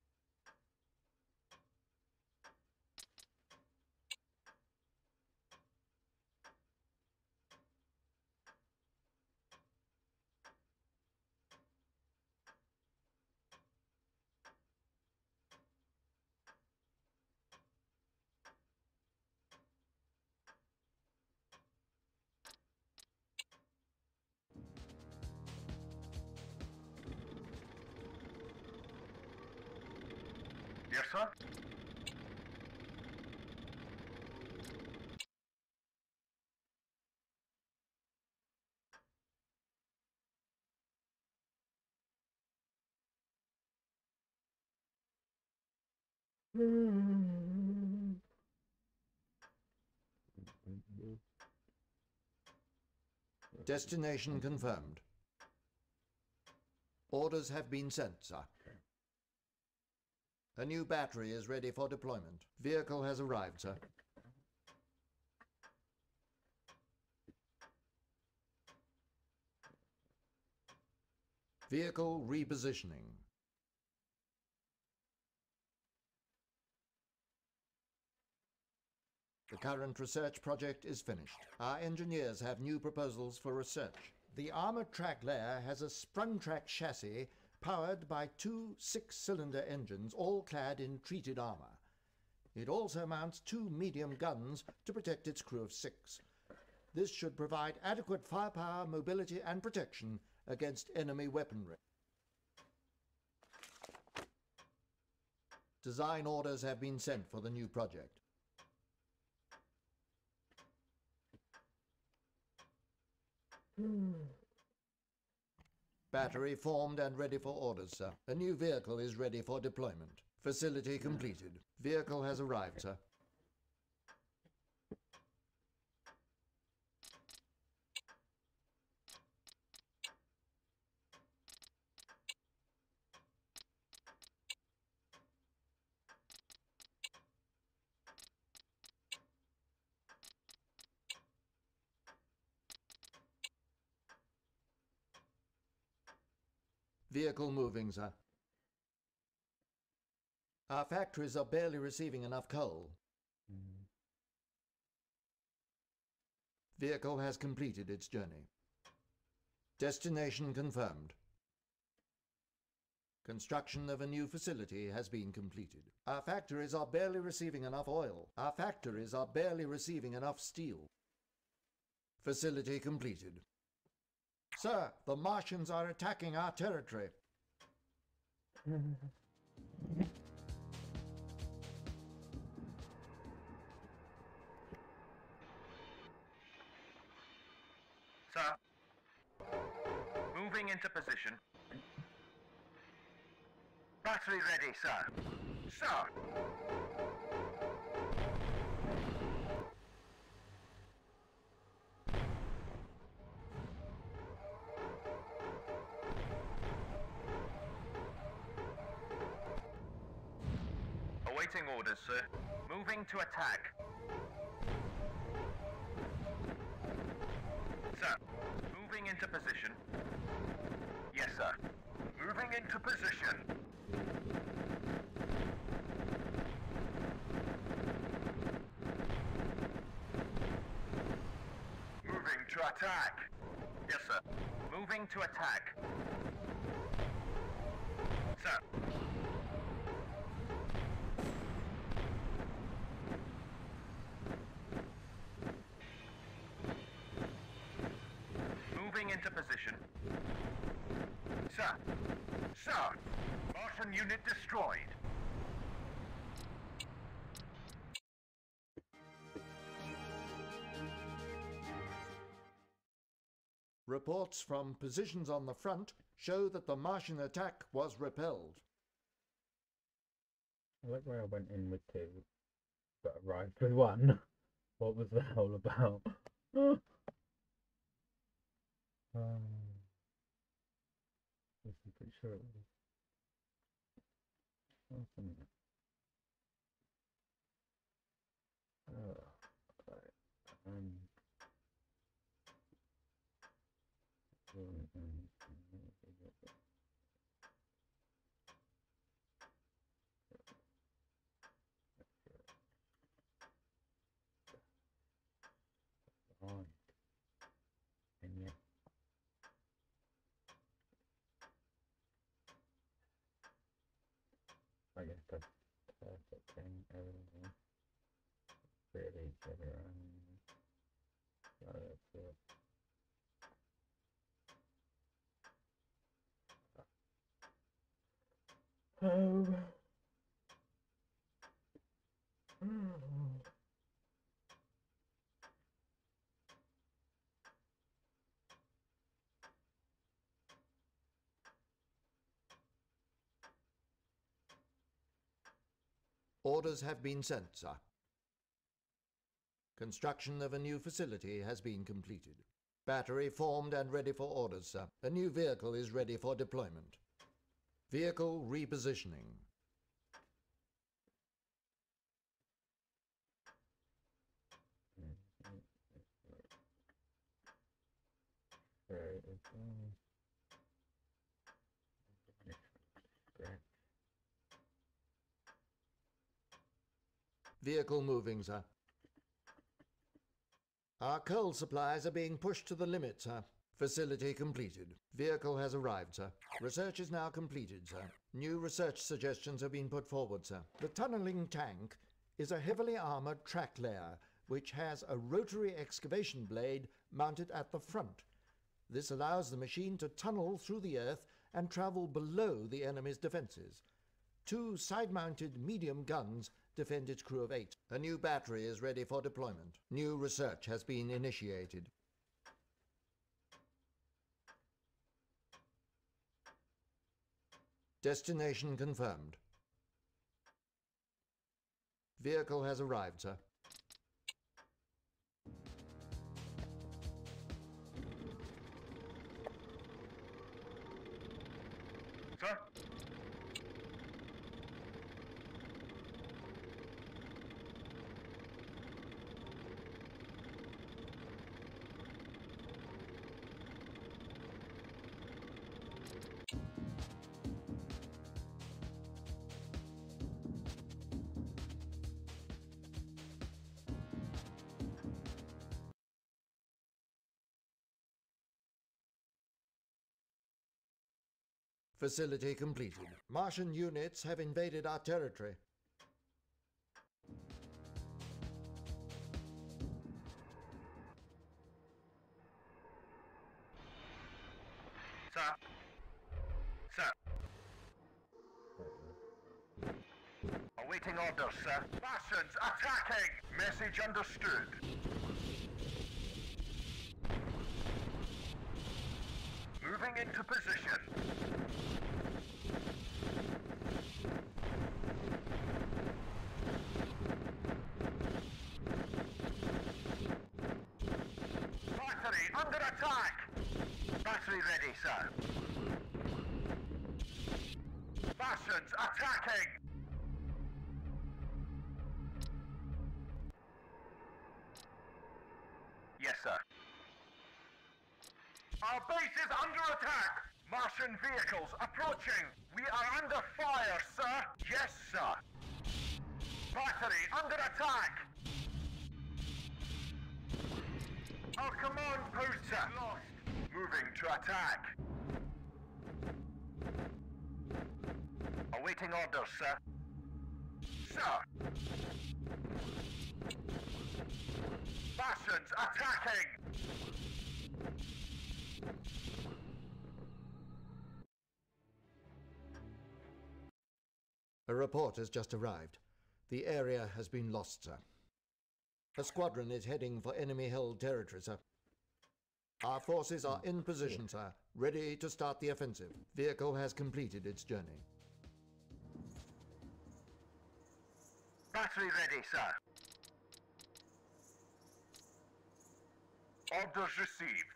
Yes, sir. Destination confirmed. Orders have been sent, sir. A new battery is ready for deployment. Vehicle has arrived, sir. Vehicle repositioning. The current research project is finished. Our engineers have new proposals for research. The armored track layer has a sprung track chassis powered by two six-cylinder engines, all clad in treated armor. It also mounts two medium guns to protect its crew of six. This should provide adequate firepower, mobility, and protection against enemy weaponry. Design orders have been sent for the new project. Battery formed and ready for orders, sir. A new vehicle is ready for deployment. Facility completed. Vehicle has arrived, sir. Vehicle moving, sir. Our factories are barely receiving enough coal. Mm. Vehicle has completed its journey. Destination confirmed. Construction of a new facility has been completed. Our factories are barely receiving enough oil. Our factories are barely receiving enough steel. Facility completed. Sir, the Martians are attacking our territory. Sir. Moving into position. Battery ready, sir. Sir. Awaiting orders, sir. Moving to attack. Sir, moving into position. Yes, sir. Moving into position. Moving to attack. Yes, sir. Moving to attack. Sir. Moving into position. Sir. Sir. Martian unit destroyed. Reports from positions on the front show that the Martian attack was repelled. I like where I went in with two, but arrived with one. What was that all about? um, I'm pretty sure it was. What's the minute? Oh, right. Um. On. And yet. I guess that's perfect thing. Everything. Really, everyone. So that's it. Um. Orders have been sent, sir. Construction of a new facility has been completed. Battery formed and ready for orders, sir. A new vehicle is ready for deployment. Vehicle repositioning. Right, it's, um, great. Vehicle moving, sir. Our coal supplies are being pushed to the limit, sir. Facility completed. Vehicle has arrived, sir. Research is now completed, sir. New research suggestions have been put forward, sir. The tunneling tank is a heavily armored track layer which has a rotary excavation blade mounted at the front. This allows the machine to tunnel through the earth and travel below the enemy's defenses. Two side-mounted medium guns defend its crew of eight. A new battery is ready for deployment. New research has been initiated. Destination confirmed. Vehicle has arrived, sir. Sir? Facility completed. Martian units have invaded our territory. Sir? Sir? Awaiting orders, sir. Martians attacking! Message understood. Moving into position. Battery under attack! Battery ready, sir. Martians attacking! Yes, sir. Our base is under attack! Martian vehicles approaching! We are under fire, sir! Yes, sir! Battery under attack! Our command posts are lost! Moving to attack! Awaiting orders, sir. Sir! Martians attacking! A report has just arrived. The area has been lost, sir. A squadron is heading for enemy-held territory, sir. Our forces are in position, sir. Ready to start the offensive. Vehicle has completed its journey. Battery ready, sir. Orders received.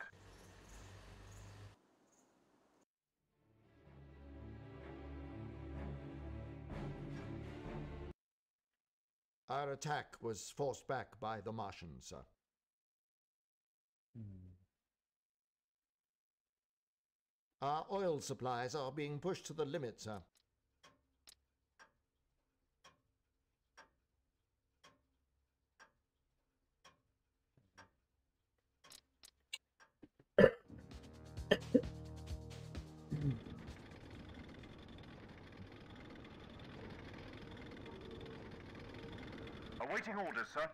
Our attack was forced back by the Martians, sir. Hmm. Our oil supplies are being pushed to the limit, sir. Awaiting orders, sir.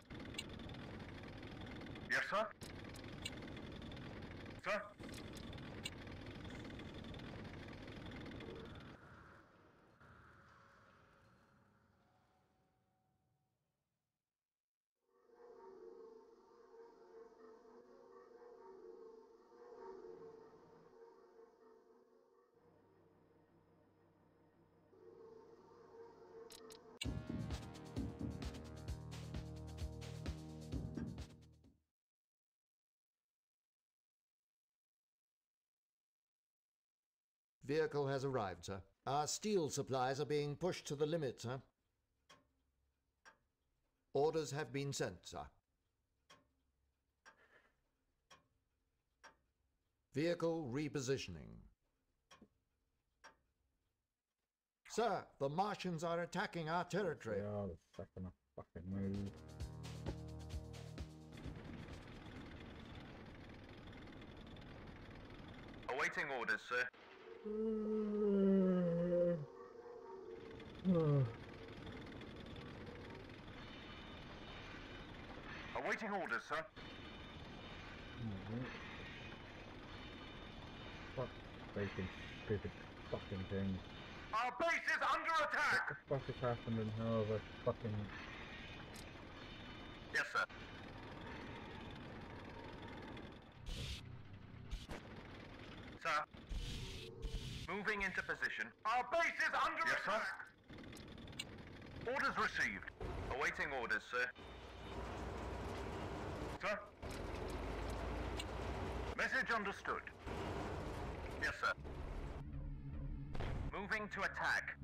Yes, sir. Sir? Vehicle has arrived, sir. Our steel supplies are being pushed to the limit, sir. Orders have been sent, sir. Vehicle repositioning. Sir, the Martians are attacking our territory. They are the second I fucking move. Awaiting orders, sir. Awaiting orders, sir. Fuck bacon, stupid fucking thing. Our base is under attack! What the fuck has happened and how have I fucking... Yes, sir. Sir. Moving into position. Our base is under yes, attack! Sir. Orders received. Awaiting orders, sir. Sir. Message understood. Yes, sir. Moving to attack.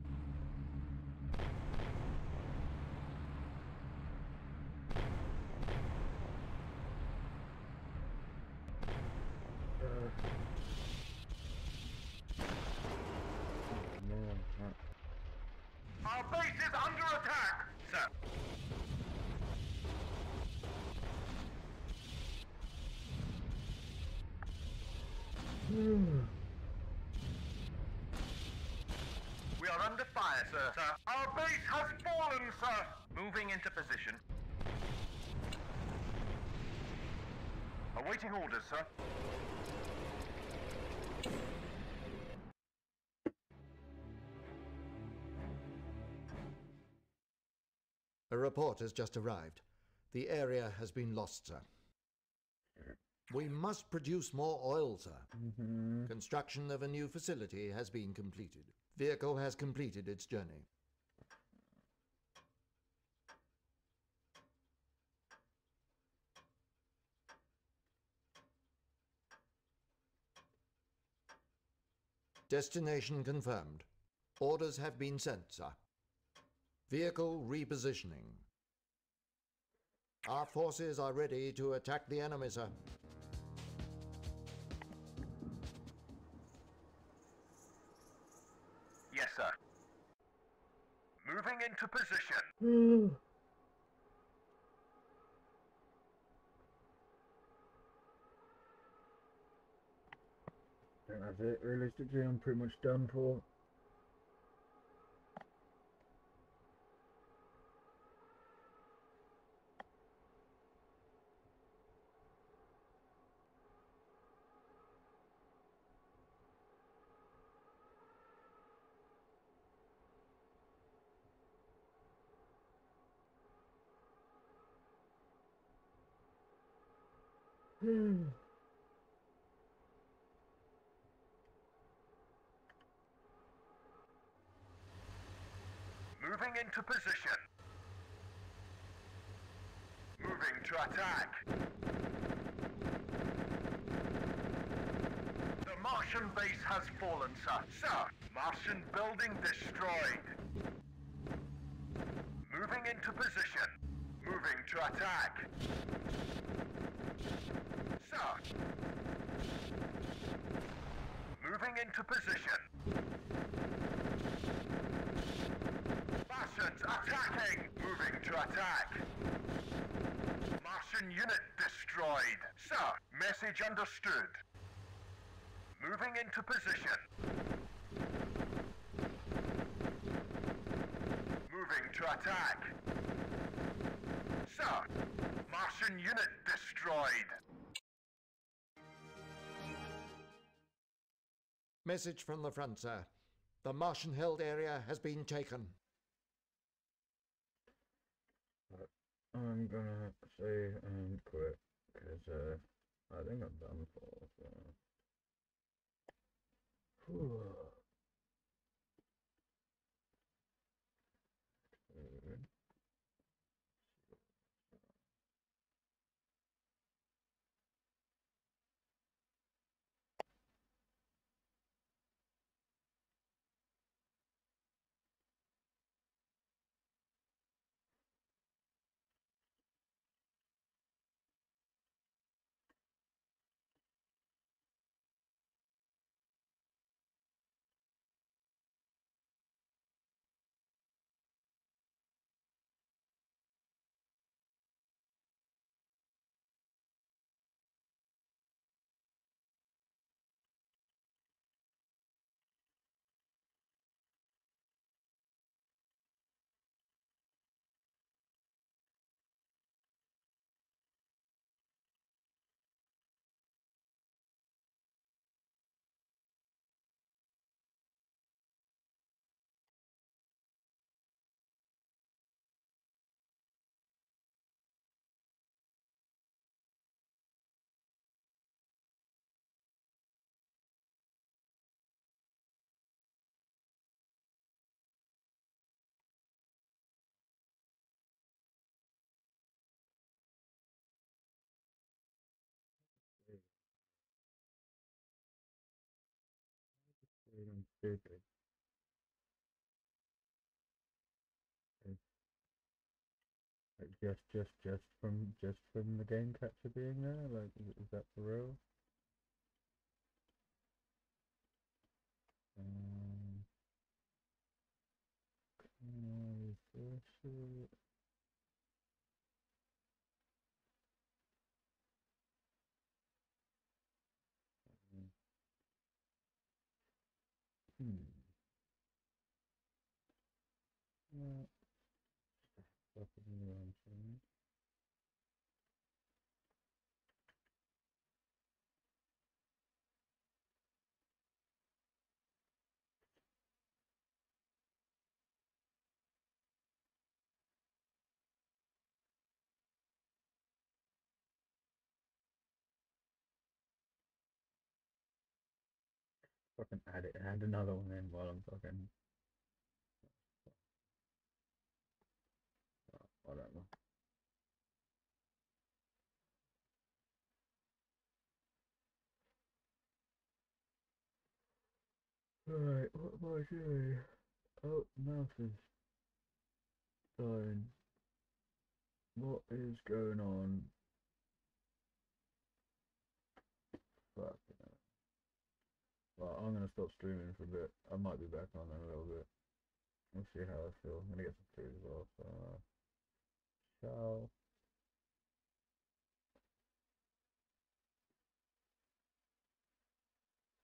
Our base is under attack, sir. We are under fire, sir. Sir. Our base has fallen, sir. Moving into position. Awaiting orders, sir. A report has just arrived. The area has been lost, sir. We must produce more oil, sir. Mm-hmm. Construction of a new facility has been completed. Vehicle has completed its journey. Destination confirmed. Orders have been sent, sir. Vehicle repositioning. Our forces are ready to attack the enemy, sir. Yes, sir. Moving into position. I think that's it, realistically. I'm pretty much done for. Moving into position. Moving to attack. The Martian base has fallen, sir. Sir, Martian building destroyed. Moving into position. Moving to attack. Sir. Moving into position. Martians attacking! Moving to attack. Martian unit destroyed. Sir, message understood. Moving into position. Moving to attack. Sir, Martian unit destroyed. Message from the front, sir. The Martian-held area has been taken. I'm gonna say and quit because uh, I think I'm done for. So. Whew. Good. I'm stupid. Like just, just, just from, just from the game capture being there. Like, is, is that for real? Um, can I refresh it? Hmm. Yeah. Stuff in the wrong thing. Fucking add it. Add another one in while I'm fucking. Oh, whatever. Right, what am I doing? Oh, mouse is dying. What is going on? Fuck. Well, I'm gonna stop streaming for a bit. I might be back on in a little bit. We'll see how I feel. I'm gonna get some food as well. So, uh, ciao.